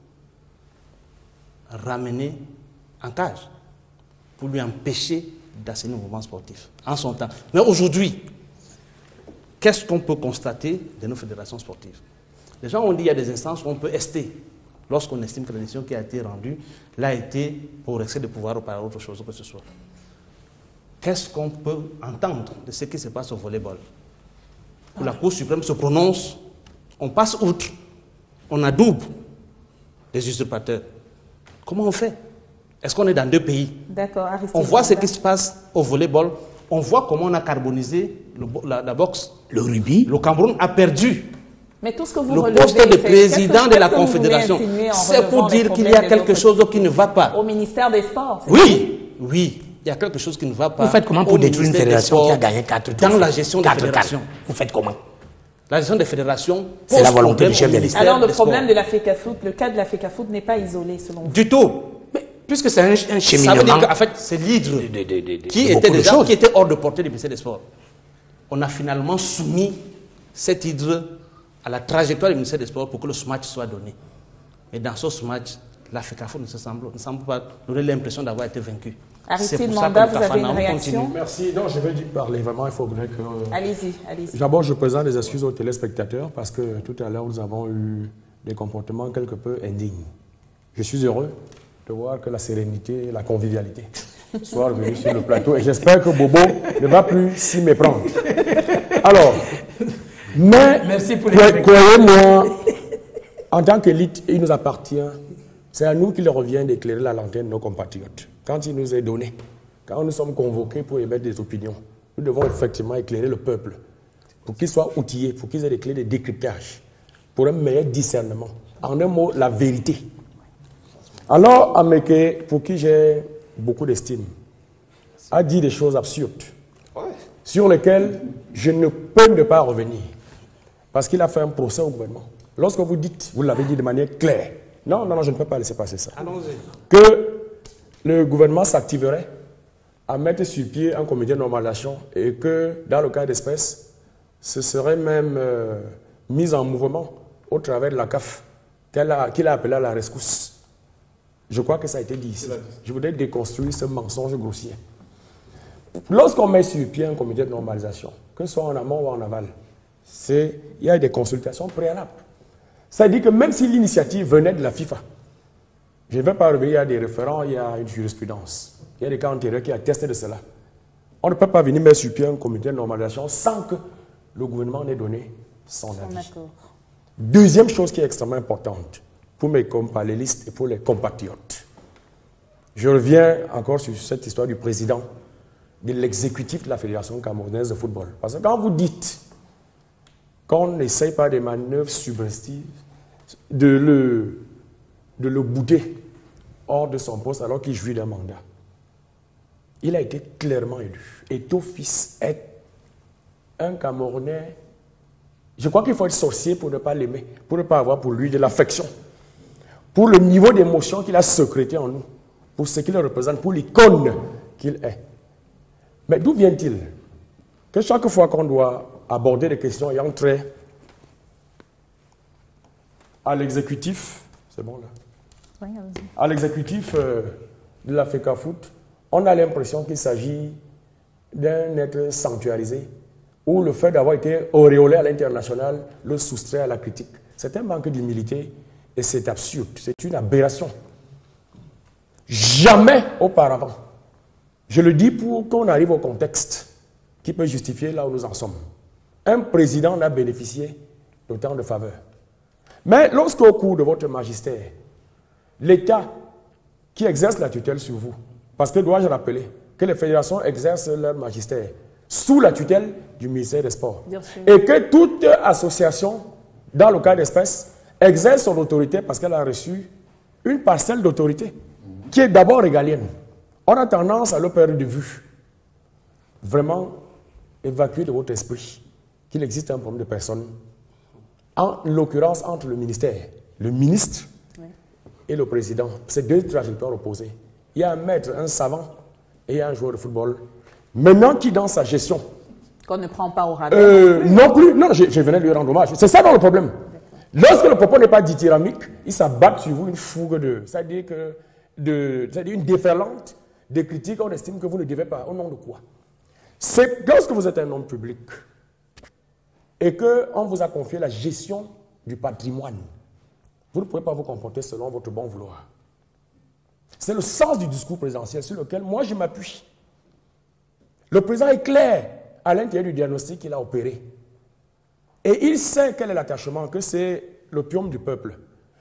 ramené en cage pour lui empêcher d'assainir le mouvement sportif en son temps. Mais aujourd'hui, qu'est-ce qu'on peut constater de nos fédérations sportives? Les gens ont dit qu'il y a des instances où on peut ester lorsqu'on estime que la décision qui a été rendue l'a été pour excès de pouvoir ou par autre chose que ce soit. Qu'est-ce qu'on peut entendre de ce qui se passe au volleyball? Où la Cour suprême se prononce, on passe outre, on adoube des usurpateurs. Comment on fait? Est-ce qu'on est dans deux pays? D'accord, Aristide. On voit ce qui se passe au volleyball. On voit comment on a carbonisé le, la, la boxe. Le rugby. Le Cameroun a perdu. Mais tout ce que vous le relevez, poste de président que, de la Confédération. C'est pour dire qu'il y a quelque chose qui ne va pas. Au ministère des Sports. Oui, oui. Il y a quelque chose qui ne va pas. Vous faites comment pour détruire une fédération qui a gagné quatre dans la gestion des fédérations? Vous faites comment? La gestion des fédérations, c'est la volonté du chef de l'État. Alors le problème de la FECAFOOT, le cas de la FECAFOOT n'est pas isolé selon vous? Du tout. Mais, puisque c'est un, un cheminement. Ça veut dire qu'en fait, c'est l'hydre qui était déjà, qui était hors de portée du ministère des Sports. On a finalement soumis cet hydre à la trajectoire du ministère des Sports pour que le SMATch soit donné. Et dans ce SMATch, la FECAFOOT ne, semble, ne semble pas donner l'impression d'avoir été vaincu. Aristide Manda, vous avez une réaction? Merci. Non, je vais parler vraiment, il faudrait que... Allez-y, allez-y. D'abord, je présente des excuses aux téléspectateurs parce que tout à l'heure, nous avons eu des comportements quelque peu indignes. Je suis heureux de voir que la sérénité, la convivialité soient revenus sur le plateau et j'espère que Bobo ne va plus s'y méprendre. Alors, mais croyez-moi, en tant qu'élite, il nous appartient, c'est à nous qu'il revient d'éclairer la lanterne de nos compatriotes. Quand il nous est donné, quand nous sommes convoqués pour émettre des opinions, nous devons effectivement éclairer le peuple pour qu'il soit outillé, pour qu'ils aient des clés de décryptage, pour un meilleur discernement. En un mot, la vérité. Alors, Ameke, pour qui j'ai beaucoup d'estime, a dit des choses absurdes sur lesquelles je ne peux ne pas revenir parce qu'il a fait un procès au gouvernement. Lorsque vous dites, vous l'avez dit de manière claire, non, non, non, je ne peux pas laisser passer ça. Allons-y. Que le gouvernement s'activerait à mettre sur pied un comité de normalisation et que, dans le cas d'espèce, ce serait même euh, mis en mouvement au travers de la C A F, qu'il a, qu'il a appelé à la rescousse. Je crois que ça a été dit ici. Je voudrais déconstruire ce mensonge grossier. Lorsqu'on met sur pied un comité de normalisation, que ce soit en amont ou en aval, il y a des consultations préalables. Ça dit que même si l'initiative venait de la FIFA, je ne vais pas revenir, il y a des référents, il y a une jurisprudence. Il y a des cas antérieurs qui attestent de cela. On ne peut pas venir mettre sur pied un comité de normalisation sans que le gouvernement n'ait donné son avis. Deuxième chose qui est extrêmement importante pour mes compalélistes et pour les compatriotes. Je reviens encore sur cette histoire du président de l'exécutif de la Fédération camerounaise de football. Parce que quand vous dites qu'on n'essaye pas des manœuvres subversives de le, de le bouder hors de son poste alors qu'il jouit d'un mandat, il a été clairement élu. Et Tofis est un Camerounais. Je crois qu'il faut être sorcier pour ne pas l'aimer, pour ne pas avoir pour lui de l'affection, pour le niveau d'émotion qu'il a sécrété en nous, pour ce qu'il représente, pour l'icône qu'il est. Mais d'où vient-il que chaque fois qu'on doit aborder des questions ayant trait à l'exécutif, c'est bon là, oui, à l'exécutif euh, de la FECAFOOT, on a l'impression qu'il s'agit d'un être sanctuarisé, où le fait d'avoir été auréolé à l'international le soustrait à la critique. C'est un manque d'humilité et c'est absurde, c'est une aberration. Jamais auparavant, je le dis pour qu'on arrive au contexte qui peut justifier là où nous en sommes, un président n'a bénéficié d'autant de faveurs. Mais lorsqu'au cours de votre magistère, l'État qui exerce la tutelle sur vous, parce que dois-je rappeler que les fédérations exercent leur magistère sous la tutelle du ministère des Sports, et que toute association, dans le cas d'espèce, exerce son autorité parce qu'elle a reçu une parcelle d'autorité qui est d'abord régalienne. On a tendance à le perdre de vue. Vraiment, évacuer de votre esprit qu'il existe un problème de personnes, en l'occurrence entre le ministère, le ministre oui. et le président. C'est deux trajectoires opposées. Il y a un maître, un savant, et il y a un joueur de football. Maintenant, qui dans sa gestion... Qu'on ne prend pas au radar. Euh, non plus, non, je, je venais lui rendre hommage. C'est ça dans le problème. Lorsque le propos n'est pas dithyrambique, il s'abat sur vous une fougue de... C'est-à-dire que... De, c'est-à-dire une déferlante de critiques, on estime que vous ne devez pas. Au nom de quoi? C'est lorsque vous êtes un homme public et qu'on vous a confié la gestion du patrimoine, vous ne pouvez pas vous comporter selon votre bon vouloir. C'est le sens du discours présidentiel sur lequel moi je m'appuie. Le président est clair à l'intérieur du diagnostic qu'il a opéré. Et il sait quel est l'attachement, que c'est l'opium du peuple.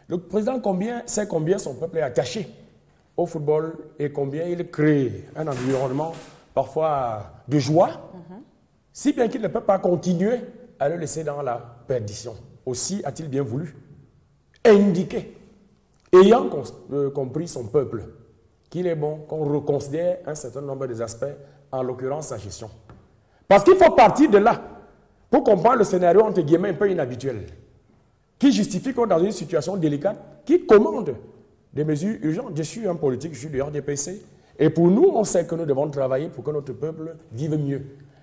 Le président combien, sait combien son peuple est attaché au football et combien il crée un environnement parfois de joie, mm-hmm. si bien qu'il ne peut pas continuer à le laisser dans la perdition. Aussi a-t-il bien voulu indiquer, ayant euh, compris son peuple, qu'il est bon qu'on reconsidère un certain nombre des aspects, en l'occurrence sa gestion. Parce qu'il faut partir de là pour comprendre le scénario entre guillemets un peu inhabituel, qui justifie qu'on est dans une situation délicate, qui commande des mesures urgentes. Je suis un politique, je suis du R D P C, et pour nous, on sait que nous devons travailler pour que notre peuple vive mieux.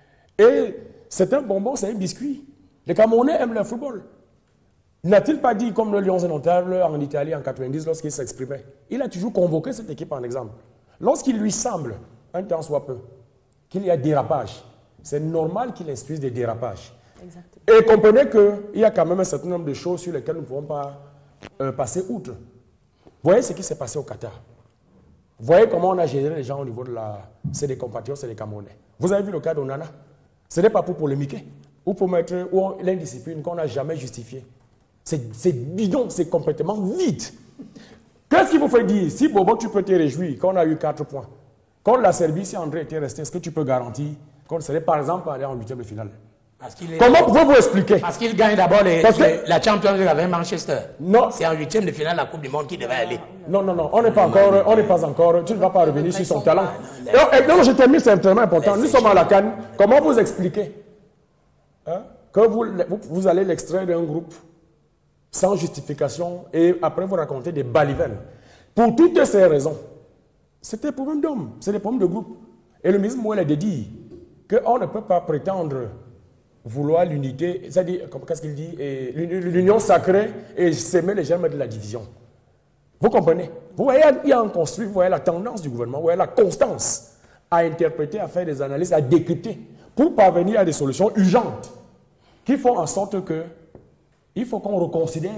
Et c'est un bonbon, c'est un biscuit. Les Camerounais aiment le football. N'a-t-il pas dit, comme le Lions indomptables en Italie en quatre-vingt-dix lorsqu'il s'exprimait? Il a toujours convoqué cette équipe en exemple. Lorsqu'il lui semble, un temps soit peu, qu'il y a dérapage, c'est normal qu'il instruise des dérapages. Exactement. Et comprenez qu'il y a quand même un certain nombre de choses sur lesquelles nous ne pouvons pas euh, passer outre. Voyez ce qui s'est passé au Qatar. Voyez comment on a géré les gens au niveau de la... C'est des compatriotes, c'est des Camerounais. Vous avez vu le cas d'Onana? Ce n'est pas pour polémiquer ou pour mettre l'indiscipline qu'on n'a jamais justifiée. C'est bidon, c'est complètement vide. Qu'est-ce qu'il vous fait dire? Si Bobo, tu peux te réjouir qu'on a eu quatre points. Quand la Serbie, si André était resté, est-ce que tu peux garantir qu'on serait par exemple allé en huitième de finale? Est... Comment pouvez-vous expliquer? Parce qu'il gagne d'abord que... la Champions League avec Manchester. Non. C'est en huitième de finale la Coupe du Monde qui devait aller. Non, non, non, on n'est pas encore, on n'est pas encore, tu ne vas pas revenir sur son talent. Non, non, je termine, c'est extrêmement important. Nous sommes à la CAN. Comment vous expliquez hein, que vous, vous, vous allez l'extraire d'un groupe sans justification et après vous racontez des balivernes? Pour toutes ces raisons, c'était des problèmes d'hommes, c'est des problèmes de groupe. Et le ministre Mouel a dit qu'on ne peut pas prétendre vouloir l'unité, c'est-à-dire, qu'est-ce qu'il dit, l'union sacrée et s'aimer les germes de la division. Vous comprenez? Vous voyez, il y a un construit, vous voyez la tendance du gouvernement, vous voyez la constance à interpréter, à faire des analyses, à décrypter, pour parvenir à des solutions urgentes qui font en sorte que il faut qu'on reconsidère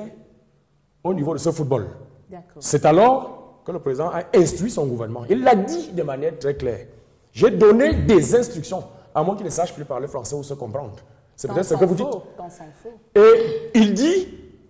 au niveau de ce football. C'est alors que le président a instruit son gouvernement. Il l'a dit de manière très claire. J'ai donné des instructions, à moins qu'il ne sache plus parler français ou se comprendre. C'est peut-être ce que vous dites. Et il dit,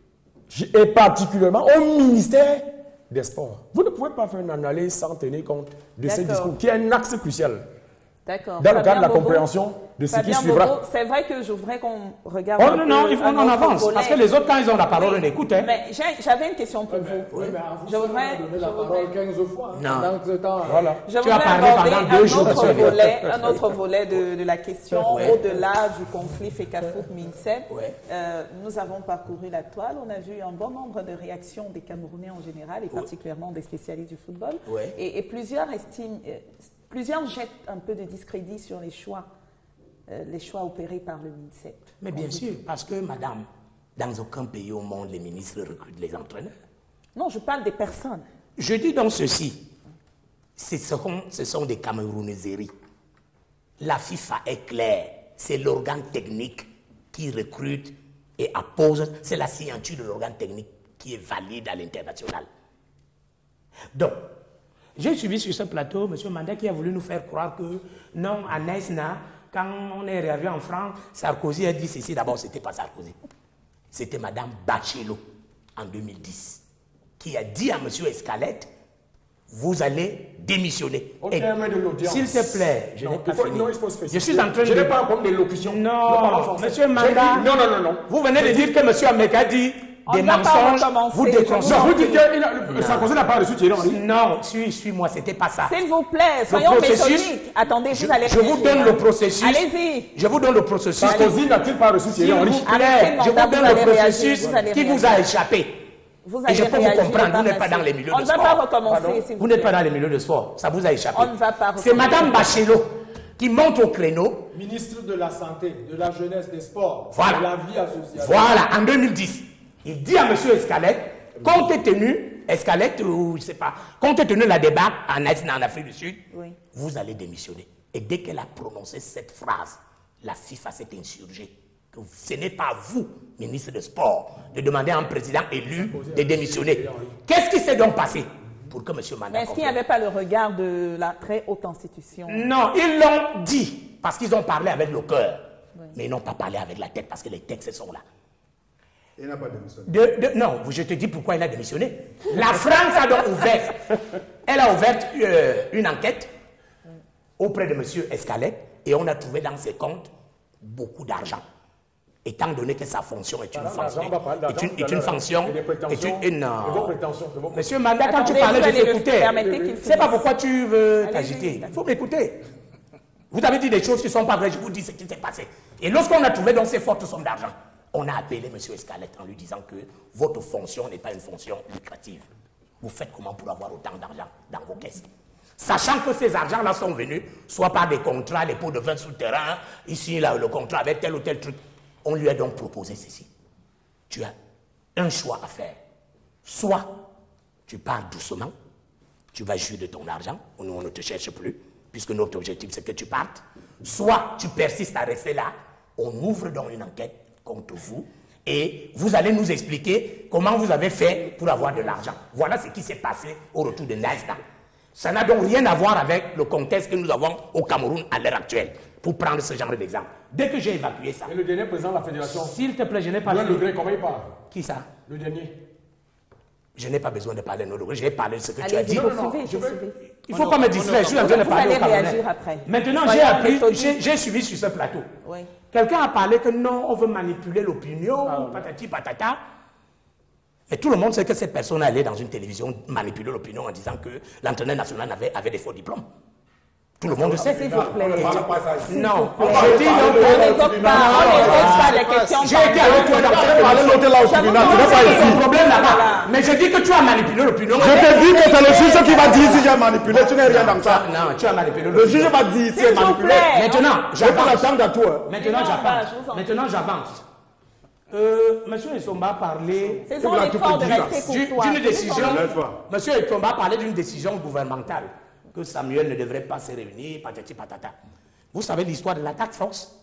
et particulièrement au ministère des Sports. Vous ne pouvez pas faire une analyse sans tenir compte de ce discours, qui est un axe crucial. D'accord. Dans le cadre de la compréhension de ce qui suivra. C'est vrai que je voudrais qu'on regarde. Oh non, non, il faut qu'on avance. Volet. Parce que les autres, quand ils ont la parole, oui, on écoute. Hein. Mais j'avais une question pour oui, vous. Oui, mais vous, je voudrais. donner la parole quinze fois. Non. Dans ce temps, voilà. Je voudrais aborder un autre volet, un autre volet de, de la question, ouais. Au-delà du conflit FECAFOOT-MINSEP. Ouais. Euh, nous avons parcouru la toile. On a vu un bon nombre de réactions des Camerounais en général et particulièrement des spécialistes du football. Ouais. Et, et plusieurs estiment. Plusieurs jettent un peu de discrédit sur les choix, euh, les choix opérés par le MINSEP. Mais bien sûr, parce que, madame, dans aucun pays au monde, les ministres recrutent les entraîneurs. Non, je parle des personnes. Je dis donc ceci, ce sont, ce sont des Camerounaiseries. La FIFA est claire, c'est l'organe technique qui recrute et appose, c'est la signature de l'organe technique qui est valide à l'international. Donc, j'ai suivi sur ce plateau M. Mandé qui a voulu nous faire croire que non, à Nesna, quand on est arrivé en France, Sarkozy a dit ceci. D'abord, ce n'était pas Sarkozy. C'était Mme Bachelot, en deux mille dix, qui a dit à M. Escalette, vous allez démissionner. S'il te plaît, je n'ai pas fini. Non, je suis en train de... Je n'ai pas un problème d'élocution. Non, M. Manda, non, non, non, non. Vous venez de dire que M. Ameka a dit... On des mensonges, vous décronchez. Vous dites que Sarkozy n'a pas reçu Thierry Henry? Non, suis-moi, c'était pas ça. S'il vous plaît, soyons méthodiques. Attendez, je, vous allez Je vous donne le processus. Allez-y. Je vous donne le processus. Sarkozy n'a-t-il pas reçu Thierry Henry? S'il vous plaît, je vous donne le processus qui vous a échappé. Vous Et je peux vous comprendre, vous n'êtes pas dans les milieux On de sport. On ne va pas recommencer. Vous n'êtes pas dans les milieux de sport, ça vous a échappé. On ne va pas C'est Mme Bachelot qui monte au créneau. Ministre de la Santé, de la Jeunesse, des Sports, voilà. de la vie associative. Voilà, en deux mille dix. Il dit à M. Escalette, compte tenu, Escalette, ou je ne sais pas, compte tenu la débat en Afrique du Sud, oui. Vous allez démissionner. Et dès qu'elle a prononcé cette phrase, la FIFA s'est insurgée. Que ce n'est pas vous, ministre de Sport, de demander à un président élu de démissionner. Qu'est-ce qui s'est donc passé pour que M. Manda... Mais est-ce qu'il n'y avait pas le regard de la très haute institution? Non, ils l'ont dit, parce qu'ils ont parlé avec le cœur. Oui. Mais ils n'ont pas parlé avec la tête, parce que les textes sont là. Il n'a pas démissionné. De, de, non, je te dis pourquoi il a démissionné. La France a donc ouvert, elle a ouvert euh, une enquête auprès de M. Escalette et on a trouvé dans ses comptes beaucoup d'argent. Étant donné que sa fonction est une fonction, est une, est une fonction, est une, une euh, Monsieur Manda, quand tu parlais, je t'écoutais. C'est pas pourquoi tu veux t'agiter. Il faut m'écouter. Vous avez dit des choses qui ne sont pas vraies, je vous dis ce qui s'est passé. Et lorsqu'on a trouvé donc ces fortes sommes d'argent, on a appelé M. Escalette en lui disant que votre fonction n'est pas une fonction lucrative. Vous faites comment pour avoir autant d'argent dans vos caisses? Sachant que ces argents-là sont venus, soit par des contrats, des pots de vin souterrains, ici, là, le contrat avec tel ou tel truc. On lui a donc proposé ceci. Tu as un choix à faire. Soit tu pars doucement, tu vas jouir de ton argent, nous on ne te cherche plus, puisque notre objectif c'est que tu partes. Soit tu persistes à rester là, on ouvre donc une enquête contre vous et vous allez nous expliquer comment vous avez fait pour avoir de l'argent. Voilà ce qui s'est passé au retour de Nasdaq. Ça n'a donc rien à voir avec le contexte que nous avons au Cameroun à l'heure actuelle, pour prendre ce genre d'exemple. Dès que j'ai évacué ça... Et le dernier président de la fédération? S'il te plaît, je n'ai pas... Le degré, comment il parle? Qui ça? Le dernier. Je n'ai pas besoin de parler de nos degrés, je vais parler de ce que Allez, tu as dit. Non, non, je veux... Il ne faut pas me distraire, je suis en train de parler au Camerounais. Maintenant, j'ai appris, j'ai suivi sur ce plateau. Oui. Quelqu'un a parlé que non, on veut manipuler l'opinion, ah, patati patata. Mais tout le monde sait que cette personne allait dans une télévision manipuler l'opinion en disant que l'entraîneur national avait, avait des faux diplômes. Tout le monde le sait. S'il vous plaît. Non, je dis donc. On n'évoque pas les questions. J'ai été avec toi dans cette parler là au tribunal. Tu n'as pas ici. Le problème là-bas. Mais je dis que tu as manipulé l'opinion. Je te dis que c'est le juge qui va dire si j'ai manipulé. Tu n'es rien dans ça. Non, tu as manipulé l'opinion. Le juge va dire si j'ai manipulé. Maintenant, j'avance. Maintenant, j'avance. Maintenant, j'avance. Euh, Monsieur Nsomba a parlé d'une décision. Monsieur Nsomba a parlé d'une décision gouvernementale que Samuel ne devrait pas se réunir, patati patata. Vous savez l'histoire de l'attaque force?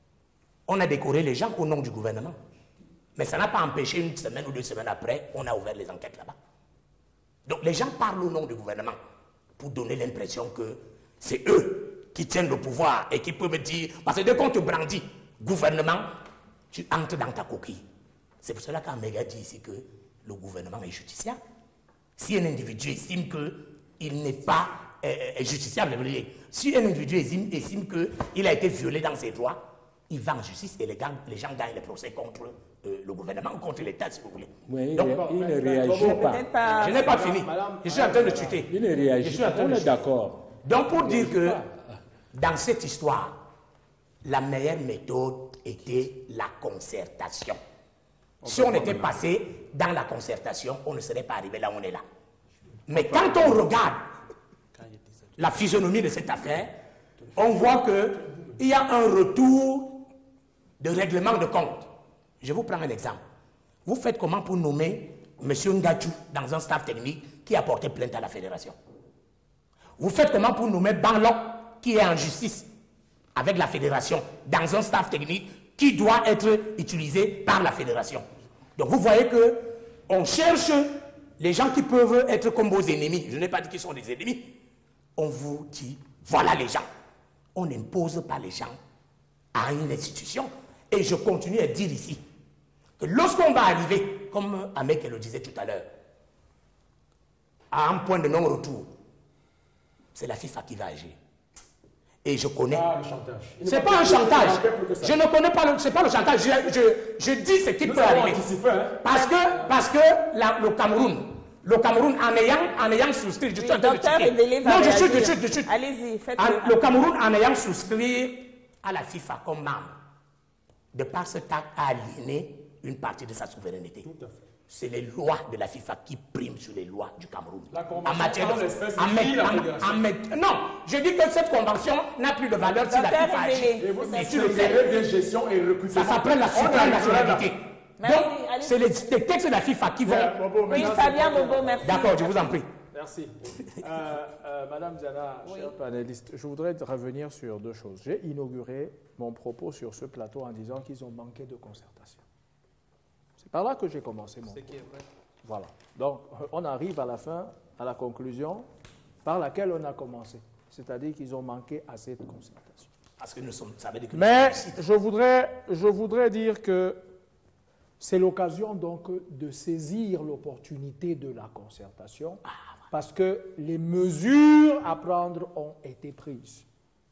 On a décoré les gens au nom du gouvernement. Mais ça n'a pas empêché une semaine ou deux semaines après, on a ouvert les enquêtes là-bas. Donc les gens parlent au nom du gouvernement pour donner l'impression que c'est eux qui tiennent le pouvoir et qui peuvent dire, parce que dès qu'on te brandit gouvernement, tu entres dans ta coquille. C'est pour cela qu'Améga dit ici que le gouvernement est justiciable. Si un individu estime qu'il n'est pas euh, justiciable, si un individu estime, estime qu'il a été violé dans ses droits, il va en justice et les, gens, les gens gagnent les procès contre euh, le gouvernement ou contre l'État, si vous voulez. Oui, Donc, il, il ne réagit pas. pas. Je n'ai pas fini. Je suis en train de chuter. Il ne réagit pas. On est d'accord. Donc, pour dire que dans cette histoire, la meilleure méthode était la concertation. On si on était passé dans la concertation, on ne serait pas arrivé là où on est là. Mais quand on regarde la physionomie de cette affaire, on voit qu'il y a un retour de règlement de compte. Je vous prends un exemple. Vous faites comment pour nommer M. Ngachou dans un staff technique qui a porté plainte à la fédération? Vous faites comment pour nommer Banlok qui est en justice avec la fédération dans un staff technique qui doit être utilisé par la fédération? Donc vous voyez que on cherche les gens qui peuvent être comme vos ennemis. Je n'ai pas dit qu'ils sont des ennemis. On vous dit, voilà les gens. On n'impose pas les gens à une institution. Et je continue à dire ici que lorsqu'on va arriver, comme Amek le disait tout à l'heure, à un point de non-retour, c'est la FIFA qui va agir. Et je connais. Ah, le chantage. C'est pas un chantage. Je ne connais pas le. C'est pas le chantage. Je, je, je dis ce qui peut arriver. Hein? Parce que, parce que la, le Cameroun, le Cameroun en ayant, en ayant souscrit, je suis en train de chuter. Non, je chute, je chute, je chute. Allez-y, faites-le. Le Cameroun en ayant souscrit à la FIFA comme membre, de par ce acte, a aliéné une partie de sa souveraineté. Tout à fait. C'est les lois de la FIFA qui priment sur les lois du Cameroun. La convention en matière de... en met, en, en met... Non, je dis que cette convention n'a plus de valeur si la FIFA agit. Et vous, c'est sur le bien gestion et recrutement. Ça s'appelle la supranationalité. Donc, c'est les, les textes de la FIFA qui vont... Oui, Fabien Bobo, merci. D'accord, je vous en prie. Merci. Euh, euh, Madame Zana, oui. Chers panélistes, je voudrais revenir sur deux choses. J'ai inauguré mon propos sur ce plateau en disant qu'ils ont manqué de concertation. C'est par là que j'ai commencé mon propos. Voilà. Donc, on arrive à la fin, à la conclusion par laquelle on a commencé. C'est-à-dire qu'ils ont manqué assez de concertation. Parce que nous sommes... Ça veut dire que Mais je voudrais, je voudrais dire que C'est l'occasion donc de saisir l'opportunité de la concertation parce que les mesures à prendre ont été prises.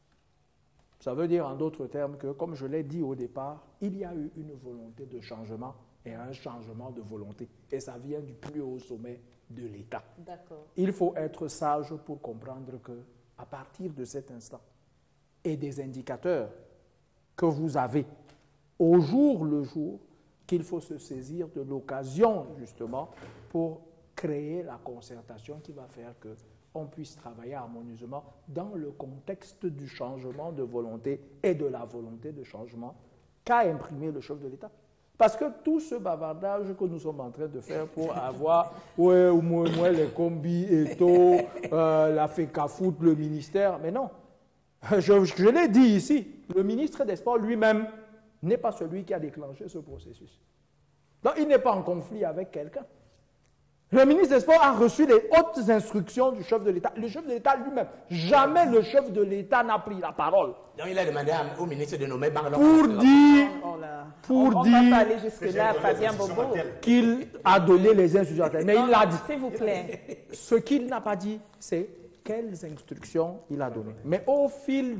Ça veut dire en d'autres termes que, comme je l'ai dit au départ, il y a eu une volonté de changement et un changement de volonté. Et ça vient du plus haut sommet de l'État. Il faut être sage pour comprendre que, à partir de cet instant, et des indicateurs que vous avez au jour le jour, qu'il faut se saisir de l'occasion, justement, pour créer la concertation qui va faire qu'on puisse travailler harmonieusement dans le contexte du changement de volonté et de la volonté de changement qu'a imprimé le chef de l'État. Parce que tout ce bavardage que nous sommes en train de faire pour avoir ouais, au moins, moins les combis et tout, euh, la FECAFOOT, le ministère, mais non. Je, je l'ai dit ici, le ministre des Sports lui-même n'est pas celui qui a déclenché ce processus. Donc il n'est pas en conflit avec quelqu'un. Le ministre des Sports a reçu les hautes instructions du chef de l'État. Le chef de l'État lui-même, jamais le chef de l'État n'a pris la parole. Donc il a demandé au ministre de nommer Bangla pour dire, pour on, on dire va pas aller jusque-là, Fabien Bobo, qu'il a donné les instructions. Mais il l'a dit. S'il vous plaît. Ce qu'il n'a pas dit, c'est quelles instructions il a données. Mais au fil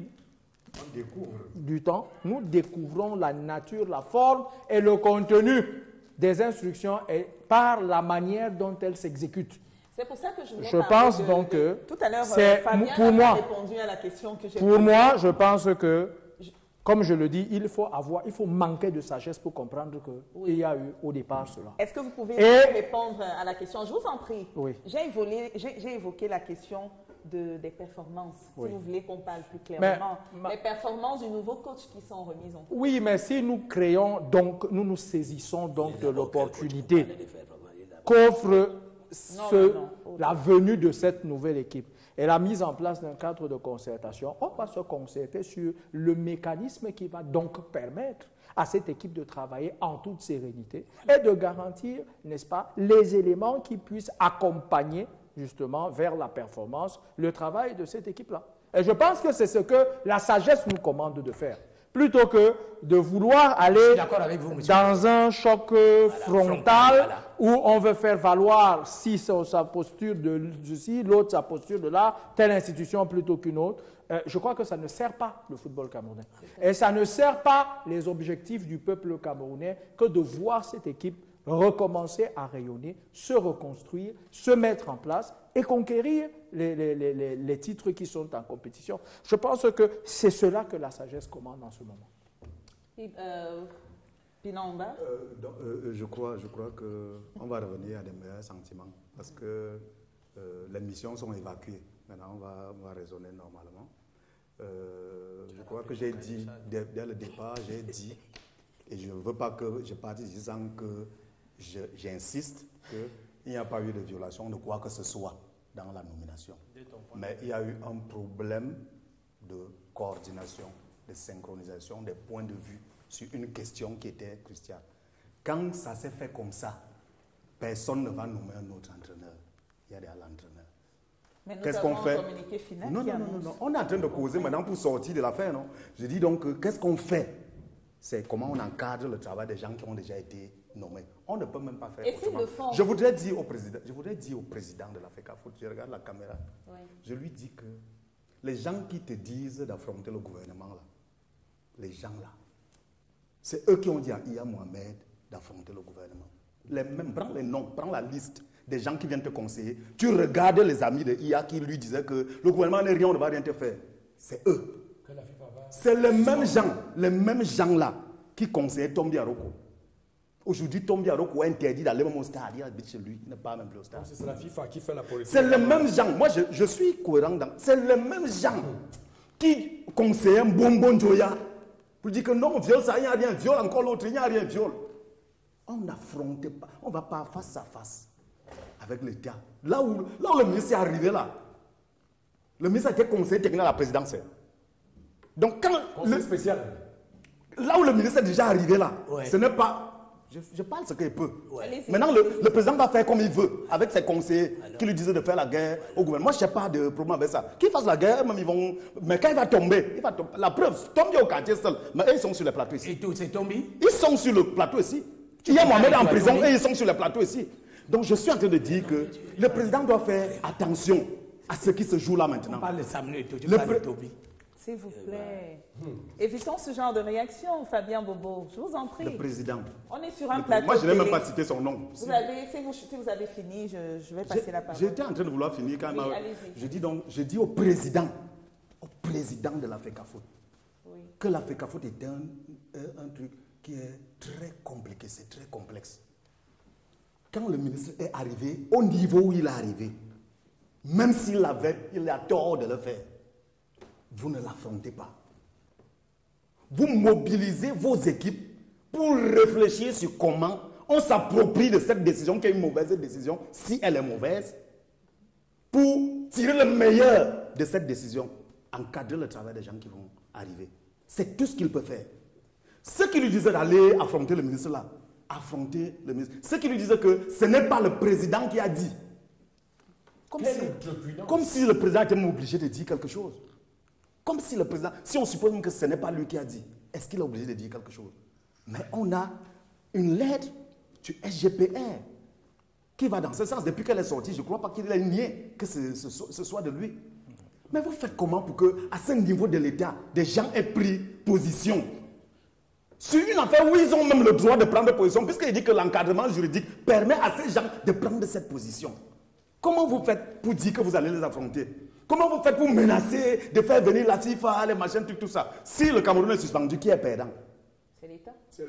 du temps, nous découvrons la nature, la forme et le contenu des instructions et par la manière dont elles s'exécutent. C'est pour ça que je, je pense de, donc que tout à l'heure, Fabien pour moi, répondu à la question que j'ai pour moi, je pense que, comme je le dis, il faut avoir, il faut manquer de sagesse pour comprendre qu'il oui. y a eu au départ cela. Est-ce que vous pouvez et, répondre à la question? Je vous en prie. Oui. J'ai évolué, j'ai évoqué la question de, des performances, oui. si vous voulez qu'on parle plus clairement. Mais, les performances du nouveau coach qui sont remises en cause. Oui, mais si nous créons, donc, nous nous saisissons donc de l'opportunité qu'offre ce, non, non. la venue de cette nouvelle équipe et la mise en place d'un cadre de concertation, on va se concerter sur le mécanisme qui va donc permettre à cette équipe de travailler en toute sérénité et de garantir, n'est-ce pas, les éléments qui puissent accompagner justement vers la performance, le travail de cette équipe-là. Et je pense que c'est ce que la sagesse nous commande de faire. Plutôt que de vouloir aller vous, dans un choc voilà, frontal voilà. où on veut faire valoir si c'est sa posture de ceci, l'autre sa posture de là, telle institution plutôt qu'une autre. Euh, je crois que ça ne sert pas le football camerounais. Et ça ne sert pas les objectifs du peuple camerounais que de voir cette équipe recommencer à rayonner, se reconstruire, se mettre en place et conquérir les, les, les, les titres qui sont en compétition. Je pense que c'est cela que la sagesse commande en ce moment. Euh, Pinamba euh, donc, euh, je crois, je crois qu'on va revenir à des meilleurs sentiments parce que euh, les missions sont évacuées. Maintenant, on va, on va raisonner normalement. Euh, je crois que j'ai dit, dès, dès le départ, j'ai dit, et je ne veux pas que je parte disant que j'insiste qu'il n'y a pas eu de violation de quoi que ce soit dans la nomination. Mais il y a eu un problème de coordination, de synchronisation des points de vue sur une question qui était cruciale. Quand ça s'est fait comme ça, personne ne va nommer un autre entraîneur. Il y a déjà l'entraîneur. Mais nous qu'est-ce avons qu'on fait? un communiqué final non, qui non, non, annonce. non, non. On est en train de causer maintenant pour sortir de l'affaire, non? Je dis donc, euh, qu'est-ce qu'on fait? C'est comment on encadre le travail des gens qui ont déjà été nommés. On ne peut même pas faire Et autrement. Le font... Je voudrais dire au président, je voudrais dire au président de la FECAFOOT, je regarde la caméra, oui. je lui dis que les gens qui te disent d'affronter le gouvernement là, les gens là, c'est eux qui ont dit à Iya Mohamed d'affronter le gouvernement. Les mêmes, prends les noms, prends la liste des gens qui viennent te conseiller. Tu regardes les amis de Iya qui lui disaient que le gouvernement n'est rien, on ne va rien te faire. C'est eux. C'est les mêmes gens, les mêmes gens là qui conseillaient Tombi Aroko. Aujourd'hui, Tombi Aroko a interdit d'aller même au stade. Il habite chez lui, il n'est pas même plus au stade. C'est la FIFA qui fait la politique. C'est les mêmes gens. Moi, je, je suis cohérent dans. C'est les mêmes gens qui conseillaient Mbombo Njoya pour dire que non, viol, ça, il n'y a rien. Viol, encore l'autre, il n'y a rien. Viol. On n'affrontait pas. On ne va pas face à face avec l'État. Là où, là où le ministre est arrivé, là, le ministre a été conseiller technique à la présidence. Donc, quand. Conseil le, spécial. Là où le ministre est déjà arrivé, là, ouais. ce n'est pas. Je, je parle ce qu'il peut. Ouais. Maintenant, le, le président va faire comme il veut, avec ses conseillers Alors. qui lui disaient de faire la guerre au gouvernement. Moi, je n'ai pas de problème avec ça. Qu'ils fassent la guerre, même ils vont. Mais quand il va tomber, il va tomber. La preuve, tomber au quartier seul. Mais eux, ils sont sur le plateau ici. Et tout, c'est tombé? Ils sont sur le plateau ici. Il y a Mohamed en prison et ils sont sur le plateau ici. Donc je suis en train de dire que le président doit faire attention à ce qui se joue là maintenant. On parle de Samuel Eto'o, tu Le parles de pré- Toby. S'il vous plaît. Évitons ce genre de réaction, Fabien Bobo. Je vous en prie. Le président. On est sur un Le- plateau. Moi, je n'ai même télé. pas cité son nom. Vous avez, si, vous, si vous avez fini, je, je vais passer la parole. J'étais en train de vouloir finir quand Oui, même. allez-y. Je dis donc, je dis au président, au président de la FECAFOOT, Oui. que la FECAFOOT est un, un, un truc qui est très compliqué, c'est très complexe. Quand le ministre est arrivé, au niveau où il est arrivé, même s'il avait, il a tort de le faire, vous ne l'affrontez pas. Vous mobilisez vos équipes pour réfléchir sur comment on s'approprie de cette décision qui est une mauvaise décision, si elle est mauvaise, pour tirer le meilleur de cette décision, encadrer le travail des gens qui vont arriver. C'est tout ce qu'il peut faire. Ceux qui lui disaient d'aller affronter le ministre là, affronter le ministre. Ceux qui lui disaient que ce n'est pas le président qui a dit. Comme si, comme si le président était même obligé de dire quelque chose. Comme si le président, si on suppose même que ce n'est pas lui qui a dit, est-ce qu'il est obligé de dire quelque chose? Mais on a une lettre du S G P R qui va dans ce sens. Depuis qu'elle est sortie, je ne crois pas qu'il ait nié que ce, ce, ce soit de lui. Mais vous faites comment pour que, à ce niveau de l'État, des gens aient pris position sur une affaire où ils ont même le droit de prendre position, puisqu'il dit que l'encadrement juridique permet à ces gens de prendre cette position. Comment vous faites pour dire que vous allez les affronter? Comment vous faites pour menacer de faire venir la FIFA, les machins, tout, tout ça? Si le Cameroun est suspendu, qui est perdant? C'est l'État.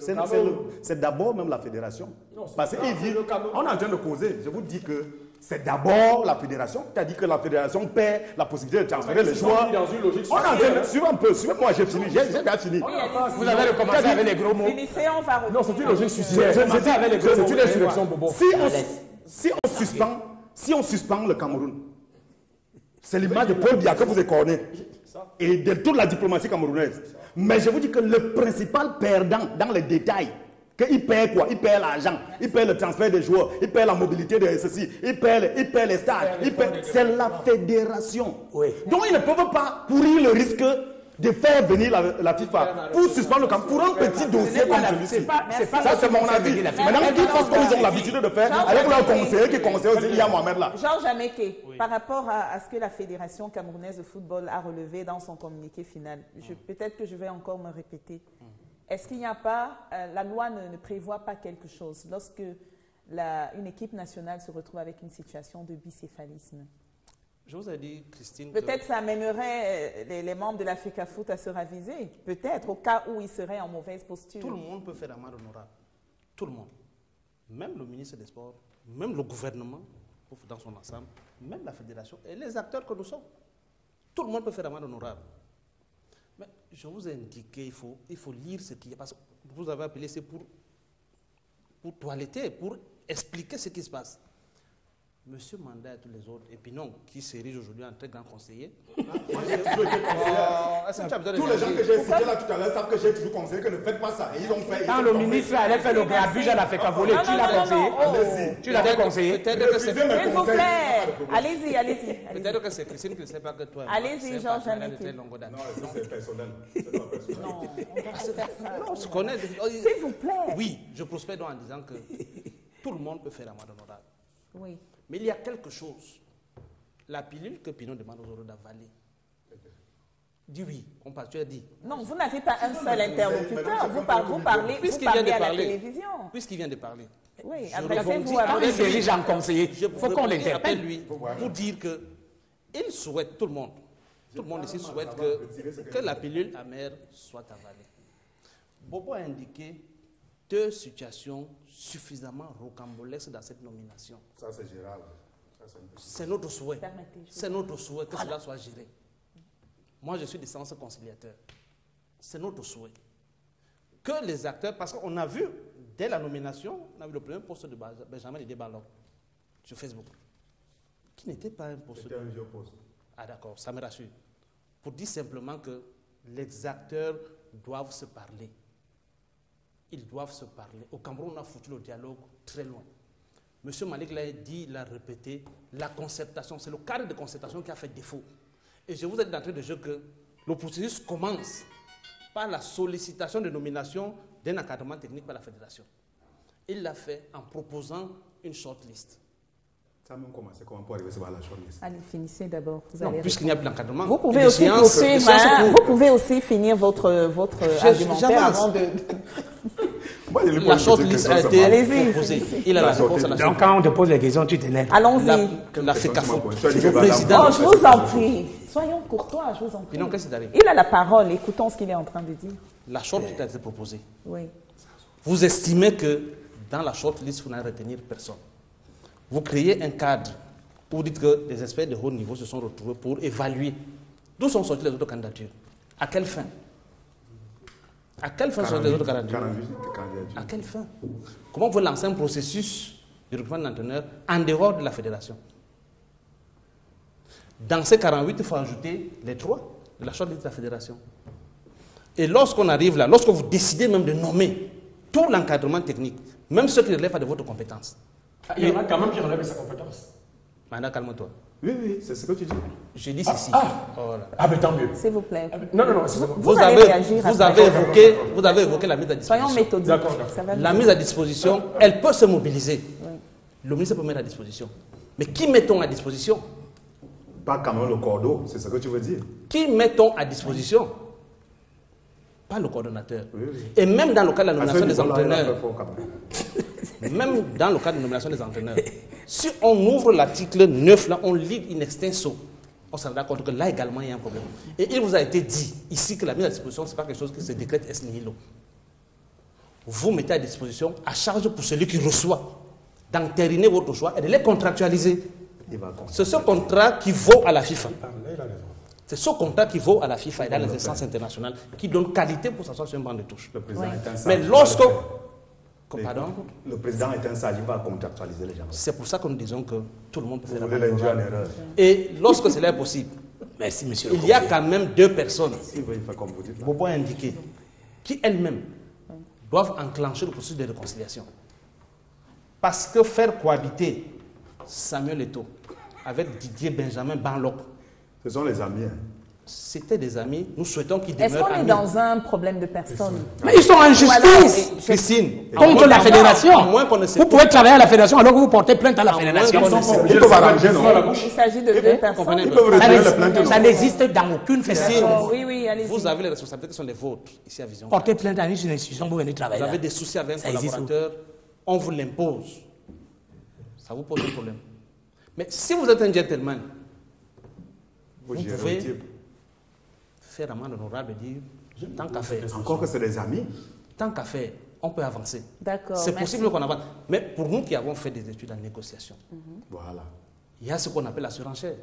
C'est d'abord même la fédération. Non, Parce qu'il dit, on est en train de causer, je vous dis que c'est d'abord la fédération, c'est-à-dire que la fédération perd la possibilité de transférer les joueurs. Dans une logique On est en train de suivre un peu, suivez-moi, j'ai fini, j'ai déjà fini. Vous avez recommencé avec les gros mots. Finissez, on va Non, c'est une logique C'est suicidaire. c'est- avec les gros c'est mots. une insurrection, Bobo. Si on, si on suspend, si on suspend le Cameroun, c'est l'image de Paul Biya que vous écornez et de toute la diplomatie camerounaise. Mais je vous dis que le principal perdant dans les détails, qu'il perd quoi? Il perd l'argent, il perd le transfert des joueurs, il perd la mobilité de ceci, il perd, il perd les stages, il perd- c'est la fédération. Oui. Donc ils ne peuvent pas courir le risque de faire venir la, la FIFA pour suspendre le Cameroun pour un petit dossier comme celui-ci. C'est pas, c'est pas Ça, c'est mon faire avis. venir la FIFA. Maintenant, ils font ce qu'ils ont l'habitude de faire Jean- avec leur conseiller qui conseille aussi, il y a Mohamed là. Georges Ameke, par rapport à, à ce que la Fédération camerounaise de football a relevé dans son communiqué final, je- peut-être que je vais encore me répéter. Est-ce qu'il n'y a pas, euh, la loi ne, ne prévoit pas quelque chose lorsque la- une équipe nationale se retrouve avec une situation de bicéphalisme? Je vous ai dit, Christine, que Peut-être ça amènerait euh, les, les membres de la FECAFOOT à se raviser, peut-être au cas où ils seraient en mauvaise posture. tout le monde peut faire amende honorable. Tout le monde. Même le ministre des Sports, même le gouvernement, dans son ensemble, même la fédération et les acteurs que nous sommes. Tout le monde peut faire amende honorable. Mais je vous ai indiqué, il faut, il faut lire ce qui est. Parce que vous avez appelé, c'est pour, pour toiletter, pour expliquer ce qui se passe. Monsieur Manda et tous les autres, et puis non, qui s'érige aujourd'hui en très grand conseiller. Euh, Tous les gens que j'ai cités là tout à l'heure savent que j'ai toujours conseillé que ne faites pas ça. Et ils ont fait. Quand le ministre allait faire le grabuge à la FECA volée, Non, tu non, l'as non, conseillé. non, non. Allez-y. Tu l'avais conseillé. Peut-être que c'est Refusez mes S'il vous conseils. plaît, allez-y, allez-y. allez-y. peut-être que c'est Christine qui ne sait pas que toi. et moi, Allez-y, c'est un Georges partenariat de Ameke. très longue date. Non, ça, c'est personnel. C'est pas personnel. Non, on va pas faire ça. On se connaît. S'il vous plaît. Oui, je prospère donc en disant que tout le monde peut faire amende honorable. Oui. Mais il y a quelque chose. La pilule que Pinot demande aux autres d'avaler. Dis oui, on parle, tu as dit. Non, vous n'avez pas un seul interlocuteur. Vous, par- vous parlez, vous Puisqu'il vient parlez de à la parler. télévision. Puisqu'il vient de parler. Oui, Je adressez-vous rebondis à Quand avec il s'érige en conseiller, Je il faut qu'on rebondis après l'interpelle. lui pour dire que il souhaite, tout le monde, tout le monde ici souhaite que, que la pilule amère soit avalée. Bobo a indiqué deux situations suffisamment rocambolesques dans cette nomination. Ça, c'est Gérald. C'est notre souhait. Permettez, je- C'est notre souhait que cela soit géré. Moi, je suis des séances conciliateurs. C'est notre souhait. Que les acteurs, parce qu'on a vu, dès la nomination, on a vu le premier poste de Benjamin Didier Ballon sur Facebook, qui n'était pas un poste. C'était un vieux poste. Ah d'accord, ça me rassure. Pour dire simplement que les acteurs doivent se parler. Ils doivent se parler. Au Cameroun, on a foutu le dialogue très loin. Monsieur Malik l'a dit, l'a répété, la concertation, c'est le cadre de concertation qui a fait défaut. Et je vous ai dit d'entrée de jeu que le processus commence par la sollicitation de nomination d'un encadrement technique par la fédération. Il l'a fait en proposant une shortlist. Ça a même commencé, comment pour arriver sur la shortlist? Allez, finissez d'abord. Non, puisqu'il n'y a plus d'encadrement. Vous pouvez aussi poursuivre, hein, vous pouvez aussi finir votre, votre argumentaire avant de... Moi, je la shortlist a été proposée. Il a la réponse à la Donc quand on te pose les questions, tu t'énerves. Allons-y. La, la FECAFO. Le président. Oh, je vous en prie. Soyons courtois, je vous en prie. Non, qu'est-ce qui arrive? Il a la parole, écoutons ce qu'il est en train de dire. La shortlist a été proposée. Oui. Vous estimez que dans la shortlist, vous n'allez retenir personne. Vous créez un cadre où vous dites que des experts de haut niveau se sont retrouvés pour évaluer d'où sont sorties les autres candidatures. À quelle fin? À quelle fin sont les autres candidatures? À quelle fin? Comment vous lancez un processus de recrutement d'entraîneurs en dehors de la fédération? Dans ces quarante-huit, il faut ajouter les trois de la shortlist de la fédération. Et lorsqu'on arrive là, lorsque vous décidez même de nommer tout l'encadrement technique, même ceux qui relèvent de votre compétence. Il y en a quand même qui relèvent sa compétence. Maintenant, calme-toi. Oui, oui, c'est ce que tu dis. Je dis ah, ceci. Ah, voilà. ah mais tant mieux. S'il vous plaît. Non, non, non. Vous, vous, vous avez, réagir vous, avez évoqué, vous avez évoqué la mise à disposition. Soyons méthodiques. D'accord. La mise à disposition, elle peut se mobiliser. Oui. Le ministre peut mettre à disposition. Mais qui mettons à disposition? Pas quand même le cordeau, c'est ce que tu veux dire. Qui mettons à disposition? Pas le coordonnateur. Oui, oui. Et même dans le cas de la nomination des là, entraîneurs, même dans le cas de la nomination des entraîneurs, si on ouvre l'article neuf, là, on lit in extenso, on se rend compte que là également il y a un problème. Et il vous a été dit ici que la mise à disposition, ce n'est pas quelque chose qui se décrète ex nihilo. Vous mettez à disposition à charge pour celui qui reçoit d'entériner votre choix et de les contractualiser. C'est ce contrat qui vaut à la FIFA. C'est ce contrat qui vaut à la FIFA et dans les instances internationales qui donne qualité pour s'asseoir sur un banc de touche. Le président est un sage. Mais lorsque... Pardon? Le président est un sage, il va contractualiser les gens. C'est pour ça que nous disons que tout le monde peut faire la erreur. Et lorsque cela est possible, merci, monsieur il y a quand même deux personnes, comme vous dites, Bobo a indiqué, qui elles-mêmes doivent enclencher le processus de réconciliation. Parce que faire cohabiter Samuel Eto'o avec Didier Benjamin Banlok, ce sont les amis. Hein. C'était des amis. Nous souhaitons qu'ils demeurent amis. Est-ce qu'on est dans un problème de personnes? Mais ils sont en justice. Christine, contre la fédération. Vous pouvez travailler à la fédération alors que vous portez plainte à la fédération. Ils peuvent arranger, non? Il s'agit de deux personnes. Ça n'existe dans aucune fédération. Oui, oui, allez-y. Vous avez les responsabilités qui sont les vôtres ici à Vision. Portez plainte à une institution pour venir travailler. Vous avez des soucis avec un collaborateur, on vous l'impose. Ça vous pose un problème. Mais si vous êtes un gentleman, vous pouvez faire amende honorable et dire tant qu'à faire. Encore que c'est des amis. Tant qu'à faire, on peut avancer. D'accord. C'est possible qu'on avance. Mais pour nous qui avons fait des études en négociation, mm-hmm. voilà. Il y a ce qu'on appelle la surenchère.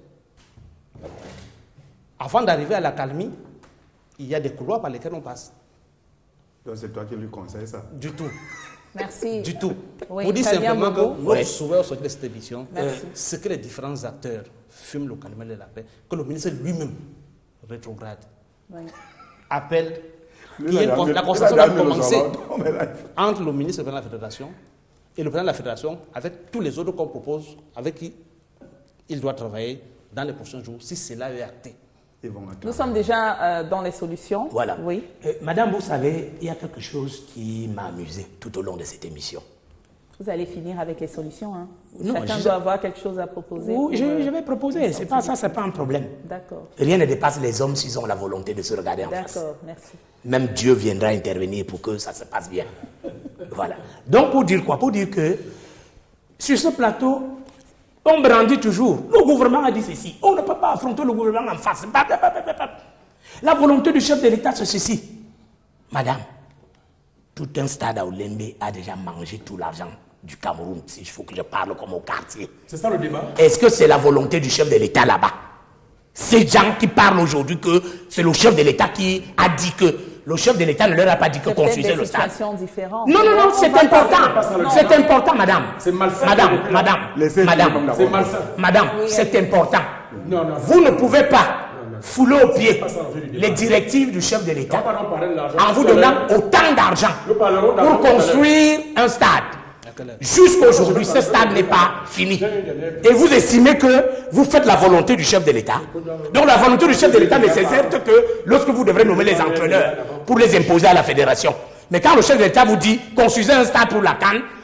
Avant d'arriver à la calmie, il y a des couloirs par lesquels on passe. Donc c'est toi qui lui conseilles ça? Du tout. Merci. Du tout. Oui, vous dites simplement que notre oui. souhait au sortir de cette émission, c'est que les différents acteurs fument localement les lapins, que le ministre lui-même rétrograde, oui. appelle, qu'il y ait une, la conversation va commencer entre le ministre et le président de la Fédération et le président de la Fédération avec tous les autres qu'on propose, avec qui il doit travailler dans les prochains jours, si cela est acté. Nous sommes déjà euh, dans les solutions. Voilà. Oui. Euh, Madame, vous savez, il y a quelque chose qui m'a amusé tout au long de cette émission. Vous allez finir avec les solutions. Hein. Non, Chacun je... doit avoir quelque chose à proposer. Oui, je, je vais proposer. C'est pas ça, c'est pas un problème. D'accord. Rien ne dépasse les hommes s'ils ont la volonté de se regarder en face. D'accord, merci. Même Dieu viendra intervenir pour que ça se passe bien. Voilà. Donc, pour dire quoi? Pour dire que sur ce plateau, on brandit toujours. Le gouvernement a dit ceci. On ne peut pas affronter le gouvernement en face. La volonté du chef de l'État, c'est ceci. Madame, tout un stade à Olembe a déjà mangé tout l'argent du Cameroun. Il faut que je parle comme au quartier. C'est ça le débat. Est-ce que c'est la volonté du chef de l'État là-bas? Ces gens qui parlent aujourd'hui que c'est le chef de l'État qui a dit que le chef de l'État ne leur a pas dit que construisez le stade. Différentes. Non, non, non, c'est important. C'est important, madame. C'est malsain. Madame, madame, madame, c'est malsain. Madame, c'est important. Non, non, vous ne pouvez pas fouler aux pieds les directives du chef de l'État en vous donnant autant d'argent pour construire un stade. Jusqu'aujourd'hui, ce stade n'est pas fini. Et vous estimez que vous faites la volonté du chef de l'État. Donc la volonté du chef de l'État ne s'exerce que lorsque vous devrez nommer les entraîneurs pour les imposer à la fédération. Mais quand le chef de l'État vous dit construisez un stade pour la CAN,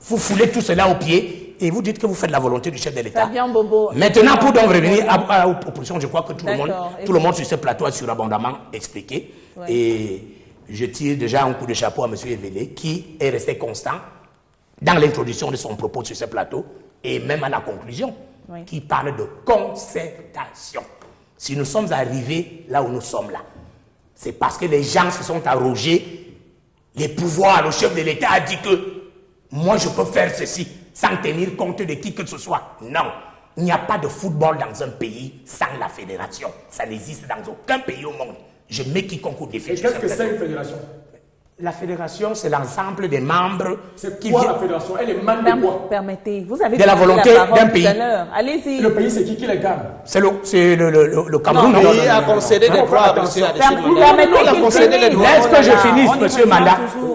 vous foulez tout cela au pied et vous dites que vous faites la volonté du chef de l'État. Bobo. Maintenant, pour donc revenir à, à l'opposition, je crois que tout le, monde, Et tout le monde sur ce plateau a surabondamment expliqué. Ouais. Et je tire déjà un coup de chapeau à M. Evele, qui est resté constant dans l'introduction de son propos sur ce plateau et même à la conclusion, oui. qui parle de concertation. Si nous sommes arrivés là où nous sommes là, c'est parce que les gens se sont arrogés les pouvoirs. Le chef de l'État a dit que moi je peux faire ceci sans tenir compte de qui que ce soit. Non, il n'y a pas de football dans un pays sans la fédération. Ça n'existe dans aucun pays au monde. Je mets quiconque au défi. Et qu'est-ce que c'est une fédération? La fédération, c'est l'ensemble des membres. C'est quoi la fédération? Elle est membre de quoi? Permettez, vous avez de la volonté d'un pays. Allez-y. Le pays, c'est qui qui les gagne? C'est le, le, le, le, le Cameroun. Le pays a concédé des droits à M. Est-ce que je finisse, monsieur Manda?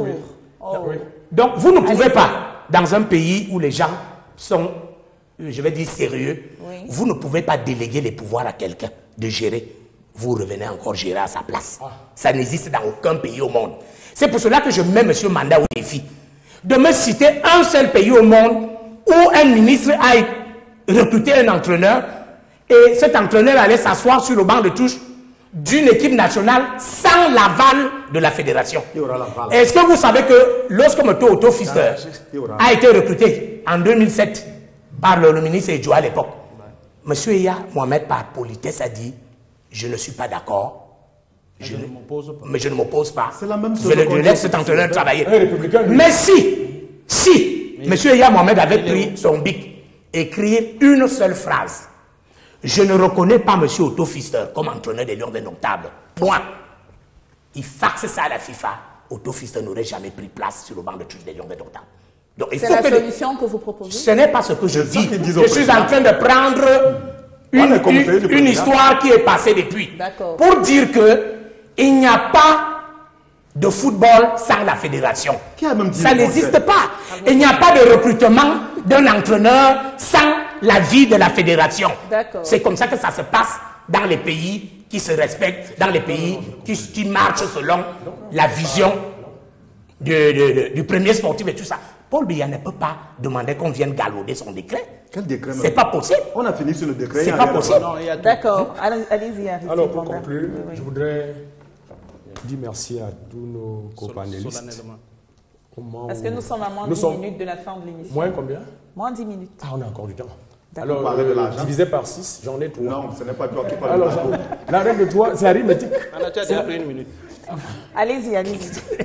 Donc, vous ne pouvez pas, dans un pays où les gens sont, je vais dire, sérieux, oui. vous ne pouvez pas déléguer les pouvoirs à quelqu'un de gérer. Vous revenez encore gérer à sa place. Ah. Ça n'existe dans aucun pays au monde. C'est pour cela que je mets M. Manda au défi de me citer un seul pays au monde où un ministre a recruté un entraîneur et cet entraîneur allait s'asseoir sur le banc de touche d'une équipe nationale sans l'aval de la fédération. Est-ce que vous savez que lorsque M. Otto Pfister a été recruté en deux mille sept par le, le ministre Edjo à l'époque, M. Eya Mohamed par politesse a dit « Je ne suis pas d'accord. Je ne m'oppose pas. Mais je ne m'oppose pas. C'est la même chose. Je, je laisse cet entraîneur travailler. Mais si, si M. Eya Mohamed avait pris son bic, écrire une seule phrase, je ne reconnais pas M. Otto Pfister comme entraîneur des Lions indomptables. Point. Il faxe ça à la FIFA. Otto Pfister n'aurait jamais pris place sur le banc de touche des Lions indomptables. C'est la que solution que vous proposez? Ce n'est pas ce que je dis. Je suis en train de prendre une, une, une histoire qui est passée depuis. Pour dire que il n'y a pas de football sans la fédération. Ça n'existe pas. Il n'y a pas de recrutement d'un entraîneur sans l'avis de la fédération. C'est comme ça que ça se passe dans les pays qui se respectent, dans les pays qui, qui marchent selon la vision de, de, de, du premier sportif et tout ça. Paul Biya ne peut pas demander qu'on vienne galvauder son décret. Quel décret? C'est pas possible. On a fini sur le décret. C'est pas possible. D'accord. Allez-y. Alors, pour conclure, oui. je voudrais dire merci à tous nos copanélistes. Parce que nous sommes à moins de dix sommes... minutes de la fin de l'émission. Moins combien? Moins dix minutes. Ah, on a encore du temps. Alors, euh, divisé par six, j'en ai trois. Non, ce n'est pas toi qui parles. Alors, la règle de toi, c'est arithmétique. On a déjà pris une minute. Allez-y, allez-y.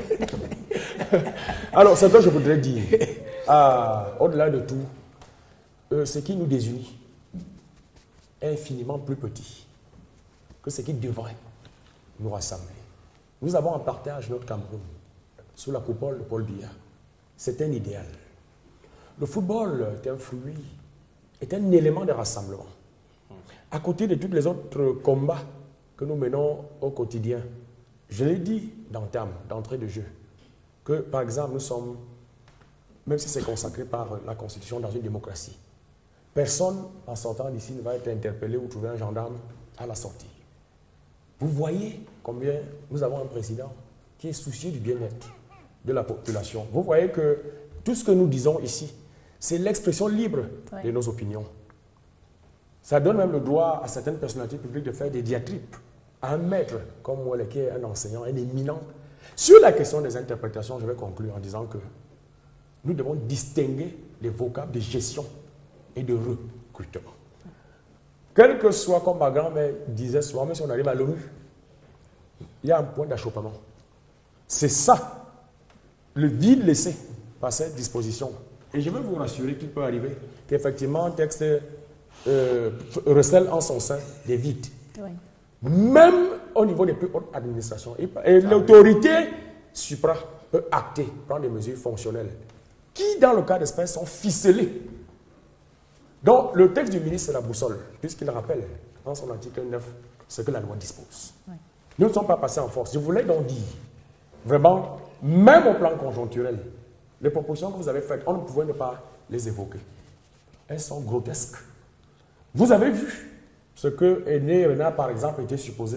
Alors, ce que je voudrais dire, euh, au-delà de tout, euh, ce qui nous désunit est infiniment plus petit que ce qui devrait nous rassembler. Nous avons en partage notre Cameroun sous la coupole de Paul Biya. C'est un idéal. Le football est un fruit, est un élément de rassemblement. À côté de tous les autres combats que nous menons au quotidien, je l'ai dit d'entame, d'entrée de jeu, que par exemple nous sommes, même si c'est consacré par la Constitution dans une démocratie, personne en sortant d'ici ne va être interpellé ou trouver un gendarme à la sortie. Vous voyez combien nous avons un président qui est soucieux du bien-être de la population. Vous voyez que tout ce que nous disons ici, c'est l'expression libre ouais. de nos opinions. Ça donne même le droit à certaines personnalités publiques de faire des diatribes à un maître comme moi, qui est un enseignant, un éminent. Sur la question des interprétations, je vais conclure en disant que nous devons distinguer les vocables de gestion et de recrutement. Quel que soit, comme ma grand-mère disait souvent, même si on arrive à l'ONU, il y a un point d'achoppement. C'est ça, le vide laissé par cette disposition. Et je veux vous rassurer qu'il peut arriver qu'effectivement un texte euh, recèle en son sein des vides. Oui. Même au niveau des plus hautes administrations. Et, et l'autorité supra peut acter, prendre des mesures fonctionnelles qui, dans le cas d'espèce, sont ficelées. Donc, le texte du ministre, c'est la boussole, puisqu'il rappelle dans son article neuf ce que la loi dispose. Oui. Nous ne sommes pas passés en force. Je voulais donc dire, vraiment, même au plan conjoncturel, les propositions que vous avez faites, on ne pouvait ne pas les évoquer. Elles sont grotesques. Vous avez vu ce que Aîné Renard, par exemple, était supposé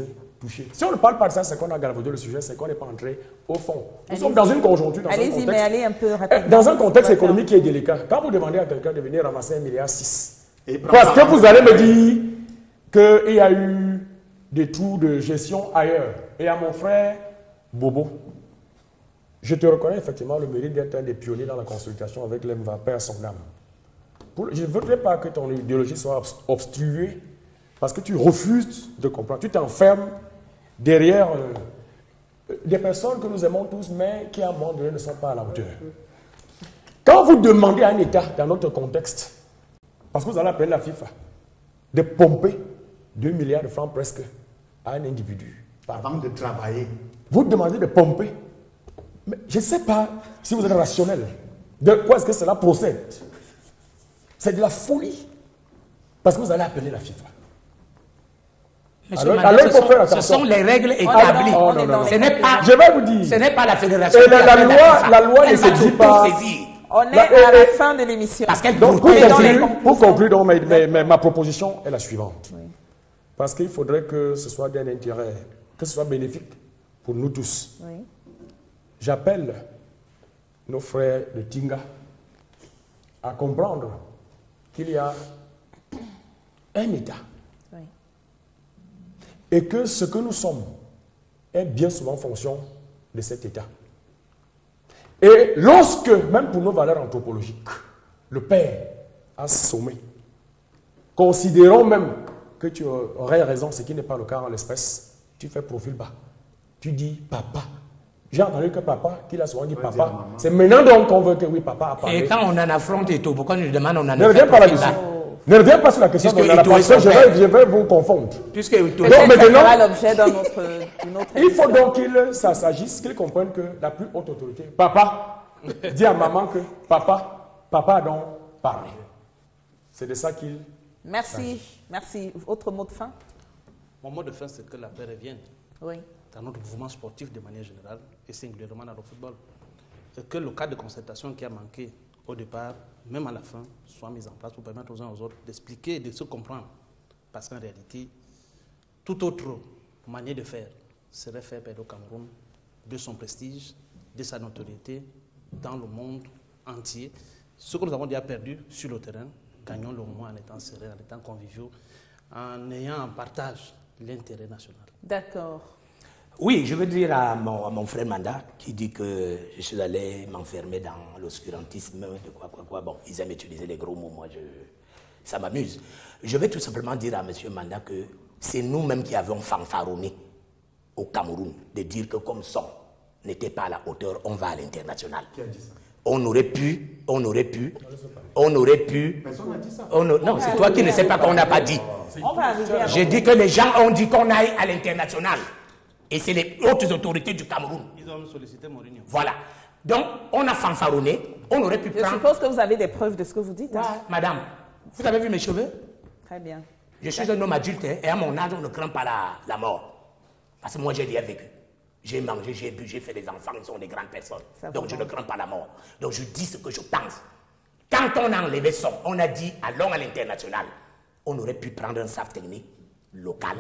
toucher. Si on ne parle pas de ça, c'est qu'on a galvaudé le sujet, c'est qu'on n'est pas entré au fond. Nous sommes dans une conjoncture, dans un contexte, mais allez un peu rapidement. Dans un contexte économique qui est délicat. Quand vous demandez à quelqu'un de venir ramasser un milliard six, parce que vous allez me dire qu'il y a eu des trous de gestion ailleurs. Et à mon frère Bobo, je te reconnais effectivement le mérite d'être un des pionniers dans la consultation avec l'E M V A, père son âme. Pour, je ne voudrais pas que ton idéologie soit obstruée parce que tu refuses de comprendre. Tu t'enfermes derrière euh, des personnes que nous aimons tous, mais qui à un moment donné ne sont pas à la hauteur. Quand vous demandez à un État, dans notre contexte, parce que vous allez appeler la FIFA, de pomper deux milliards de francs presque à un individu. Avant de travailler. Vous demandez de pomper. Mais je ne sais pas si vous êtes rationnel. De quoi est-ce que cela procède? C'est de la folie. Parce que vous allez appeler la FIFA. Monsieur alors, Mandela, alors, il faut faire attention. Ce sont les règles établies. Oh, non, non, non. Ce n'est pas, je vais vous dire. Ce n'est pas la fédération. Et la, la, loi, la loi ne se dit pas. On est la, à la fin de l'émission. Donc, pour conclure, pour conclure donc, ma, ma, ma, ma proposition est la suivante. Oui. Parce qu'il faudrait que ce soit d'un intérêt, que ce soit bénéfique pour nous tous. Oui. J'appelle nos frères de Tinga à comprendre qu'il y a un État. Oui. Et que ce que nous sommes est bien souvent en fonction de cet État. Et lorsque, même pour nos valeurs anthropologiques, le Père a sommé, considérons même que tu aurais raison, ce qui n'est pas le cas en l'espèce, tu fais profil bas. Tu dis papa. J'ai entendu que papa, qu'il a souvent dit ouais, papa. C'est maintenant donc qu'on veut que oui, papa a parlé. Et quand on en affronte et tout, pourquoi on nous demande on en ne reviens pas là-dessus. Ne reviens pas sur la question de la question, je vais, je vais vous confondre. Puisque donc, maintenant, l'objet dans notre, notre il faut donc qu'il s'agisse, qu'il comprenne que la plus haute autorité, papa, dit à maman que papa, papa a donc parlé. C'est de ça qu'il... Merci, merci. Autre mot de fin? Mon mot de fin, c'est que la paix revienne. Oui. Dans notre mouvement sportif de manière générale et singulièrement dans le football. Et que le cadre de concertation qui a manqué au départ, même à la fin, soit mis en place pour permettre aux uns aux autres d'expliquer et de se comprendre. Parce qu'en réalité, toute autre manière de faire serait faire perdre au Cameroun de son prestige, de sa notoriété dans le monde entier. Ce que nous avons déjà perdu sur le terrain, gagnons le moins en étant sereins, en étant conviviaux, en ayant en partage l'intérêt national. D'accord. Oui, je veux dire à mon, à mon frère Manda qui dit que je suis allé m'enfermer dans l'obscurantisme, de quoi, quoi, quoi. Bon, ils aiment utiliser les gros mots, moi, je, ça m'amuse. Je vais tout simplement dire à M. Manda que c'est nous-mêmes qui avons fanfaronné au Cameroun de dire que comme ça n'était pas à la hauteur, on va à l'international. Qui a dit ça? On aurait pu, on aurait pu, on aurait pu. Personne n'a dit ça. On, non, c'est toi qui ne sais pas qu'on n'a pas dit. J'ai dit que les gens ont dit qu'on aille à l'international. Et c'est les hautes autorités du Cameroun. Ils ont sollicité Mourinho. Voilà. Donc, on a fanfaronné, on aurait pu Je prendre... Je suppose que vous avez des preuves de ce que vous dites. Ouais, hein? Madame, vous avez vu mes cheveux? Très bien. Je suis un homme adulte, hein, et à mon âge, on ne craint pas la, la mort. Parce que moi, j'ai déjà vécu. J'ai mangé, j'ai bu, j'ai fait des enfants, ils sont des grandes personnes. Ça Donc, je ne crains pas la mort. Donc, je dis ce que je pense. Quand on a enlevé ça, on a dit, allons à l'international. On aurait pu prendre un staff technique local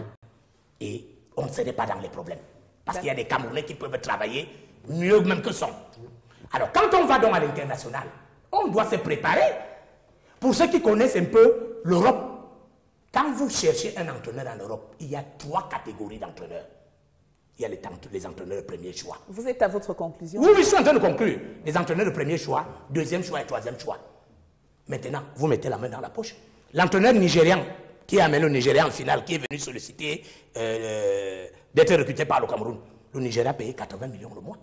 et on ne serait pas dans les problèmes. Parce qu'il y a des Camerounais qui peuvent travailler mieux même que son. Alors, quand on va donc à l'international, on doit se préparer. Pour ceux qui connaissent un peu l'Europe, quand vous cherchez un entraîneur en Europe, il y a trois catégories d'entraîneurs. Il y a les, les entraîneurs de premier choix. Vous êtes à votre conclusion? Oui, oui, je suis en train de conclure. Les entraîneurs de premier choix, deuxième choix et troisième choix. Maintenant, vous mettez la main dans la poche. L'entraîneur nigérian qui a amené le Nigeria en finale, qui est venu solliciter euh, d'être recruté par le Cameroun. Le Nigeria a payé quatre-vingts millions le mois.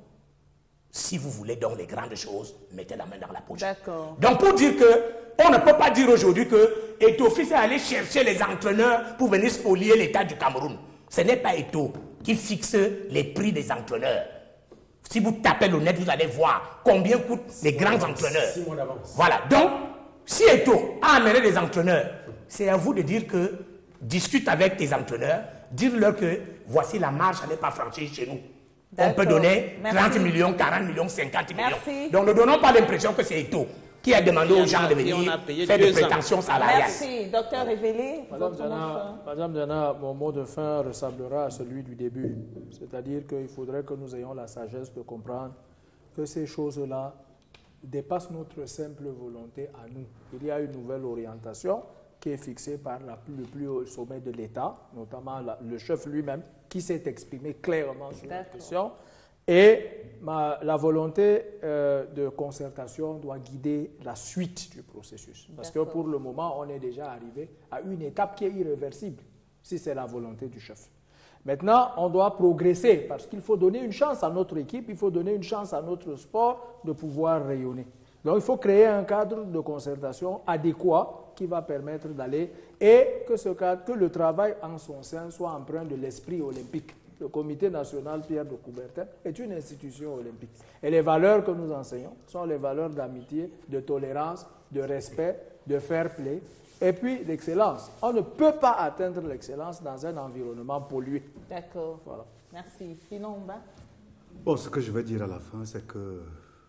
Si vous voulez donc les grandes choses, mettez la main dans la poche. D'accord. Donc pour dire que, on ne peut pas dire aujourd'hui que Eto'o est allé chercher les entraîneurs pour venir spolier l'État du Cameroun. Ce n'est pas Eto'o qui fixe les prix des entraîneurs. Si vous tapez le net, vous allez voir combien coûtent les grands entraîneurs. Six mois d'avance. Voilà. Donc, si Eto'o a amené des entraîneurs, c'est à vous de dire que, discute avec tes entraîneurs, dire-leur que voici la marge à ne pas franchir chez nous. On peut donner Merci. trente millions, quarante millions, cinquante Merci. millions. Donc ne donnons pas l'impression que c'est Eto'o Qui a demandé aux gens de venir faire des prétentions salariales. Merci, docteur Révélé. Madame Diana, Madame Diana, mon mot de fin ressemblera à celui du début. C'est-à-dire qu'il faudrait que nous ayons la sagesse de comprendre que ces choses-là dépassent notre simple volonté à nous. Il y a une nouvelle orientation qui est fixée par la, le plus haut sommet de l'État, notamment la, le chef lui-même, qui s'est exprimé clairement sur la question. Et ma, la volonté euh, de concertation doit guider la suite du processus. Parce que pour le moment, on est déjà arrivé à une étape qui est irréversible, si c'est la volonté du chef. Maintenant, on doit progresser parce qu'il faut donner une chance à notre équipe, il faut donner une chance à notre sport de pouvoir rayonner. Donc, il faut créer un cadre de concertation adéquat qui va permettre d'aller et que, ce cadre, que le travail en son sein soit empreint de l'esprit olympique. Le Comité national Pierre de Coubertin est une institution olympique. Et les valeurs que nous enseignons sont les valeurs d'amitié, de tolérance, de respect, de fair play, et puis l'excellence. On ne peut pas atteindre l'excellence dans un environnement pollué. D'accord. Voilà. Merci. Finomba. Bon, ce que je vais dire à la fin, c'est que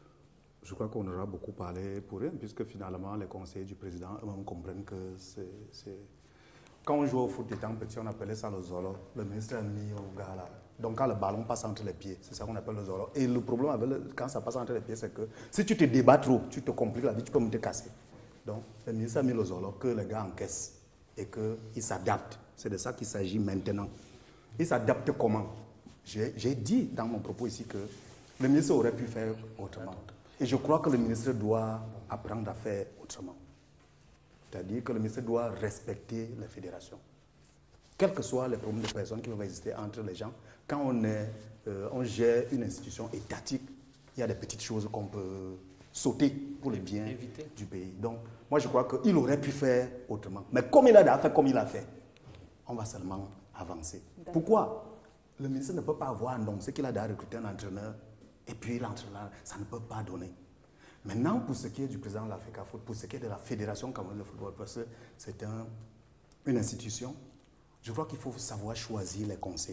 je crois qu'on aura beaucoup parlé pour rien, puisque finalement, les conseillers du président eux-mêmes comprennent que c'est... Quand on joue au foot étant petit, on appelait ça le zolo. Le ministre a mis au gars là. Donc quand le ballon passe entre les pieds, c'est ça qu'on appelle le zolo. Et le problème avec le, quand ça passe entre les pieds, c'est que si tu te débats trop, tu te compliques la vie, tu peux me te casser. Donc le ministre a mis le zolo, que les gars encaissent et qu'ils s'adaptent. C'est de ça qu'il s'agit maintenant. Ils s'adaptent comment? J'ai dit dans mon propos ici que le ministre aurait pu faire autrement. Et je crois que le ministre doit apprendre à faire autrement. C'est-à-dire que le ministre doit respecter les fédérations. Quels que soient les problèmes de personnes qui peuvent exister entre les gens, quand on, est, euh, on gère une institution étatique, il y a des petites choses qu'on peut sauter pour le bien Éviter. du pays. Donc, moi, je crois qu'il aurait pu faire autrement. Mais comme il a fait comme il a fait, on va seulement avancer. Pourquoi? Le ministre ne peut pas avoir annoncé qu'il a déjà recruté un entraîneur et puis l'entraîneur, ça ne peut pas donner. Maintenant, pour ce qui est du président de l'Africa Foot, pour ce qui est de la Fédération camerounaise de football, parce que c'est un, une institution, je crois qu'il faut savoir choisir les conseillers.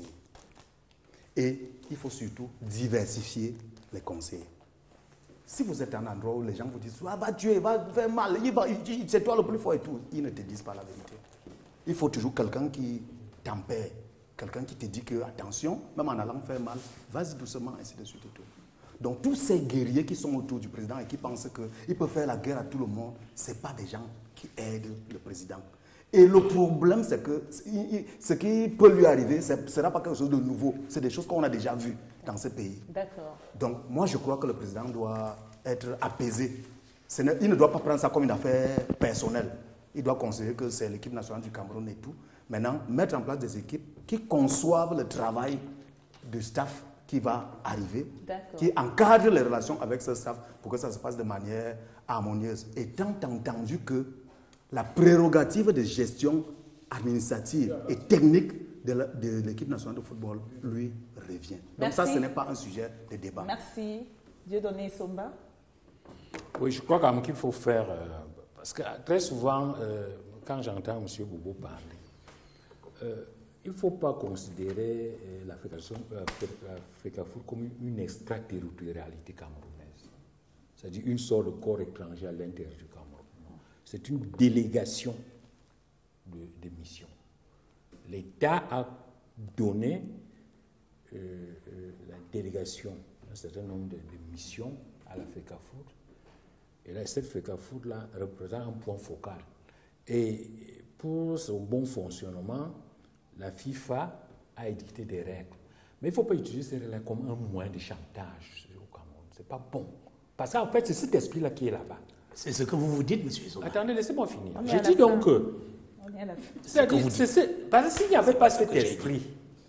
Et il faut surtout diversifier les conseillers. Si vous êtes à un endroit où les gens vous disent ah, « va tuer, va faire mal, il va, c'est toi le plus fort et tout », ils ne te disent pas la vérité. Il faut toujours quelqu'un qui tempère, quelqu'un qui te dit que attention, même en allant faire mal, vas-y doucement, ainsi de suite et tout. Donc tous ces guerriers qui sont autour du président et qui pensent qu'ils peuvent faire la guerre à tout le monde, ce n'est pas des gens qui aident le président. Et le problème, c'est que ce qui peut lui arriver, ce ne sera pas quelque chose de nouveau. C'est des choses qu'on a déjà vues dans ce pays. D'accord. Donc moi, je crois que le président doit être apaisé. Ce ne, il ne doit pas prendre ça comme une affaire personnelle. Il doit considérer que c'est l'équipe nationale du Cameroun et tout. Maintenant, mettre en place des équipes qui conçoivent le travail du staff qui va arriver, qui encadre les relations avec ce staff pour que ça se passe de manière harmonieuse. Étant entendu que la prérogative de gestion administrative et technique de l'équipe nationale de football lui revient. Donc Merci. Ça, ce n'est pas un sujet de débat. Merci. Dieudonné Somba. Oui, je crois quand même qu'il faut faire, euh, parce que très souvent, euh, quand j'entends M. Bobo parler, euh, il ne faut pas considérer euh, la Africa Foot comme une extraterritorialité camerounaise. C'est-à-dire une sorte de corps étranger à l'intérieur du Cameroun. C'est une délégation de, de mission. L'État a donné euh, euh, la délégation d'un certain nombre de, de missions à l'Africa Foot. Et là, cette Africa Foot là, représente un point focal. Et pour son bon fonctionnement, la FIFA a édicté des règles. Mais il ne faut pas utiliser ces règles comme un moyen de chantage au Cameroun. Ce n'est pas bon. Parce qu'en fait, c'est cet esprit-là qui est là-bas. C'est ce que vous vous dites, M. Souma. Attendez, laissez-moi finir. Je dis donc que... C'est que parce que s'il n'y avait pas cet esprit,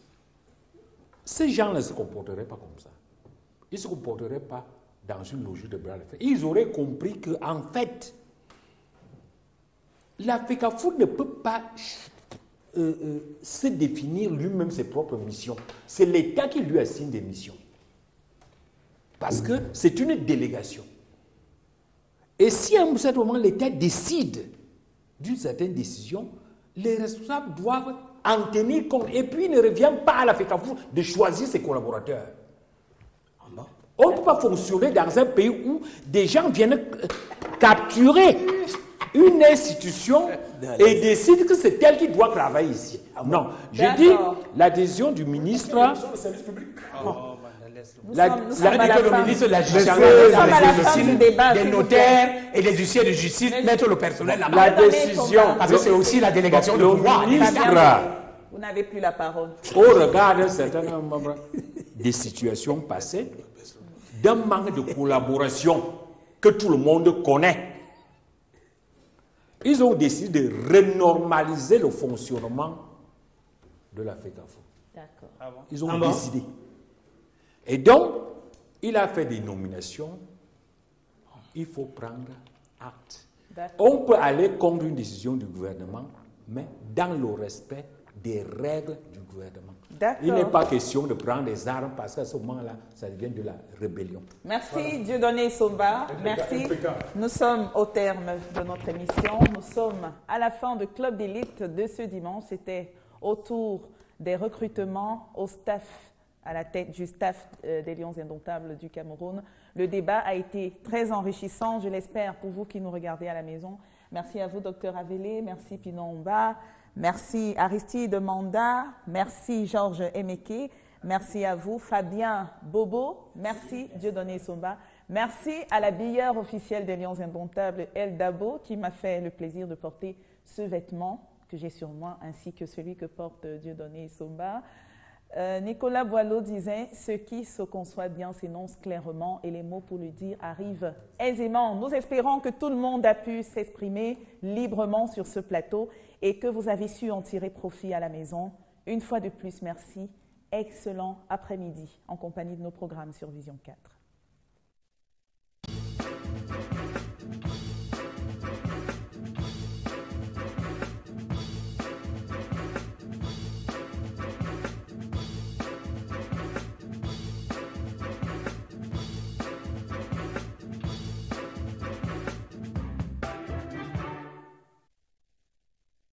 ces gens ne se comporteraient pas comme ça. Ils ne se comporteraient pas dans une logique de bras de fer. Ils auraient compris qu'en fait, l'Africa Foot ne peut pas euh, euh, se définir lui-même ses propres missions. C'est l'État qui lui assigne des missions. Parce que c'est une délégation. Et si à un certain moment l'État décide d'une certaine décision, les responsables doivent en tenir compte. Et puis il ne revient pas à l'Africa Foot de choisir ses collaborateurs. On ne peut pas fonctionner dans un pays où des gens viennent capturer une institution et décide que c'est elle qui doit travailler ici. Non, j'ai dit l'adhésion du ministre. La, sommes, nous la, sommes à la que le fin. ministre de la Justice, des notaires et les huissiers de justice mettent le personnel là-bas. La décision, parce que c'est aussi la délégation de pouvoir. Vous n'avez plus la parole. Au regard d'un certain nombre des situations passées, d'un manque de collaboration que tout le monde connaît, ils ont décidé de renormaliser le fonctionnement de la FECAFO. D'accord. Ils ont Ah bon? décidé. Et donc, il a fait des nominations. Il faut prendre acte. On peut aller contre une décision du gouvernement, mais dans le respect des règles du gouvernement. Il n'est pas question de prendre des armes parce qu'à ce moment-là, ça devient de la rébellion. Merci voilà. Dieudonné Somba. Merci. Nous sommes au terme de notre émission. Nous sommes à la fin du Club d'élite de ce dimanche. C'était autour des recrutements au staff, à la tête du staff euh, des Lions Indomptables du Cameroun. Le débat a été très enrichissant, je l'espère, pour vous qui nous regardez à la maison. Merci à vous, docteur Avélé. Merci Pinon Omba. Merci Aristide Manda. Merci Georges Emeke. Merci à vous, Fabien Bobo. Merci Dieudonné Somba. Merci à la billeure officielle des Lions Indomptables, El Dabo, qui m'a fait le plaisir de porter ce vêtement que j'ai sur moi, ainsi que celui que porte Dieudonné Somba. Euh, Nicolas Boileau disait « Ce qui se conçoit bien s'énonce clairement et les mots pour le dire arrivent aisément ». Nous espérons que tout le monde a pu s'exprimer librement sur ce plateau et que vous avez su en tirer profit à la maison. Une fois de plus, merci. Excellent après-midi en compagnie de nos programmes sur Vision quatre.